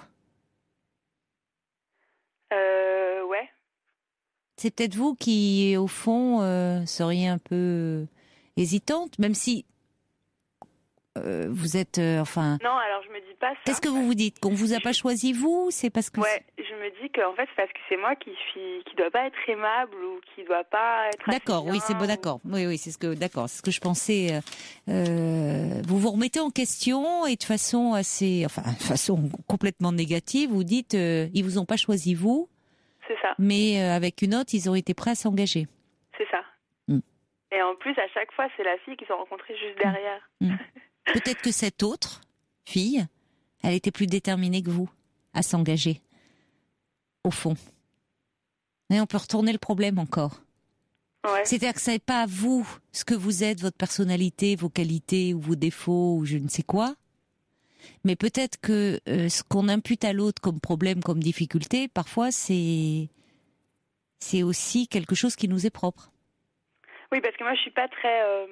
Euh, ouais. C'est peut-être vous qui, au fond, euh, seriez un peu hésitante, même si... Euh, vous êtes, euh, enfin... Non, alors je me dis pas ça. Qu'est-ce que vous vous dites? Qu'on vous a pas choisi, vous? C'est parce que... Ouais, je me dis qu'en fait, c'est parce que c'est moi qui suis, qui doit pas être aimable ou qui doit pas être... D'accord, oui, c'est bon, d'accord. Oui, oui, c'est ce que, d'accord, c'est ce que je pensais. Euh, vous vous remettez en question et de façon assez, enfin, de façon complètement négative, vous dites, euh, ils vous ont pas choisi, vous. C'est ça. Mais euh, avec une autre, ils auraient été prêts à s'engager. C'est ça. Mm. Et en plus, à chaque fois, c'est la fille qu'ils ont rencontrée juste derrière. Mm. Peut-être que cette autre fille, elle était plus déterminée que vous à s'engager, au fond. Mais on peut retourner le problème encore. Ouais. C'est-à-dire que ce n'est pas vous, ce que vous êtes, votre personnalité, vos qualités ou vos défauts ou je ne sais quoi. Mais peut-être que euh, ce qu'on impute à l'autre comme problème, comme difficulté, parfois c'est c'est aussi quelque chose qui nous est propre. Oui, parce que moi je suis pas très... Euh...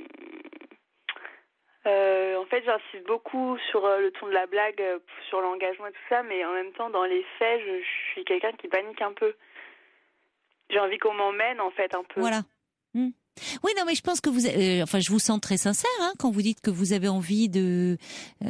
Euh, en fait, j'insiste beaucoup sur euh, le ton de la blague, euh, sur l'engagement et tout ça, mais en même temps, dans les faits, je, je suis quelqu'un qui panique un peu. J'ai envie qu'on m'emmène, en fait, un peu. Voilà. Mmh. Oui, non, mais je pense que vous... Euh, enfin, je vous sens très sincère hein, quand vous dites que vous avez envie de, euh,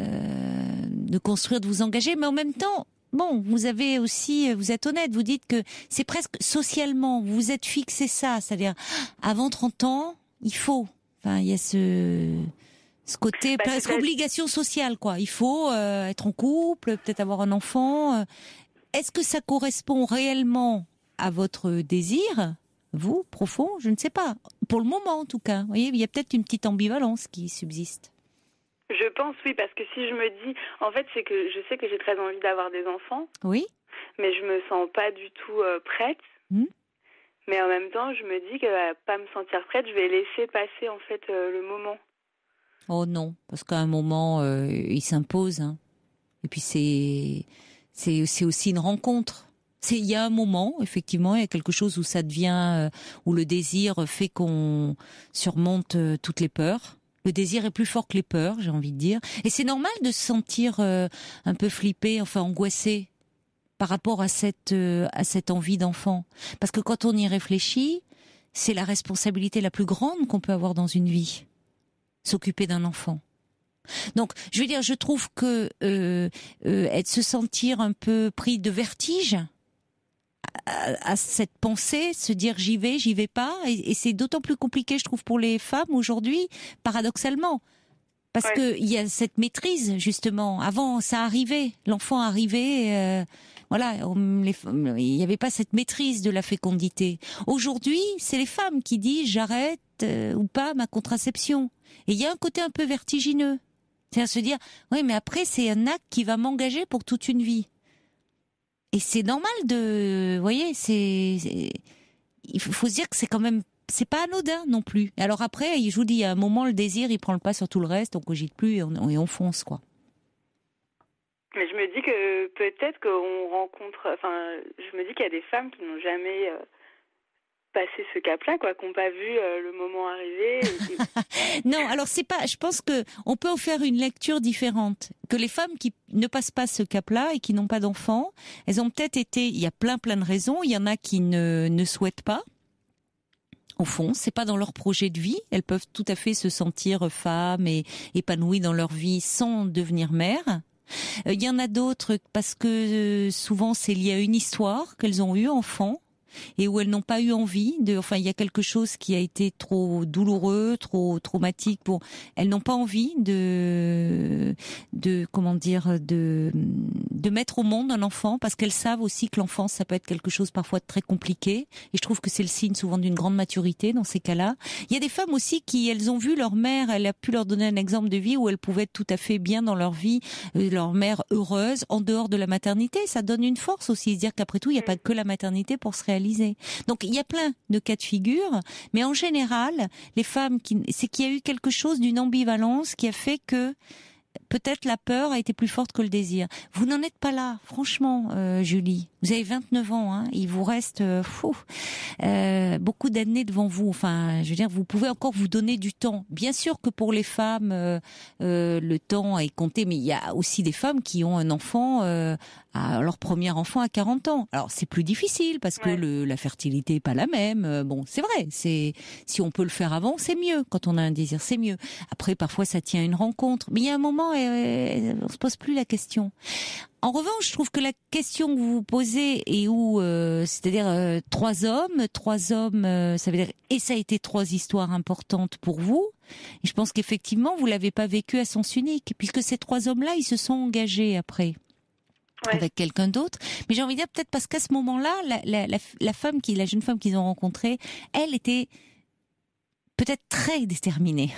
de construire, de vous engager, mais en même temps... Bon, vous avez aussi, vous êtes honnête, vous dites que c'est presque socialement, vous vous êtes fixé ça, c'est-à-dire, avant trente ans, il faut. Enfin, il y a ce... Ce côté bah, presque obligation sociale, quoi. Il faut euh, être en couple, peut-être avoir un enfant. Est-ce que ça correspond réellement à votre désir, vous, profond? Je ne sais pas. Pour le moment, en tout cas. Vous voyez, il y a peut-être une petite ambivalence qui subsiste. Je pense, oui, parce que si je me dis... En fait, c'est que je sais que j'ai très envie d'avoir des enfants. Oui. Mais je me sens pas du tout euh, prête. Mmh. Mais en même temps, je me dis que euh, pas me sentir prête, je vais laisser passer, en fait, euh, le moment. Oh non, parce qu'à un moment, euh, il s'impose. Hein. Et puis c'est, c'est, c'est aussi une rencontre. C'est, il y a un moment, effectivement, il y a quelque chose où ça devient, euh, où le désir fait qu'on surmonte euh, toutes les peurs. Le désir est plus fort que les peurs, j'ai envie de dire. Et c'est normal de se sentir euh, un peu flippé, enfin angoissé, par rapport à cette, euh, à cette envie d'enfant. Parce que quand on y réfléchit, c'est la responsabilité la plus grande qu'on peut avoir dans une vie. S'occuper d'un enfant. Donc, je veux dire, je trouve que euh, euh, être se sentir un peu pris de vertige à, à cette pensée, se dire j'y vais, j'y vais pas, et, et c'est d'autant plus compliqué, je trouve, pour les femmes aujourd'hui, paradoxalement, parce ouais. que il y a cette maîtrise justement. Avant, ça arrivait, l'enfant arrivait. Euh, Voilà, on, les, il n'y avait pas cette maîtrise de la fécondité. Aujourd'hui, c'est les femmes qui disent j'arrête euh, ou pas ma contraception. Et il y a un côté un peu vertigineux. C'est à se dire, oui, mais après, c'est un acte qui va m'engager pour toute une vie. Et c'est normal de... Vous voyez, c'est, c'est, il faut se dire que c'est quand même... C'est pas anodin non plus. Alors après, je vous dis, à un moment, le désir, il prend le pas sur tout le reste, on cogite plus et on, et on fonce, quoi. Mais je me dis que peut-être qu'on rencontre... Enfin, je me dis qu'il y a des femmes qui n'ont jamais... Euh, passé ce cap-là, quoi, qui n'ont pas vu euh, le moment arriver. Et... non, alors c'est pas. Je pense que on peut en faire une lecture différente. Que les femmes qui ne passent pas ce cap-là et qui n'ont pas d'enfants, elles ont peut-être été. Il y a plein plein de raisons. Il y en a qui ne ne souhaitent pas. Au fond, c'est pas dans leur projet de vie. Elles peuvent tout à fait se sentir femmes et épanouies dans leur vie sans devenir mères. Il euh, y en a d'autres parce que euh, souvent c'est lié à une histoire qu'elles ont eue enfant. Et où elles n'ont pas eu envie de, enfin, il y a quelque chose qui a été trop douloureux, trop traumatique pour, elles n'ont pas envie de, de, comment dire, de, de mettre au monde un enfant parce qu'elles savent aussi que l'enfance, ça peut être quelque chose parfois de très compliqué. Et je trouve que c'est le signe souvent d'une grande maturité dans ces cas-là. Il y a des femmes aussi qui, elles ont vu leur mère, elle a pu leur donner un exemple de vie où elles pouvaient être tout à fait bien dans leur vie, leur mère heureuse, en dehors de la maternité. Ça donne une force aussi, se dire qu'après tout, il n'y a pas que la maternité pour se réaliser. Donc il y a plein de cas de figure, mais en général, les femmes, qui, c'est qu'il y a eu quelque chose d'une ambivalence qui a fait que peut-être la peur a été plus forte que le désir. Vous n'en êtes pas là, franchement, euh, Julie. Vous avez vingt-neuf ans, hein, il vous reste euh, fou, euh, beaucoup d'années devant vous. Enfin, je veux dire, vous pouvez encore vous donner du temps. Bien sûr que pour les femmes, euh, euh, le temps est compté, mais il y a aussi des femmes qui ont un enfant, euh, à leur premier enfant à quarante ans. Alors c'est plus difficile parce que ouais. le, la fertilité est pas la même. Bon, c'est vrai. C'est si on peut le faire avant, c'est mieux. Quand on a un désir, c'est mieux. Après, parfois, ça tient à une rencontre. Mais il y a un moment, euh, on se pose plus la question. En revanche, je trouve que la question que vous vous posez et où, euh, c'est-à-dire euh, trois hommes, trois hommes, euh, ça veut dire et ça a été trois histoires importantes pour vous. Et je pense qu'effectivement, vous l'avez pas vécu à sens unique, puisque ces trois hommes-là, ils se sont engagés après. Ouais. Avec quelqu'un d'autre. Mais j'ai envie de dire peut-être parce qu'à ce moment-là, la, la, la, la femme qui, la jeune femme qu'ils ont rencontrée, elle était peut-être très déterminée.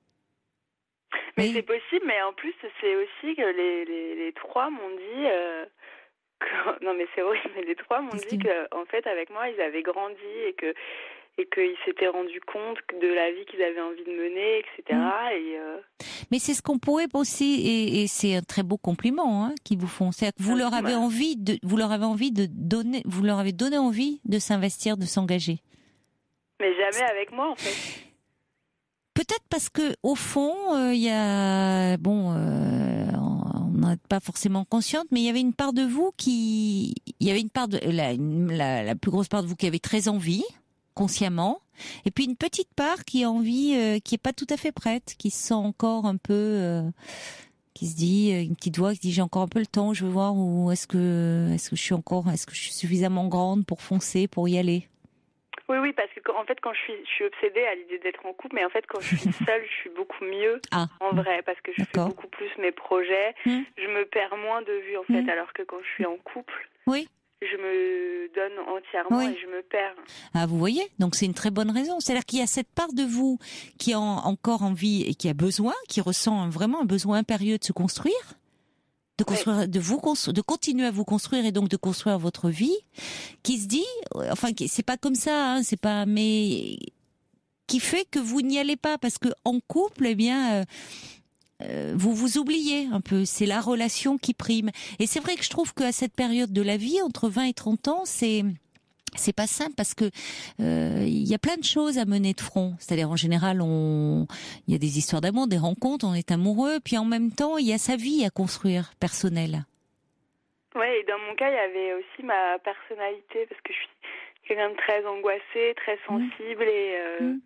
Mais oui. C'est possible, mais en plus, c'est aussi que les, les, les trois m'ont dit... Euh, que, non mais c'est horrible, mais les trois m'ont Qu'est-ce dit qu'en fait, avec moi, ils avaient grandi et que et qu'ils s'étaient rendus compte de la vie qu'ils avaient envie de mener, et cetera. Mmh. Et euh... Mais c'est ce qu'on pourrait aussi, et, et c'est un très beau compliment hein, qu'ils vous font. C'est-à-dire que vous leur avez envie de, vous leur avez envie de donner, vous leur avez donné envie de s'investir, de s'engager. Mais jamais avec moi, en fait. Peut-être parce que au fond, il euh, y a bon, euh, on n'en est pas forcément consciente, mais il y avait une part de vous qui, il y avait une part de la, la, la plus grosse part de vous qui avait très envie. Consciemment, et puis une petite part qui a envie, euh, qui est pas tout à fait prête, qui se sent encore un peu, euh, qui se dit, une petite voix qui dit j'ai encore un peu le temps, je veux voir où est-ce que, est-ce que je suis encore, est-ce que je suis suffisamment grande pour foncer, pour y aller. Oui, oui, parce que en fait, quand je suis, je suis obsédée à l'idée d'être en couple, mais en fait, quand je suis seule, je suis beaucoup mieux ah. en vrai, parce que je D'accord. fais beaucoup plus mes projets, mmh. je me perds moins de vue en fait, mmh. alors que quand je suis en couple. Oui. Je me donne entièrement oui. et je me perds. Ah, vous voyez, donc c'est une très bonne raison. C'est-à-dire qu'il y a cette part de vous qui a encore envie et qui a besoin, qui ressent vraiment un besoin impérieux de se construire, de construire, oui. de vous construire, de continuer à vous construire et donc de construire votre vie, qui se dit, enfin, c'est pas comme ça, hein, c'est pas, mais qui fait que vous n'y allez pas parce que en couple, eh bien. Euh, Euh, vous vous oubliez un peu, c'est la relation qui prime. Et c'est vrai que je trouve qu'à cette période de la vie, entre vingt et trente ans, c'est c'est pas simple parce que euh, il y a plein de choses à mener de front. C'est-à-dire en général, on il y a des histoires d'amour, des rencontres, on est amoureux, puis en même temps, il y a sa vie à construire personnelle. Ouais, et dans mon cas, il y avait aussi ma personnalité parce que je suis quelqu'un de très angoissé, très sensible mmh. et euh, mmh.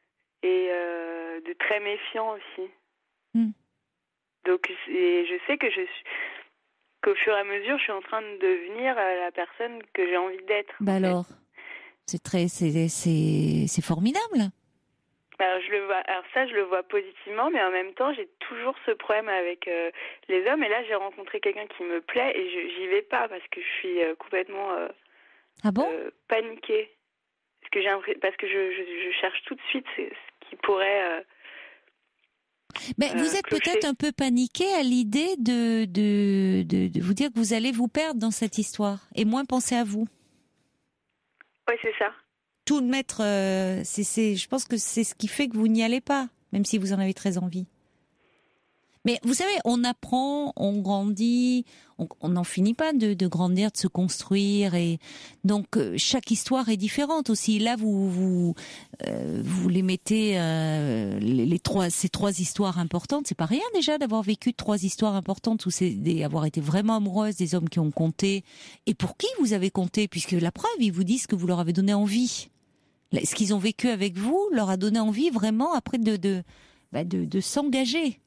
et euh, de très méfiant aussi. Mmh. Donc et je sais que je suis qu'au fur et à mesure je suis en train de devenir la personne que j'ai envie d'être. Bah alors fait. c'est très c'est c'est c'est formidable. Alors je le vois alors ça je le vois positivement, mais en même temps j'ai toujours ce problème avec euh, les hommes, et là j'ai rencontré quelqu'un qui me plaît et je, j'y vais pas parce que je suis euh, complètement euh, ah bon euh, paniquée parce que j'ai parce que je, je je cherche tout de suite ce qui pourrait euh, Mais euh, vous êtes clocher. Peut-être un peu paniqué à l'idée de, de, de, de vous dire que vous allez vous perdre dans cette histoire et moins penser à vous. Oui, c'est ça. Tout mettre, euh, c'est, c'est, je pense que c'est ce qui fait que vous n'y allez pas, même si vous en avez très envie. Mais vous savez, on apprend, on grandit, on n'en finit pas de, de grandir, de se construire, et donc euh, chaque histoire est différente aussi. Là, vous vous euh, vous les mettez euh, les, les trois ces trois histoires importantes. C'est pas rien déjà d'avoir vécu trois histoires importantes ou c'est des, avoir été vraiment amoureuse des hommes qui ont compté et pour qui vous avez compté, puisque la preuve, ils vous disent que vous leur avez donné envie. Ce qu'ils ont vécu avec vous leur a donné envie vraiment après de de bah de, de s'engager.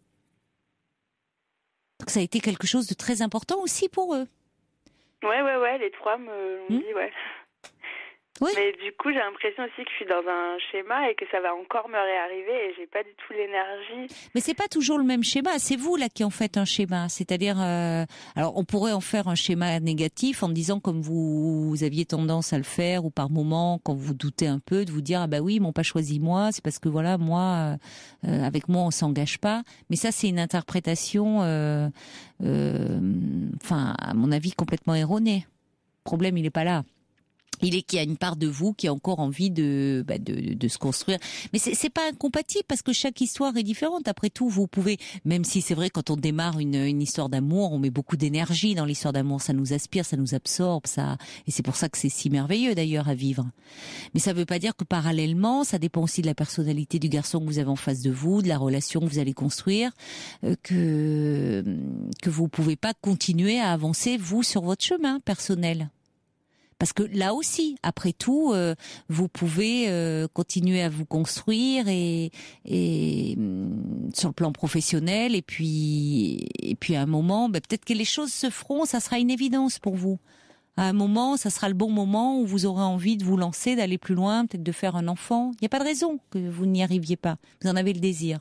Donc ça a été quelque chose de très important aussi pour eux. Ouais, ouais, ouais, les trois me l'ont mmh. dit, ouais. Oui. Mais du coup, j'ai l'impression aussi que je suis dans un schéma et que ça va encore me réarriver et j'ai pas du tout l'énergie. Mais c'est pas toujours le même schéma. C'est vous là qui en faites un schéma. C'est-à-dire, euh, alors on pourrait en faire un schéma négatif en disant comme vous, vous aviez tendance à le faire ou par moment quand vous doutez un peu de vous dire ah bah oui, ils m'ont pas choisi moi, c'est parce que voilà moi, euh, avec moi on s'engage pas. Mais ça c'est une interprétation, euh, euh, enfin à mon avis complètement erronée. Le problème il est pas là. Il est qu'il y a une part de vous qui a encore envie de, bah de, de se construire. Mais c'est, c'est pas incompatible parce que chaque histoire est différente. Après tout, vous pouvez, même si c'est vrai, quand on démarre une, une histoire d'amour, on met beaucoup d'énergie dans l'histoire d'amour. Ça nous aspire, ça nous absorbe, ça, et c'est pour ça que c'est si merveilleux d'ailleurs à vivre. Mais ça veut pas dire que parallèlement, ça dépend aussi de la personnalité du garçon que vous avez en face de vous, de la relation que vous allez construire, euh, que, que vous pouvez pas continuer à avancer, vous, sur votre chemin personnel. Parce que là aussi, après tout, euh, vous pouvez euh, continuer à vous construire et, et sur le plan professionnel. Et puis, et puis à un moment, ben, peut-être que les choses se feront. Ça sera une évidence pour vous. À un moment, ça sera le bon moment où vous aurez envie de vous lancer, d'aller plus loin, peut-être de faire un enfant. Il n'y a pas de raison que vous n'y arriviez pas. Vous en avez le désir.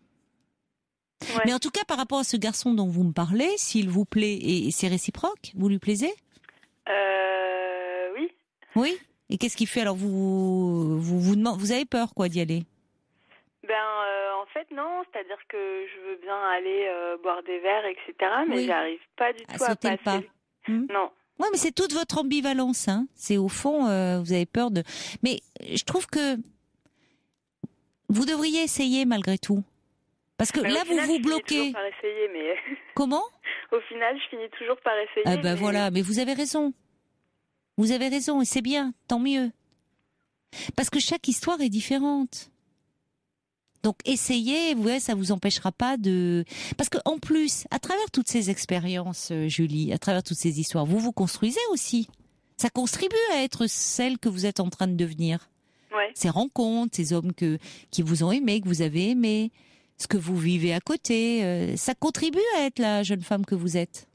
Ouais. Mais en tout cas, par rapport à ce garçon dont vous me parlez, s'il vous plaît et, et c'est réciproque, vous lui plaisez ? Euh... Oui. Et qu'est-ce qu'il fait alors vous vous vous demandez, vous avez peur quoi d'y aller? Ben euh, en fait non, c'est-à-dire que je veux bien aller euh, boire des verres, et cetera. Mais oui. J'arrive pas du tout à, à passer. Pas. Hum. Non. Ouais, mais c'est toute votre ambivalence, hein. C'est au fond, euh, vous avez peur de. Mais je trouve que vous devriez essayer malgré tout, parce que mais là vous final, vous bloquez. Je finis toujours par essayer, mais. Comment? Au final, je finis toujours par essayer. Ah ben mais... voilà, mais vous avez raison. Vous avez raison, et c'est bien, tant mieux. Parce que chaque histoire est différente. Donc essayez, vous voyez, ça vous empêchera pas de... Parce que en plus, à travers toutes ces expériences, Julie, à travers toutes ces histoires, vous vous construisez aussi. Ça contribue à être celle que vous êtes en train de devenir. Ouais. Ces rencontres, ces hommes que, qui vous ont aimé, que vous avez aimé, ce que vous vivez à côté, euh, ça contribue à être la jeune femme que vous êtes.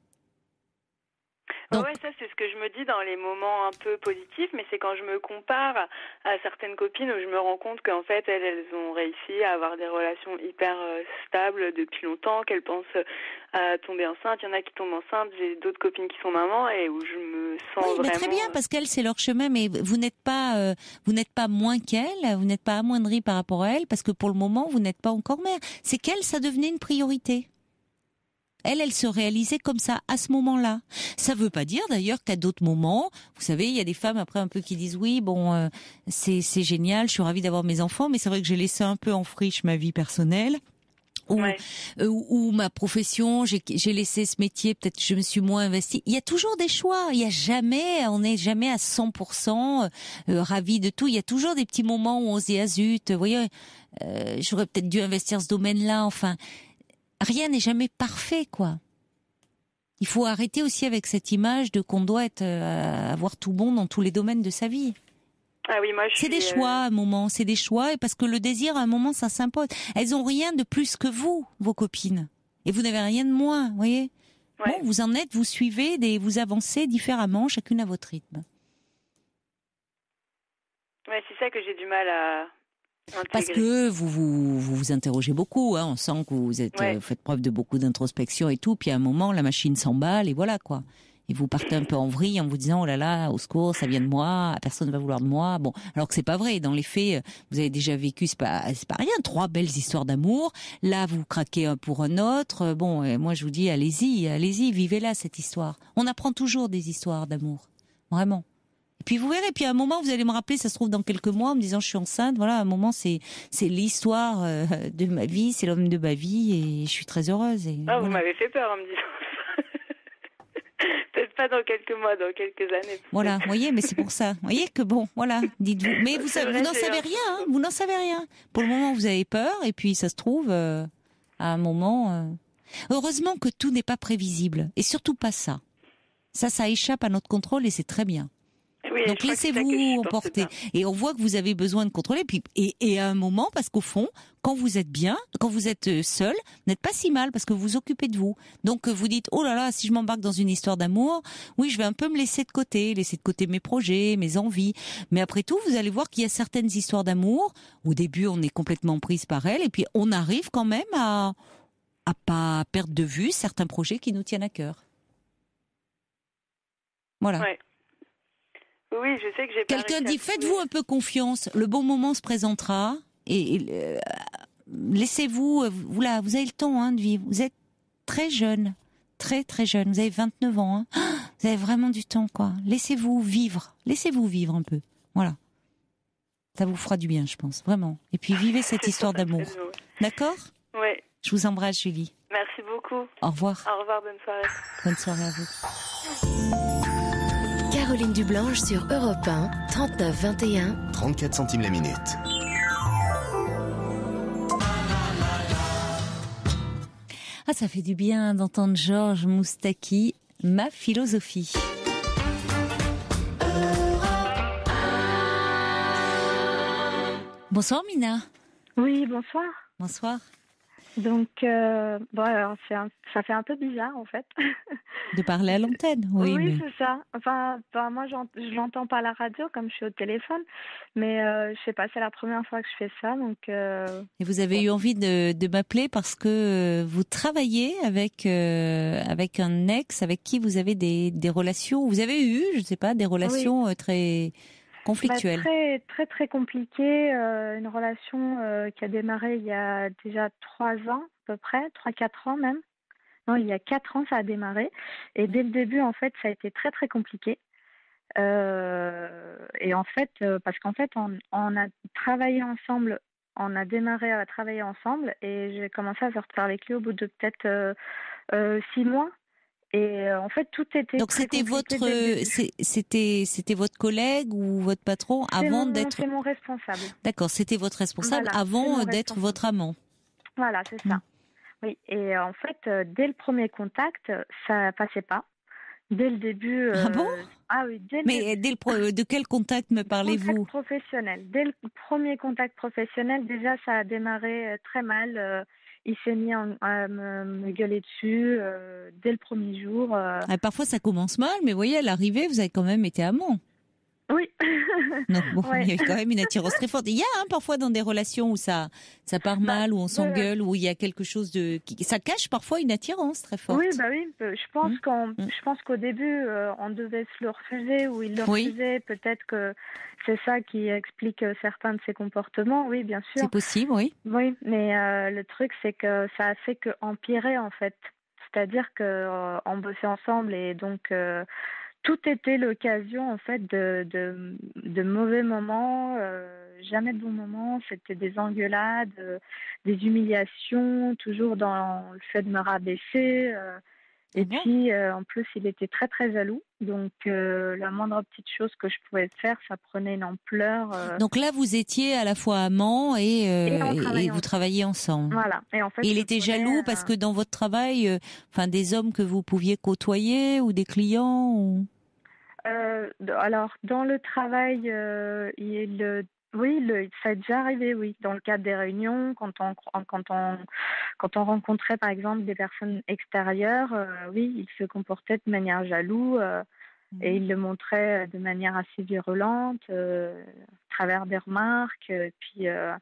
Donc... Ouais, ça c'est ce que je me dis dans les moments un peu positifs, mais c'est quand je me compare à certaines copines où je me rends compte qu'en fait elles, elles ont réussi à avoir des relations hyper euh, stables depuis longtemps, qu'elles pensent à tomber enceinte. Il y en a qui tombent enceintes, j'ai d'autres copines qui sont mamans et où je me sens oui, vraiment... Mais très bien, parce qu'elles c'est leur chemin, mais vous n'êtes pas, euh, vous n'êtes pas moins qu'elles, vous n'êtes pas amoindrie par rapport à elles, parce que pour le moment vous n'êtes pas encore mère. C'est qu'elles, ça devenait une priorité. Elle, elle se réalisait comme ça, à ce moment-là. Ça veut pas dire d'ailleurs qu'à d'autres moments, vous savez, il y a des femmes après un peu qui disent oui, bon, euh, c'est c'est génial, je suis ravie d'avoir mes enfants, mais c'est vrai que j'ai laissé un peu en friche ma vie personnelle. Ou, ouais. euh, ou ma profession, j'ai j'ai laissé ce métier, peut-être je me suis moins investie. Il y a toujours des choix, il y a jamais, on n'est jamais à cent pour cent euh, ravi de tout. Il y a toujours des petits moments où on se dit ah zut, vous voyez, euh, j'aurais peut-être dû investir ce domaine-là, enfin... Rien n'est jamais parfait, quoi. Il faut arrêter aussi avec cette image de qu'on doit être, euh, avoir tout bon dans tous les domaines de sa vie. Ah oui, moi je C'est suis, des choix à un moment, c'est des choix, et parce que le désir à un moment ça s'impose. Elles ont rien de plus que vous, vos copines, et vous n'avez rien de moins, vous voyez. Ouais. Bon, vous en êtes, vous suivez, des, vous avancez différemment, chacune à votre rythme. Ouais, c'est ça que j'ai du mal à. Intégrer. Parce que vous vous, vous vous interrogez beaucoup, hein. On sent que vous êtes ouais. euh, faites preuve de beaucoup d'introspection et tout, puis à un moment la machine s'emballe et voilà quoi. Et vous partez un peu en vrille en vous disant oh là là, au secours, ça vient de moi, personne ne va vouloir de moi. Bon, alors que c'est pas vrai. Dans les faits, vous avez déjà vécu, c'est pas c'est pas rien, trois belles histoires d'amour. Là, vous craquez un pour un autre. Bon, et moi je vous dis allez-y, allez-y, vivez-la cette histoire. On apprend toujours des histoires d'amour, vraiment. Et puis vous verrez, puis à un moment vous allez me rappeler, ça se trouve dans quelques mois, en me disant je suis enceinte, voilà, à un moment c'est c'est l'histoire euh, de ma vie, c'est l'homme de ma vie et je suis très heureuse. Et, ah, voilà. Vous m'avez fait peur en me disant peut-être pas dans quelques mois, dans quelques années. Peut-être. Voilà, vous voyez, mais c'est pour ça. Vous voyez que bon, voilà, dites-vous. Mais vous, C'est savez, vrai, vous n'en j'ai savez un- rien, hein, vous n'en savez rien. Pour le moment, vous avez peur, et puis ça se trouve, euh, à un moment... euh, Heureusement que tout n'est pas prévisible, et surtout pas ça. Ça, ça échappe à notre contrôle, et c'est très bien. Oui, Donc je crois que c'est ça que je laissez-vous supporte emporter. pas. Et on voit que vous avez besoin de contrôler. Puis, et, et à un moment, parce qu'au fond, quand vous êtes bien, quand vous êtes seul, vous n'êtes pas si mal parce que vous vous occupez de vous. Donc vous dites, oh là là, si je m'embarque dans une histoire d'amour, oui, je vais un peu me laisser de côté, laisser de côté mes projets, mes envies. Mais après tout, vous allez voir qu'il y a certaines histoires d'amour. Au début, on est complètement prise par elles. Et puis, on arrive quand même à, à pas perdre de vue certains projets qui nous tiennent à cœur. Voilà. Ouais. Oui, je sais que j'ai pas Quelqu'un réussi à dit, trouver- faites-vous un peu confiance, le bon moment se présentera, et, et, euh, laissez-vous, vous, là, vous avez le temps hein, de vivre, vous êtes très jeune, très très jeune, vous avez vingt-neuf ans, hein. Vous avez vraiment du temps, quoi. Laissez-vous vivre, laissez-vous vivre un peu, voilà. Ça vous fera du bien, je pense, vraiment. Et puis vivez cette C'est histoire pour ça que d'amour, je le dis, d'accord ? ouais. Je vous embrasse, Julie. Merci beaucoup. Au revoir, Au revoir, bonne soirée. bonne soirée à vous. Caroline Dublanche sur Europe un, trente-neuf vingt et un. trente-quatre centimes la minute. Ah, ça fait du bien d'entendre Georges Moustaki, ma philosophie. Bonsoir Mina. Oui, bonsoir. Bonsoir. Donc, euh, bon, alors, c'est un- ça fait un peu bizarre en fait. De parler à l'antenne, oui. Oui, mais... c'est ça. Enfin, enfin, moi, j'en- je l'entends pas à la radio comme je suis au téléphone, mais euh, je sais pas, c'est la première fois que je fais ça, donc. Euh... Et vous avez eu envie de, de m'appeler parce que vous travaillez avec euh, avec un ex avec qui vous avez des, des relations. Vous avez eu, je ne sais pas, des relations oui. très conflictuelles. Bah, très très très compliqué. Euh, une relation euh, qui a démarré il y a déjà trois ans à peu près, trois quatre ans même. Non, il y a quatre ans ça a démarré. Et dès le début en fait ça a été très très compliqué. Euh, et en fait euh, parce qu'en fait on, on a travaillé ensemble. On a démarré à travailler ensemble et j'ai commencé à sortir avec lui au bout de peut-être euh, euh, six mois. Et euh, en fait, tout était. Donc très c'était votre, dès c'était, c'était votre collègue ou votre patron c'est avant mon, d'être. C'est mon responsable. D'accord, c'était votre responsable voilà, avant d'être responsable. votre amant. Voilà, c'est ça. Mmh. Oui, et euh, en fait, euh, dès le premier contact, ça passait pas. Dès le début. Euh... Ah bon? Ah oui, dès le Mais dès le pro... de quel contact me parlez-vous? Contact professionnel. Dès le premier contact professionnel, déjà, ça a démarré très mal. Euh, il s'est mis à me, me gueuler dessus euh, dès le premier jour. Euh... Ah, parfois, ça commence mal, mais vous voyez, à l'arrivée, vous avez quand même été amant. Oui. Non, bon, ouais. il y a quand même une attirance très forte. Il y a hein, parfois dans des relations où ça, ça part mal, bah, où on s'engueule, euh... où il y a quelque chose de, qui, ça cache parfois une attirance très forte. Oui, bah oui. Je pense mmh. qu'en, mmh. je pense qu'au début, euh, on devait se le refuser ou il le oui. refusait. Peut-être que c'est ça qui explique certains de ses comportements. Oui, bien sûr. C'est possible, oui. Oui, mais euh, le truc c'est que ça a fait que empirer en fait. C'est-à-dire que euh, on bossait ensemble et donc. Euh, Tout était l'occasion en fait de, de, de mauvais moments, euh, jamais de bons moments. C'était des engueulades, euh, des humiliations, toujours dans le fait de me rabaisser. Euh, et mmh. puis euh, en plus, il était très très jaloux. Donc euh, la moindre petite chose que je pouvais faire, ça prenait une ampleur. Euh... Donc là, vous étiez à la fois amant et, euh, et, et vous ensemble. travailliez ensemble. Voilà. Et en fait, et il était prenais, jaloux euh... parce que dans votre travail, enfin euh, des hommes que vous pouviez côtoyer ou des clients ou... Euh, alors, dans le travail, euh, il, oui, le, ça est déjà arrivé, oui, dans le cadre des réunions, quand on, quand on, quand on rencontrait, par exemple, des personnes extérieures, euh, oui, il se comportait de manière jaloux euh, mmh. et il le montrait de manière assez virulente, euh, à travers des remarques, et puis... Euh,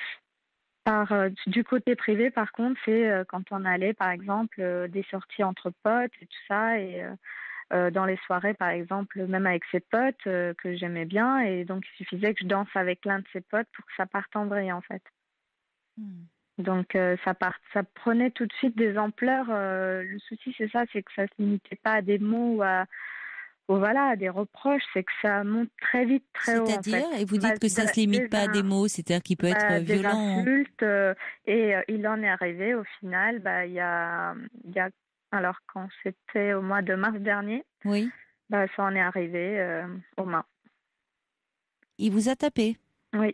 Par, euh, du côté privé, par contre, c'est euh, quand on allait, par exemple, euh, des sorties entre potes et tout ça, et euh, euh, dans les soirées, par exemple, même avec ses potes euh, que j'aimais bien, et donc il suffisait que je danse avec l'un de ses potes pour que ça parte en vrille, en fait. Mm. Donc euh, ça, part, ça prenait tout de suite des ampleurs. Euh, le souci, c'est ça, c'est que ça se limitait pas à des mots ou à, voilà, des reproches, c'est que ça monte très vite, très haut. C'est-à-dire, en fait. et vous dites Bah, que ça de- se limite des pas à des in- mots, c'est-à-dire qu'il peut bah, être des violent. insultes, euh, et euh, il en est arrivé au final, bah, il y a, il y a, alors quand c'était au mois de mars dernier, Oui. bah, ça en est arrivé euh, aux mains. Il vous a tapé. Oui.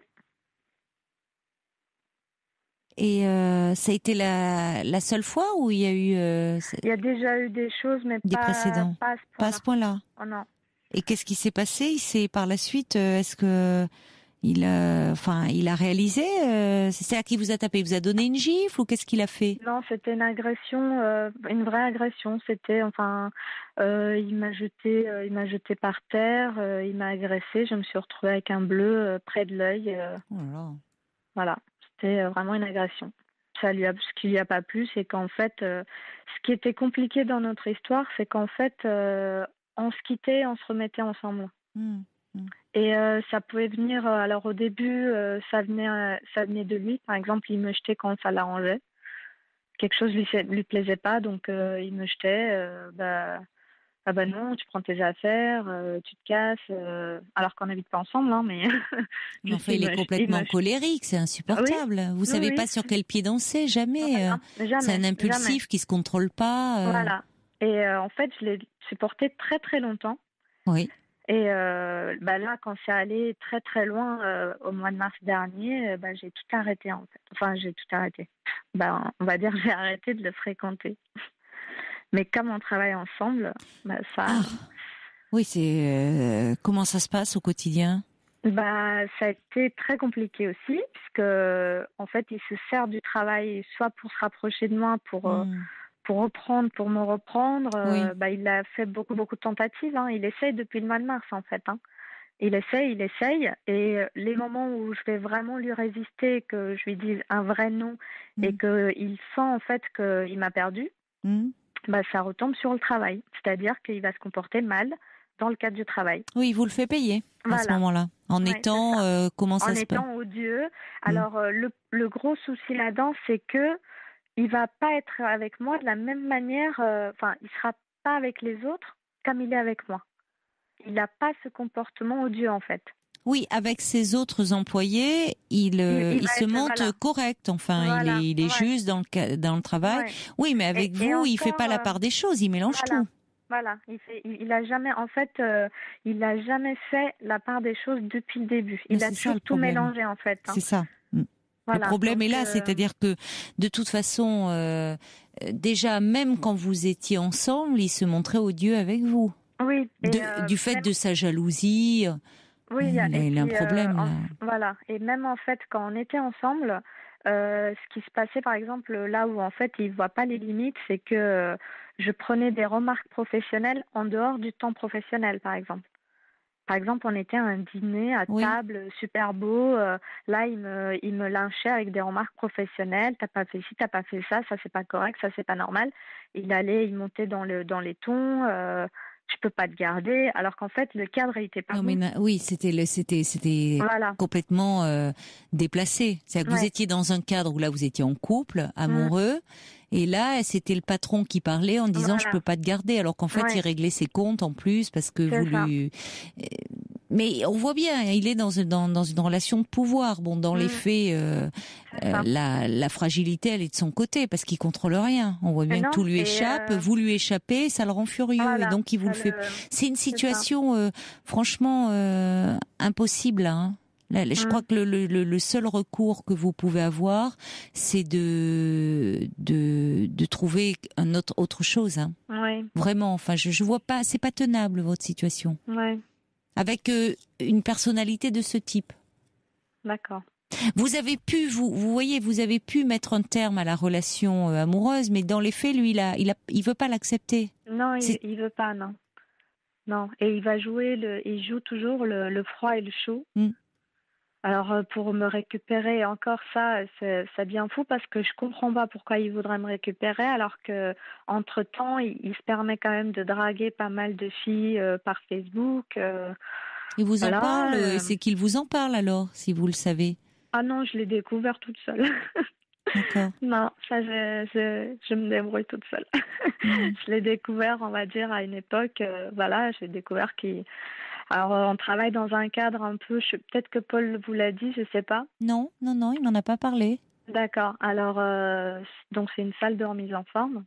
Et euh, ça a été la, la seule fois où il y a eu euh, Il y a déjà eu des choses, mais des pas, précédents. pas à ce Pas à point-là. ce point-là. Oh non. Et qu'est-ce qui s'est passé? Il s'est par la suite, euh, est-ce que il a, enfin, il a réalisé? Euh, c'est à qui vous a tapé? Il vous a donné une gifle ou qu'est-ce qu'il a fait? Non, c'était une agression, euh, une vraie agression. C'était, enfin, euh, il m'a jeté, euh, il m'a jeté par terre, euh, il m'a agressé. Je me suis retrouvée avec un bleu euh, près de l'œil. euh, Oh là là. voilà, c'était euh, vraiment une agression. Ça lui a, ce qui lui a pas plu, c'est qu'en fait, euh, ce qui était compliqué dans notre histoire, c'est qu'en fait, euh, on se quittait, on se remettait ensemble. Mmh, mmh. Et euh, ça pouvait venir. euh, Alors au début, euh, ça venait, euh, ça venait de lui. Par exemple, il me jetait quand ça l'arrangeait. Quelque chose lui fait- lui plaisait pas, donc euh, il me jetait. euh, bah, ah bah non, tu prends tes affaires, euh, tu te casses. euh, alors qu'on n'habite pas ensemble, hein, mais. Mais enfin, Juste, il est me- complètement me- colérique, c'est insupportable. Vous Oui, savez oui. pas sur quel pied danser, jamais. Voilà, euh, jamais, c'est un jamais. impulsif qui se contrôle pas. euh. Voilà. Et euh, en fait, je l'ai supporté très très longtemps. Oui. Et euh, bah là, quand c'est allé très très loin euh, au mois de mars dernier, euh, bah, j'ai tout arrêté en fait. Enfin, j'ai tout arrêté. Bah, on va dire j'ai arrêté de le fréquenter. Mais comme on travaille ensemble, bah, ça, Ah. Oui, c'est euh, comment ça se passe au quotidien? bah, ça a été très compliqué aussi, puisque en fait, il se sert du travail soit pour se rapprocher de moi, pour euh, Mmh. pour reprendre, pour me reprendre. euh, Oui. bah, il a fait beaucoup beaucoup de tentatives. Hein. Il essaye depuis le mois de mars en fait. Hein. Il essaye, il essaye, et euh, les moments où je vais vraiment lui résister, que je lui dise un vrai non, Mmh. et qu'il sent en fait qu'il m'a perdu, Mmh. bah, ça retombe sur le travail. C'est-à-dire qu'il va se comporter mal dans le cadre du travail. Oui, il vous le fait payer à ce Voilà. moment-là, en Ouais, étant c'est ça. euh, comment ça En se passe? étant odieux. Alors, euh, le, le gros souci là-dedans, c'est que il va pas être avec moi de la même manière, euh, enfin, il sera pas avec les autres comme il est avec moi. Il n'a pas ce comportement odieux, en fait. Oui, avec ses autres employés, il, euh, Il- il il va se être- montre voilà. correct. Enfin, Voilà, il est, il est ouais. juste dans le ca- dans le travail. Ouais. Oui, mais avec Et- vous, et il fait encore, pas la euh, part des choses. Il mélange Voilà. tout. Voilà, il fait, il, il a jamais, en fait, euh, il a jamais fait la part des choses depuis le début. Il Mais a c'est ça, toujours le tout problème. mélangé, en fait. Hein. C'est ça. Mm. Voilà, Le problème donc, est là, euh, c'est-à-dire que de toute façon, euh, euh, déjà même quand vous étiez ensemble, il se montrait odieux avec vous. Oui. et, De- euh, du fait même- de sa jalousie. Oui, il y a, il a, et il a un puis, euh, problème. en- là. voilà. Et même en fait, quand on était ensemble, euh, ce qui se passait, par exemple, là où en fait il voit pas les limites, c'est que euh, je prenais des remarques professionnelles en dehors du temps professionnel, par exemple. Par exemple, on était à un dîner à Oui. table, super beau. euh, là, il me, il me lynchait avec des remarques professionnelles. T'as pas fait ci, t'as pas fait ça, ça c'est pas correct, ça c'est pas normal. Il allait, il montait dans le, dans les tons. Euh, je peux pas te garder. Alors qu'en fait, le cadre il était pas Non, bon. mais na- oui, c'était le- c'était c'était Voilà. complètement euh, déplacé. C'est-à-dire que vous Ouais. étiez dans un cadre où là vous étiez en couple, amoureux, et là c'était le patron qui parlait en disant Voilà. je peux pas te garder, alors qu'en fait Ouais. il réglait ses comptes en plus parce que C'est vous ça. lui. euh, Mais on voit bien, il est dans une dans, dans une relation de pouvoir. Bon, dans les Mm. faits, euh, C'est euh, ça. la la fragilité elle est de son côté parce qu'il contrôle rien. On voit bien Mais que non, tout lui et, échappe, euh, vous lui échappez, ça le rend furieux Voilà. et donc il vous Ça le fait. le- C'est une c'est ça. situation euh, franchement euh, impossible. Hein. Là, je Mm. crois que le, le, le le seul recours que vous pouvez avoir, c'est de, de de trouver un autre autre chose. Hein. Ouais, Vraiment. Enfin, je je vois pas. C'est pas tenable votre situation ouais, avec euh, une personnalité de ce type. d'accord. Vous avez pu, vous, vous voyez, vous avez pu mettre un terme à la relation euh, amoureuse, mais dans les faits, lui, il a, il a, il veut pas l'accepter. Non, il, C'est- il veut pas, non. Non, et il va jouer, le, il joue toujours le, le froid et le chaud. Mm. Alors, euh, pour me récupérer, encore ça, c'est, ça devient fou parce que je comprends pas pourquoi il voudrait me récupérer, alors que entre temps, il, il se permet quand même de draguer pas mal de filles euh, par Facebook. euh. Il vous Voilà, en parle, euh, c'est qu'il vous en parle alors, si vous le savez. Ah non, je l'ai découvert toute seule. D'accord. Non, ça, je, je, je me débrouille toute seule. Mmh. Je l'ai découvert, on va dire, à une époque. Euh, voilà, j'ai découvert qu'il. Alors, euh, on travaille dans un cadre un peu. Je... Peut-être que Paul vous l'a dit, je sais pas. Non, non, non, il m'en a pas parlé. D'accord. Alors, euh, donc c'est une salle de remise en forme.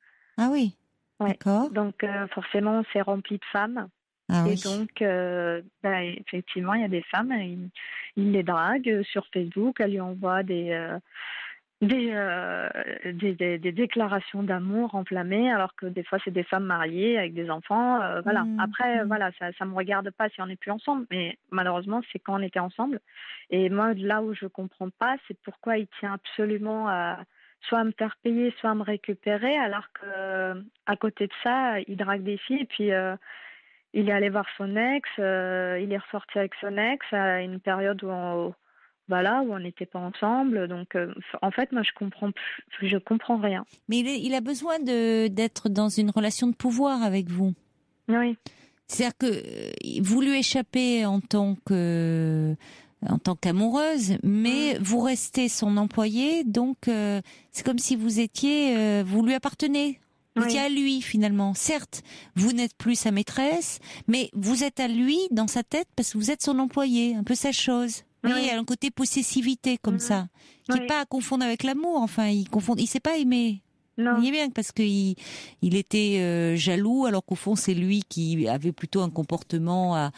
Ah oui. Ouais. D'accord. Donc, euh, forcément, c'est rempli de femmes. Ah Et oui. donc, euh, bah, effectivement, il y a des femmes, il, il les drague sur Facebook, elle lui envoie des, euh, des, euh, des, des, des déclarations d'amour enflammées, alors que des fois, c'est des femmes mariées avec des enfants. Euh, voilà. Mmh, Après, mmh. voilà, ça ne me regarde pas si on n'est plus ensemble, mais malheureusement, c'est quand on était ensemble. Et moi, là où je ne comprends pas, c'est pourquoi il tient absolument à soit à me faire payer, soit à me récupérer, alors qu'à côté de ça, il drague des filles et puis... Euh, il est allé voir son ex, euh, il est ressorti avec son ex à une période où on, voilà, où on n'était pas ensemble. Donc, euh, en fait, moi, je comprends, je comprends rien. Mais il, est, il a besoin de d'être dans une relation de pouvoir avec vous. Oui. C'est-à-dire que vous lui échappez en tant que en tant qu'amoureuse, mais mmh. vous restez son employé, donc euh, c'est comme si vous étiez, euh, vous lui appartenez. Vous étiez à lui finalement. Certes, vous n'êtes plus sa maîtresse, mais vous êtes à lui dans sa tête parce que vous êtes son employé, un peu sa chose. Vous voyez, il y a un côté possessivité comme mmh. ça, qui n'est oui. pas à confondre avec l'amour. Enfin, il confond, il s'est pas aimé. Non. Vous voyez bien, parce qu'il il était euh, jaloux, alors qu'au fond, c'est lui qui avait plutôt un comportement à,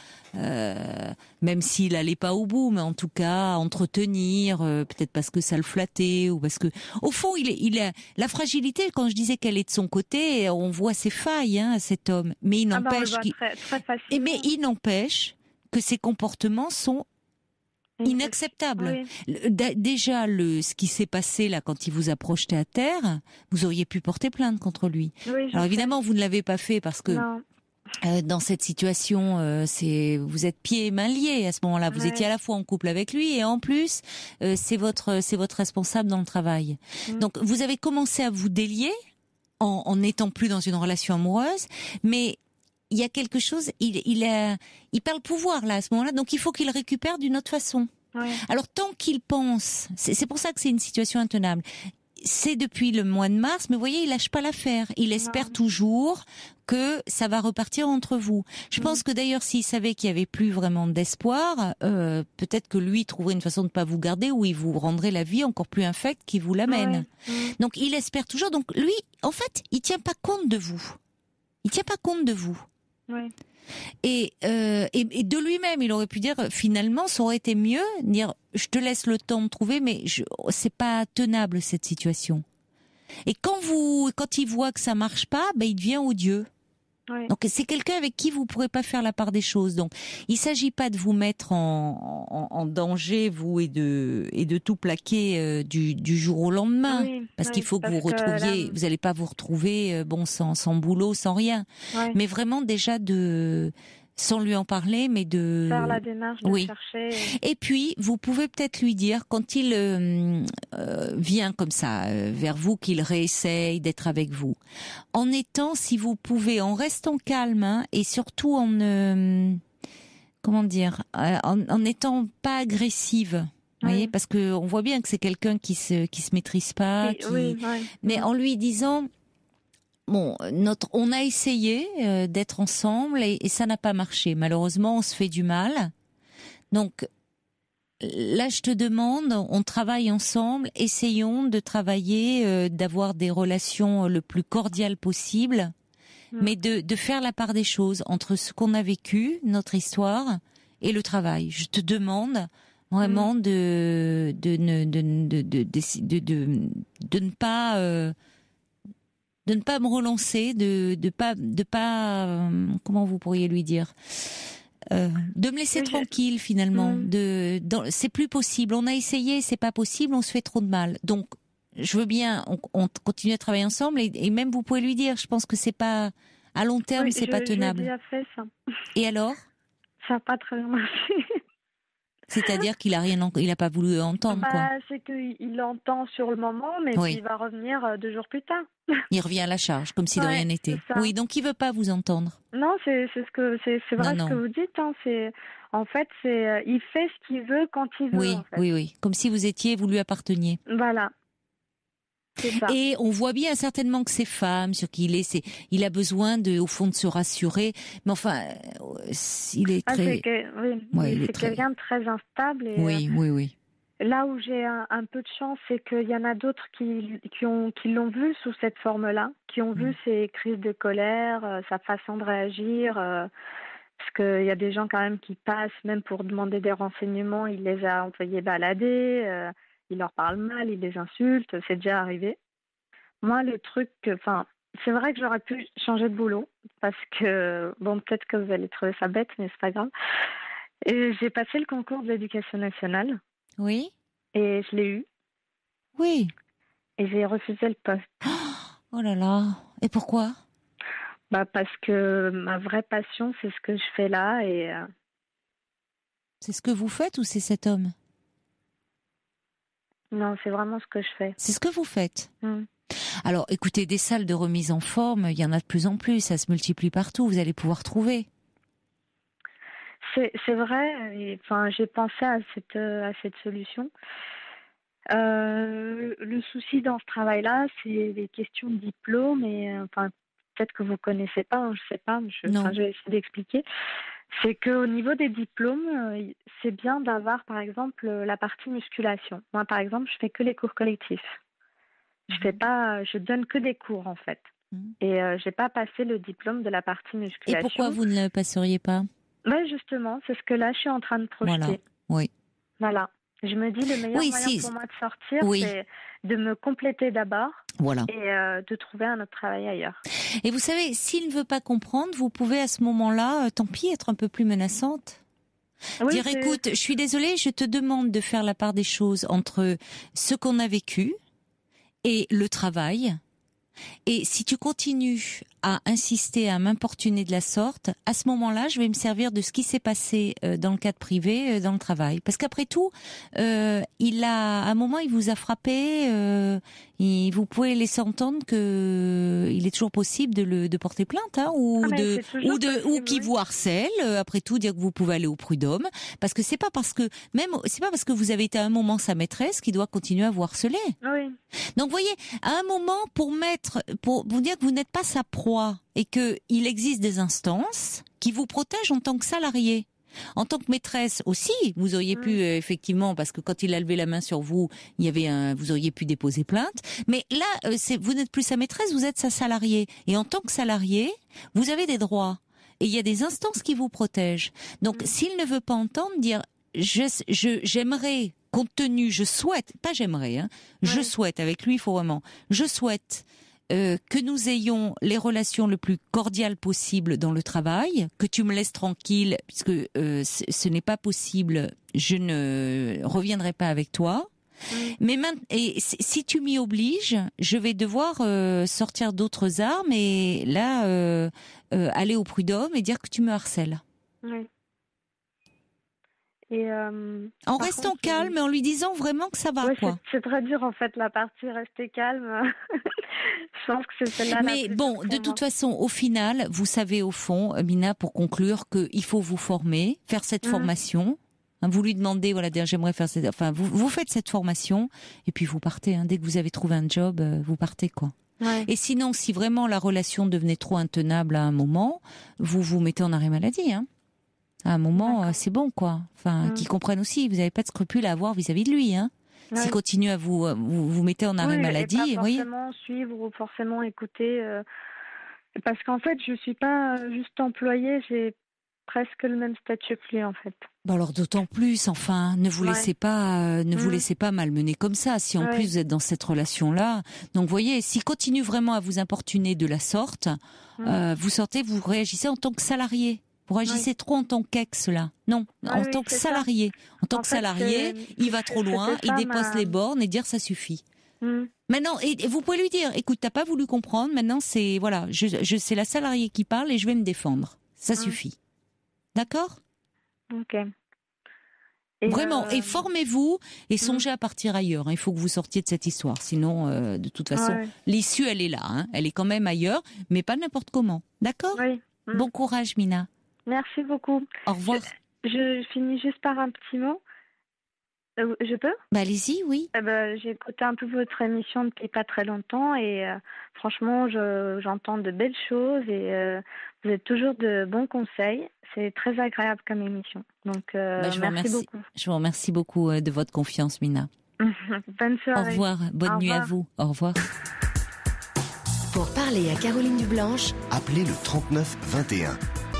euh, même s'il allait pas au bout, mais en tout cas, à entretenir, euh, peut-être parce que ça le flattait, ou parce que, au fond, il est, il a, la fragilité, quand je disais qu'elle est de son côté, on voit ses failles, hein, cet homme. Mais il n'empêche, ah ben très, très Et mais il n'empêche que ses comportements sont inacceptable. Oui. Déjà, le, ce qui s'est passé là quand il vous a projeté à terre, vous auriez pu porter plainte contre lui. Oui, Alors évidemment, vous ne l'avez pas fait parce que euh, dans cette situation, euh, c'est vous êtes pieds et mains liés à ce moment-là. Vous ouais. étiez à la fois en couple avec lui et en plus, euh, c'est votre c'est votre responsable dans le travail. Mmh. Donc vous avez commencé à vous délier en, en n'étant plus dans une relation amoureuse, mais il y a quelque chose, il, il, a, il perd le pouvoir là à ce moment-là, donc il faut qu'il récupère d'une autre façon. Ouais. Alors tant qu'il pense, c'est, c'est pour ça que c'est une situation intenable. C'est depuis le mois de mars, mais vous voyez, il lâche pas l'affaire. Il espère non. toujours que ça va repartir entre vous. Je mmh. pense que d'ailleurs, s'il savait qu'il y avait plus vraiment d'espoir, euh, peut-être que lui trouverait une façon de pas vous garder ou il vous rendrait la vie encore plus infecte qui vous l'amène. Ouais. Mmh. Donc il espère toujours. Donc lui, en fait, il tient pas compte de vous. Il tient pas compte de vous. Oui. Et, euh, et, et de lui-même, il aurait pu dire finalement, ça aurait été mieux, dire je te laisse le temps de trouver, mais je, c'est pas tenable cette situation. Et quand vous, quand il voit que ça marche pas, ben il devient odieux. Oui. Donc c'est quelqu'un avec qui vous pourrez pas faire la part des choses. Donc il s'agit pas de vous mettre en, en, en danger vous et de et de tout plaquer euh, du, du jour au lendemain oui, parce oui, qu'il faut que vous retrouviez. Que la... Vous allez pas vous retrouver euh, bon sans sans boulot, sans rien. Oui. Mais vraiment déjà de sans lui en parler, mais de faire la démarche de oui. chercher. Et puis vous pouvez peut-être lui dire quand il euh, euh, vient comme ça euh, vers vous qu'il réessaye d'être avec vous, en étant, si vous pouvez, en restant calme hein, et surtout en euh, comment dire, euh, en, en étant pas agressive. Vous oui. voyez, parce que on voit bien que c'est quelqu'un qui se qui se maîtrise pas, oui, qui... oui, oui. mais oui. en lui disant bon, notre, on a essayé euh, d'être ensemble et, et ça n'a pas marché. Malheureusement, on se fait du mal. Donc, là, je te demande, on travaille ensemble, essayons de travailler, euh, d'avoir des relations le plus cordiales possible, mmh. mais de, de faire la part des choses entre ce qu'on a vécu, notre histoire, et le travail. Je te demande vraiment mmh. de, de, de, de, de, de, de, de, de ne pas... Euh, de ne pas me relancer, de de pas de pas euh, comment vous pourriez lui dire, euh, de me laisser oui, tranquille finalement. Mmh. De dans, c'est plus possible. On a essayé, c'est pas possible. On se fait trop de mal. Donc je veux bien, on, on continue à travailler ensemble et, et même vous pouvez lui dire. Je pense que c'est pas à long terme, oui, c'est je, pas tenable. J'ai déjà fait ça. Et alors? Ça n'a pas très bien marché. C'est-à-dire qu'il a rien, il a pas voulu entendre bah, quoi. C'est qu'il l'entend sur le moment, mais oui. puis il va revenir deux jours plus tard. Il revient à la charge, comme si de ouais, rien n'était. Oui, donc il veut pas vous entendre. Non, c'est, c'est ce que c'est, c'est vrai non, ce non. que vous dites. Hein, c'est en fait, c'est il fait ce qu'il veut quand il veut. Oui, en fait. oui, oui. Comme si vous étiez, vous lui apparteniez. Voilà. C'est ça. Et on voit bien certainement que ces femmes, sur qui il est, c'est, il a besoin de, au fond, de se rassurer. Mais enfin, euh, il est Ah, très. c'est que, oui, Ouais, oui, il est c'est très- quelqu'un de très instable. Et, Oui, oui, oui. euh, là où j'ai un, un peu de chance, c'est qu'il y en a d'autres qui, qui, ont, qui l'ont vu sous cette forme-là, qui ont Mm. vu ses crises de colère, euh, sa façon de réagir. euh, parce qu'il y a des gens quand même qui passent, même pour demander des renseignements, il les a envoyés balader, euh, il leur parle mal, il les insulte, c'est déjà arrivé. Moi, le truc, enfin, c'est vrai que j'aurais pu changer de boulot, parce que, bon, peut-être que vous allez trouver ça bête, mais c'est pas grave. Et j'ai passé le concours de l'éducation nationale, Oui, et je l'ai eu, oui. et j'ai refusé le poste. Oh là là. Et pourquoi? Bah, parce que ma vraie passion, c'est ce que je fais là, et euh, C'est ce que vous faites ou c'est cet homme? non, c'est vraiment ce que je fais. C'est ce que vous faites. Mm. Alors, écoutez, des salles de remise en forme, il y en a de plus en plus, ça se multiplie partout, vous allez pouvoir trouver. C'est, c'est vrai, et, enfin, j'ai pensé à cette, euh, à cette solution. Euh, le souci dans ce travail-là, c'est les questions de diplôme, et euh, enfin, peut-être que vous connaissez pas, hein, je sais pas, je, Non. enfin, je vais essayer d'expliquer. C'est qu'au niveau des diplômes, euh, c'est bien d'avoir, par exemple, la partie musculation. Moi, par exemple, je fais que les cours collectifs. Je fais pas, je donne que des cours, en fait. Mhm. Et euh, j'ai pas passé le diplôme de la partie Et musculation. pourquoi vous ne le passeriez pas? Ben justement, c'est ce que là, je suis en train de projeter. Voilà, oui. Voilà. Je me dis, le meilleur Oui, moyen si. pour moi de sortir, Oui. c'est de me compléter d'abord Voilà. et euh, de trouver un autre travail ailleurs. Et vous savez, s'il ne veut pas comprendre, vous pouvez à ce moment-là, euh, tant pis, être un peu plus menaçante. Oui, Dire, c'est- écoute, je suis désolée, je te demande de faire la part des choses entre ce qu'on a vécu et le travail. Et si tu continues à insister, à m'importuner de la sorte, à ce moment-là, je vais me servir de ce qui s'est passé euh, dans le cadre privé, euh, dans le travail. Parce qu'après tout, euh, il a, à un moment, il vous a frappé. Euh, il, vous pouvez laisser entendre que il est toujours possible de le de porter plainte, hein, ou Ah, mais de c'est toujours ou de ou possible, qui oui. vous harcèle. euh, Après tout, dire que vous pouvez aller au prud'homme, parce que c'est pas parce que même c'est pas parce que vous avez été à un moment sa maîtresse qui doit continuer à vous harceler. Oui. Donc, vous voyez, à un moment, pour mettre, pour vous dire que vous n'êtes pas sa proie et que il existe des instances qui vous protègent en tant que salarié. En tant que maîtresse aussi, vous auriez Mm. pu euh, effectivement, parce que quand il a levé la main sur vous, il y avait un, vous auriez pu déposer plainte. Mais là, euh, c'est, vous n'êtes plus sa maîtresse, vous êtes sa salariée. Et en tant que salarié, vous avez des droits. Et il y a des instances qui vous protègent. Donc, Mm. s'il ne veut pas entendre, dire, je, je, j'aimerais, compte tenu, je souhaite, pas j'aimerais, hein, je Ouais. souhaite, avec lui, il faut vraiment, je souhaite euh, que nous ayons les relations le plus cordiales possible dans le travail, que tu me laisses tranquille, puisque euh, ce, ce n'est pas possible, je ne reviendrai pas avec toi. Mm. Mais maint- et si si tu m'y obliges, je vais devoir euh, sortir d'autres armes et là euh, euh, aller au prud'homme et dire que tu me harcèles. Oui. Et euh, En par restant contre, calme et en lui disant vraiment que ça va, ouais, quoi. c'est, c'est très dur en fait la partie rester calme. Je pense que c'est celle-là. la Mais plus bon, dure de pour toute moi. façon, au final, vous savez au fond, euh, Mina, pour conclure, qu'il faut vous former, faire cette Mhm. formation. Hein, vous lui demandez, voilà, dire, j'aimerais faire cette, enfin, vous, vous faites cette formation et puis vous partez. Hein, dès que vous avez trouvé un job, euh, vous partez, quoi. Ouais. Et sinon, si vraiment la relation devenait trop intenable à un moment, vous vous mettez en arrêt maladie. Hein. À un moment, D'accord. euh, c'est bon, quoi. Enfin, Mhm. qu'ils comprennent aussi. Vous n'avez pas de scrupules à avoir vis-à-vis de lui. Hein. Ouais. S'il continue à vous, euh, vous vous mettez en arrêt Oui, maladie, et vous pas voyez. forcément suivre ou forcément écouter. euh, Parce qu'en fait, je suis pas euh, juste employée, j'ai presque le même statut que lui en fait. Bah alors d'autant plus, enfin, ne vous Ouais. laissez pas, euh, ne vous Mhm. laissez pas malmener comme ça. Si en Ouais. plus vous êtes dans cette relation-là, donc vous voyez, s'il continue vraiment à vous importuner de la sorte, Mhm. euh, vous sortez, vous réagissez en tant que salarié. Vous réagissez trop en tant qu'ex là. Non, Ouais, en oui, tant que c'est ça. salarié. En tant En que fait, salarié, c'est- il va trop c'était loin, il ça, dépasse ma- les bornes et dire ça suffit. Mhm. Maintenant, et, et vous pouvez lui dire, écoute, t'as pas voulu comprendre. Maintenant, c'est voilà, je, je c'est la salariée qui parle et je vais me défendre. Ça Mhm. suffit. D'accord? Ok. Et, Vraiment, euh, et formez-vous et songez à partir ailleurs. hein. Il faut que vous sortiez de cette histoire. Sinon, euh, de toute façon, Ouais. l'issue, elle est là. hein. Elle est quand même ailleurs, mais pas n'importe comment. D'accord? Oui. Mm. Bon courage, Mina. Merci beaucoup. Au revoir. Je finis juste par un petit mot. Euh, je peux Bah allez-y, oui. Eh ben, j'ai écouté un peu votre émission depuis pas très longtemps et euh, franchement, je, j'entends de belles choses et euh, vous êtes toujours de bons conseils. C'est très agréable comme émission. Donc, euh, bah, je vous merci remercie. beaucoup. Je vous remercie beaucoup euh, de votre confiance, Mina. Bonne soirée. Au revoir. Bonne Au nuit revoir. à vous. Au revoir. Pour parler à Caroline Dublanche, Appelez le trente-neuf vingt et un.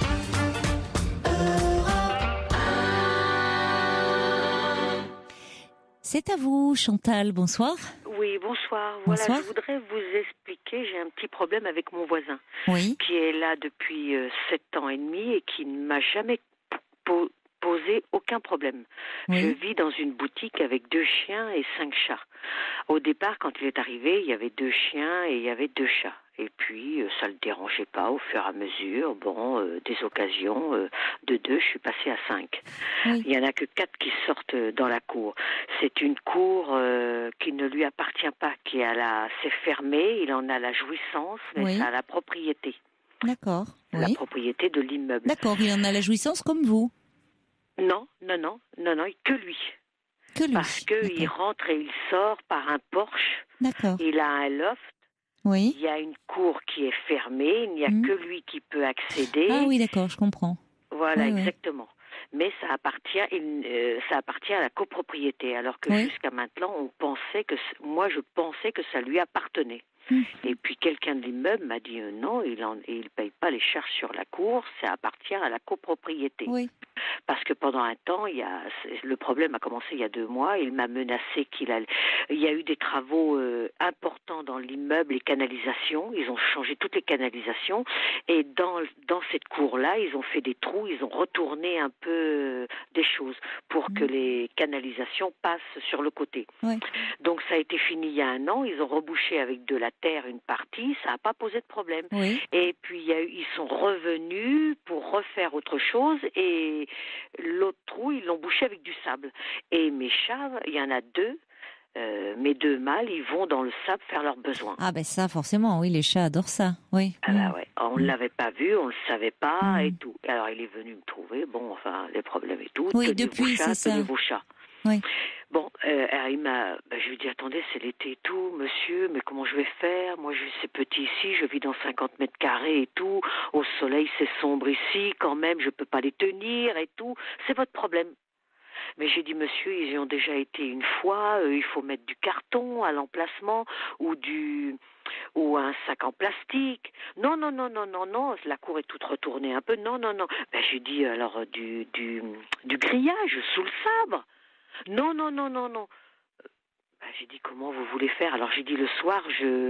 C'est à vous, Chantal. Bonsoir. Oui, bonsoir. Bonsoir. Voilà, je voudrais vous expliquer, j'ai un petit problème avec mon voisin, Oui. qui est là depuis euh, sept ans et demi et qui ne m'a jamais po- posé aucun problème. Oui. Je vis dans une boutique avec deux chiens et cinq chats. Au départ, quand il est arrivé, il y avait deux chiens et il y avait deux chats. Et puis, euh, ça ne le dérangeait pas au fur et à mesure. Bon, euh, des occasions, euh, de deux, je suis passée à cinq. Oui. Il n'y en a que quatre qui sortent dans la cour. C'est une cour euh, qui ne lui appartient pas, qui est à la, c'est fermé, il en a la jouissance, mais Oui. c'est à la propriété. D'accord. La Oui. propriété de l'immeuble. D'accord, il en a la jouissance comme vous. Non, non, non, non, non, que lui. Que lui. Parce qu'il D'accord. rentre et il sort par un porche. D'accord. Il a un loft. Oui. Il y a une cour qui est fermée. Il n'y a Mhm. que lui qui peut accéder. Ah oui, d'accord, je comprends. Voilà, Oui, oui. exactement. Mais ça appartient, il- euh, ça appartient à la copropriété. Alors que Oui. jusqu'à maintenant, on pensait que, c- moi, je pensais que ça lui appartenait. Mhm. Et puis quelqu'un de l'immeuble m'a dit euh, non, il en, il paye pas les charges sur la cour, ça appartient à la copropriété. Oui. Parce que pendant un temps, il y a, le problème a commencé il y a deux mois. Il m'a menacé qu'il allait. Il y a eu des travaux euh, importants dans l'immeuble, les canalisations. Ils ont changé toutes les canalisations. Et dans dans cette cour-là, ils ont fait des trous. Ils ont retourné un peu euh, des choses pour que les canalisations passent sur le côté. Oui. Donc ça a été fini il y a un an. Ils ont rebouché avec de la terre une partie. Ça n'a pas posé de problème. Oui. Et puis il y a eu, ils sont revenus pour refaire autre chose et l'autre trou, ils l'ont bouché avec du sable. Et mes chats, il y en a deux, euh, mes deux mâles, ils vont dans le sable faire leurs besoins. Ah ben ça, forcément, oui, les chats adorent ça. Oui. Ah bah ouais, on ne Mm. l'avait pas vu, on ne le savait pas Mm. et tout. Alors il est venu me trouver, bon, enfin, les problèmes et tout. Oui, tenez depuis, vos chats, c'est ça. tenez vos chats. Oui. Bon, euh, alors il m'a, bah, je lui ai dit, attendez, c'est l'été et tout, monsieur, mais comment je vais faire? Moi, je, c'est petit ici, je vis dans cinquante mètres carrés et tout, au soleil, c'est sombre ici, quand même, je peux pas les tenir et tout, c'est votre problème. Mais j'ai dit, monsieur, ils y ont déjà été une fois, euh, il faut mettre du carton à l'emplacement ou du ou un sac en plastique. Non, non, non, non, non, non, la cour est toute retournée un peu. Non, non, non. Ben, j'ai dit, alors, euh, du, du, du grillage sous le sabre. Non, non, non, non, non. Ben, j'ai dit, comment vous voulez faire? Alors j'ai dit, le soir,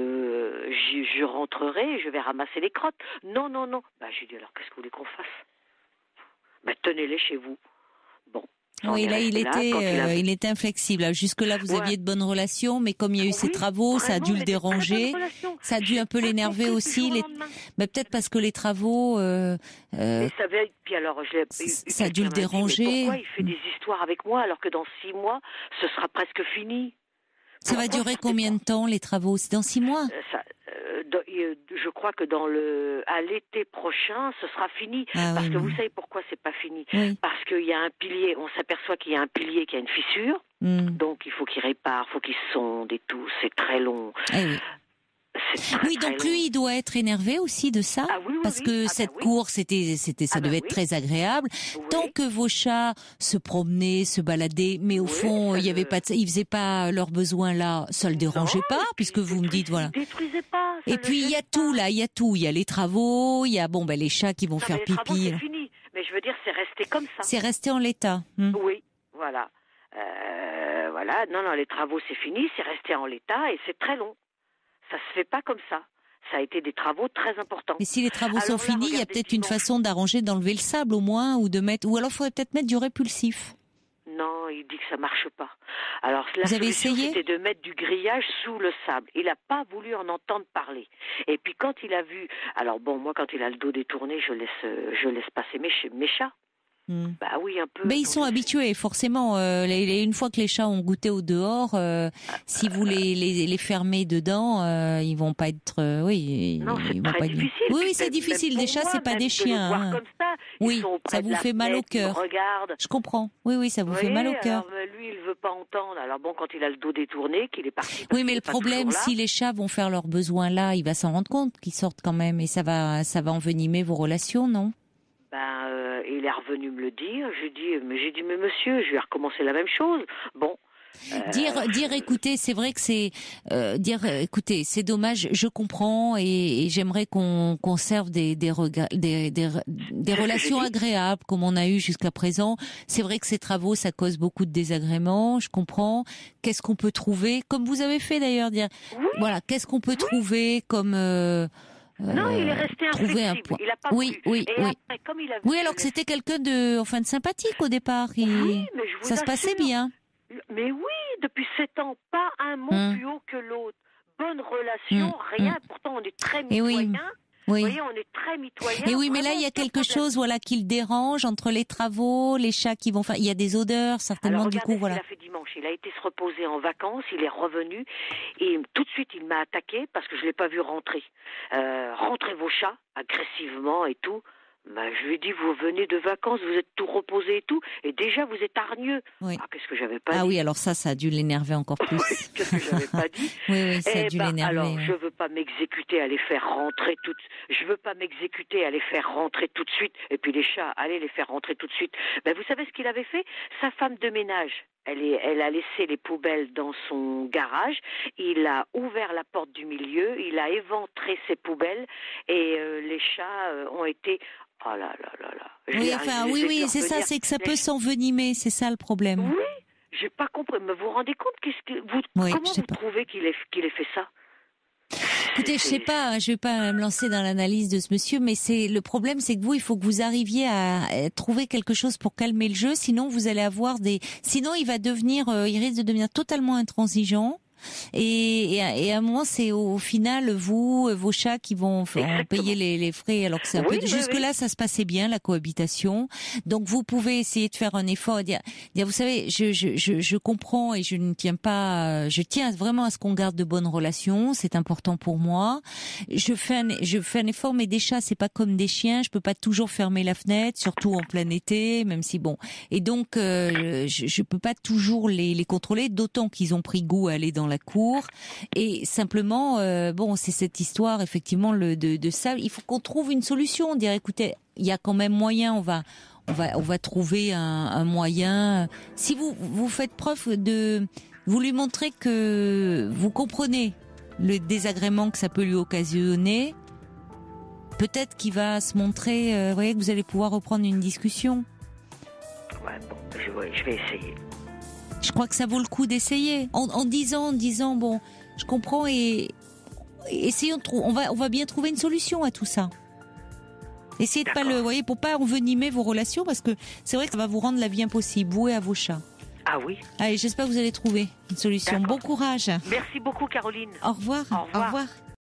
je, je, je rentrerai, je vais ramasser les crottes. Non, non, non. Ben, j'ai dit, alors qu'est-ce que vous voulez qu'on fasse? Ben, tenez-les chez vous. Bon. Oui, là, il était, là, il, a... euh, il était inflexible. Jusque-là, vous ouais. aviez de bonnes relations, mais comme il y a eu oui, ces travaux, ça a dû le déranger. Ça a dû un peu l'énerver aussi. Les... Mais peut-être parce que les travaux. Euh, euh, ça, avait... Puis alors, je ça a dû le déranger. Dit, pourquoi il fait des histoires avec moi alors que dans six mois, ce sera presque fini? Ça pourquoi va durer combien de temps les travaux? C'est dans six mois? euh, ça, euh, dans, euh, Je crois que dans le à l'été prochain, ce sera fini. Ah, parce oui, que oui. vous savez pourquoi c'est pas fini? Oui. Parce qu'il y a un pilier. On s'aperçoit qu'il y a un pilier qui a une fissure. Mm. Donc il faut qu'il répare, il faut qu'il sonde et tout. C'est très long. Eh oui. Très, oui, donc lui, il doit être énervé aussi de ça, ah, oui, oui, parce oui. que ah, cette bah, oui. cour, c'était, c'était, ça ah, devait bah, être oui. très agréable. Oui. Tant que vos chats se promenaient, se baladaient, mais au oui, fond, il y avait le... pas, de... ils faisaient pas leurs besoins là, ça le dérangeait non, pas, puisque vous me dites voilà. Détruisez pas. Et puis il y a pas. tout là, il y a tout, il y a les travaux, il y a bon ben les chats qui vont non, faire mais les pipi. Travaux, c'est fini. Mais je veux dire, c'est resté comme ça. C'est resté en l'état. Hmm. Oui, voilà. Euh, voilà. Non, non, les travaux, c'est fini, c'est resté en l'état et c'est très long. Ça se fait pas comme ça. Ça a été des travaux très importants. Et si les travaux alors sont là, finis, il y a peut-être une façon d'arranger, d'enlever le sable au moins, ou de mettre, ou alors il faudrait peut-être mettre du répulsif. Non, il dit que ça marche pas. Alors la Vous avez solution, essayé? c'était de mettre du grillage sous le sable. Il n'a pas voulu en entendre parler. Et puis quand il a vu, alors bon, moi quand il a le dos détourné, je laisse, je laisse passer mes, mes chats. Hmm. Bah oui, un peu. Mais ils sont habitués, forcément. Euh, les, les, une fois que les chats ont goûté au dehors, euh, si vous les, les, les fermez dedans, euh, ils vont pas être. Euh, oui, non, ils c'est vont très pas difficile. Être... Oui, oui, c'est difficile. Des chats, c'est pas des chiens. Hein. Ça, oui, ça vous fait mal au cœur. Regarde. Je comprends. Oui, oui, ça vous vous fait voyez, mal au cœur. Alors, lui, il veut veut pas entendre. Alors bon, quand il a le dos détourné, qu'il est parti. Oui, mais le problème, si les chats vont faire leurs besoins là, il va s'en rendre compte qu'ils sortent quand même, et ça va, ça va envenimer vos relations, non? Ben, euh, il est revenu me le dire. Je dis, mais j'ai dit, mais monsieur, je vais recommencer la même chose. Bon. Euh... Dire, dire, écoutez, c'est vrai que c'est euh, dire, écoutez, c'est dommage, je comprends, et, et j'aimerais qu'on conserve des des, rega- des des des relations agréables comme on a eu jusqu'à présent. C'est vrai que ces travaux, ça cause beaucoup de désagréments, je comprends. Qu'est-ce qu'on peut trouver, comme vous avez fait d'ailleurs, dire, oui. voilà, qu'est-ce qu'on peut oui. trouver comme euh, non, euh, il est resté trouver un point. Il a pas oui, voulu. oui, et oui. Après, comme il avait oui, alors que c'était quelqu'un de, enfin, de sympathique au départ. Il... Oui, mais je vous ça assure. se passait bien. Mais oui, depuis sept ans, pas un mot mmh. plus haut que l'autre. Bonne relation, mmh. rien. Mmh. Pourtant, on est très mitoyens. Oui. Oui. Vous voyez, on est très mitoyens. Et oui, mais là, il y a quelque problème. chose, voilà, qui le dérange entre les travaux, les chats qui vont faire. Il y a des odeurs, certainement. Alors, du coup, voilà. Il a fait dimanche. Il a été se reposer en vacances. Il est revenu et tout de suite, il m'a attaqué parce que je l'ai pas vu rentrer. Euh, rentrez vos chats agressivement et tout. Bah, je lui ai dit, vous venez de vacances, vous êtes tout reposé et tout, et déjà vous êtes hargneux. Oui. Ah, qu'est-ce que j'avais pas ah dit. Ah oui, alors ça, ça a dû l'énerver encore plus. Oui, qu'est-ce que j'avais pas dit. Oui, oui, ça eh a dû ben, l'énerver. Alors, ouais. je veux pas m'exécuter à les faire rentrer tout. Je veux pas m'exécuter à les faire rentrer tout de suite. Et puis les chats, allez les faire rentrer tout de suite. Ben, vous savez ce qu'il avait fait? Sa femme de ménage. Elle, est, elle a laissé les poubelles dans son garage. Il a ouvert la porte du milieu. Il a éventré ses poubelles et euh, les chats euh, ont été. Oh là là là là. Oui, enfin, oui, oui, c'est ça, c'est que ça peut s'envenimer, c'est ça le problème. Oui, j'ai pas compris. Mais vous vous rendez compte qu'est-ce que vous, oui, comment vous pas. trouvez qu'il ait, qu'il ait fait ça? Écoutez, je sais pas, je vais pas me lancer dans l'analyse de ce monsieur, mais c'est le problème, c'est que vous, il faut que vous arriviez à, à trouver quelque chose pour calmer le jeu, sinon vous allez avoir des, sinon il va devenir, euh, il risque de devenir totalement intransigeant. Et, et, à, et à un moment, c'est au, au final vous, vos chats qui vont, vont payer les, les frais. Alors que c'est un oui, peu. Jusque là, oui. ça se passait bien la cohabitation. Donc vous pouvez essayer de faire un effort et dire, dire vous savez, je, je, je, je comprends et je ne tiens pas, je tiens vraiment à ce qu'on garde de bonnes relations. C'est important pour moi. Je fais un, je fais un effort, mais des chats, c'est pas comme des chiens. Je peux pas toujours fermer la fenêtre, surtout en plein été, même si bon. Et donc, euh, je, je peux pas toujours les, les contrôler, d'autant qu'ils ont pris goût à aller dans la cour. Et simplement, euh, bon, c'est cette histoire effectivement le, de, de ça. Il faut qu'on trouve une solution. On dirait, écoutez, il y a quand même moyen. On va, on va, on va trouver un, un moyen. Si vous, vous faites preuve de, vous lui montrez que vous comprenez le désagrément que ça peut lui occasionner. Peut-être qu'il va se montrer. Euh, vous voyez que vous allez pouvoir reprendre une discussion. Ouais, bon, je, ouais, je vais essayer. Je crois que ça vaut le coup d'essayer. En, en disant, en disant, bon, je comprends et, et essayons de trouver. On va, on va bien trouver une solution à tout ça. Essayez de D'accord. pas le, vous voyez, pour pas envenimer vos relations, parce que c'est vrai que ça va vous rendre la vie impossible, vous et à vos chats. Ah oui. Allez, j'espère que vous allez trouver une solution. D'accord. Bon courage. Merci beaucoup, Caroline. Au revoir. Au revoir. Au revoir.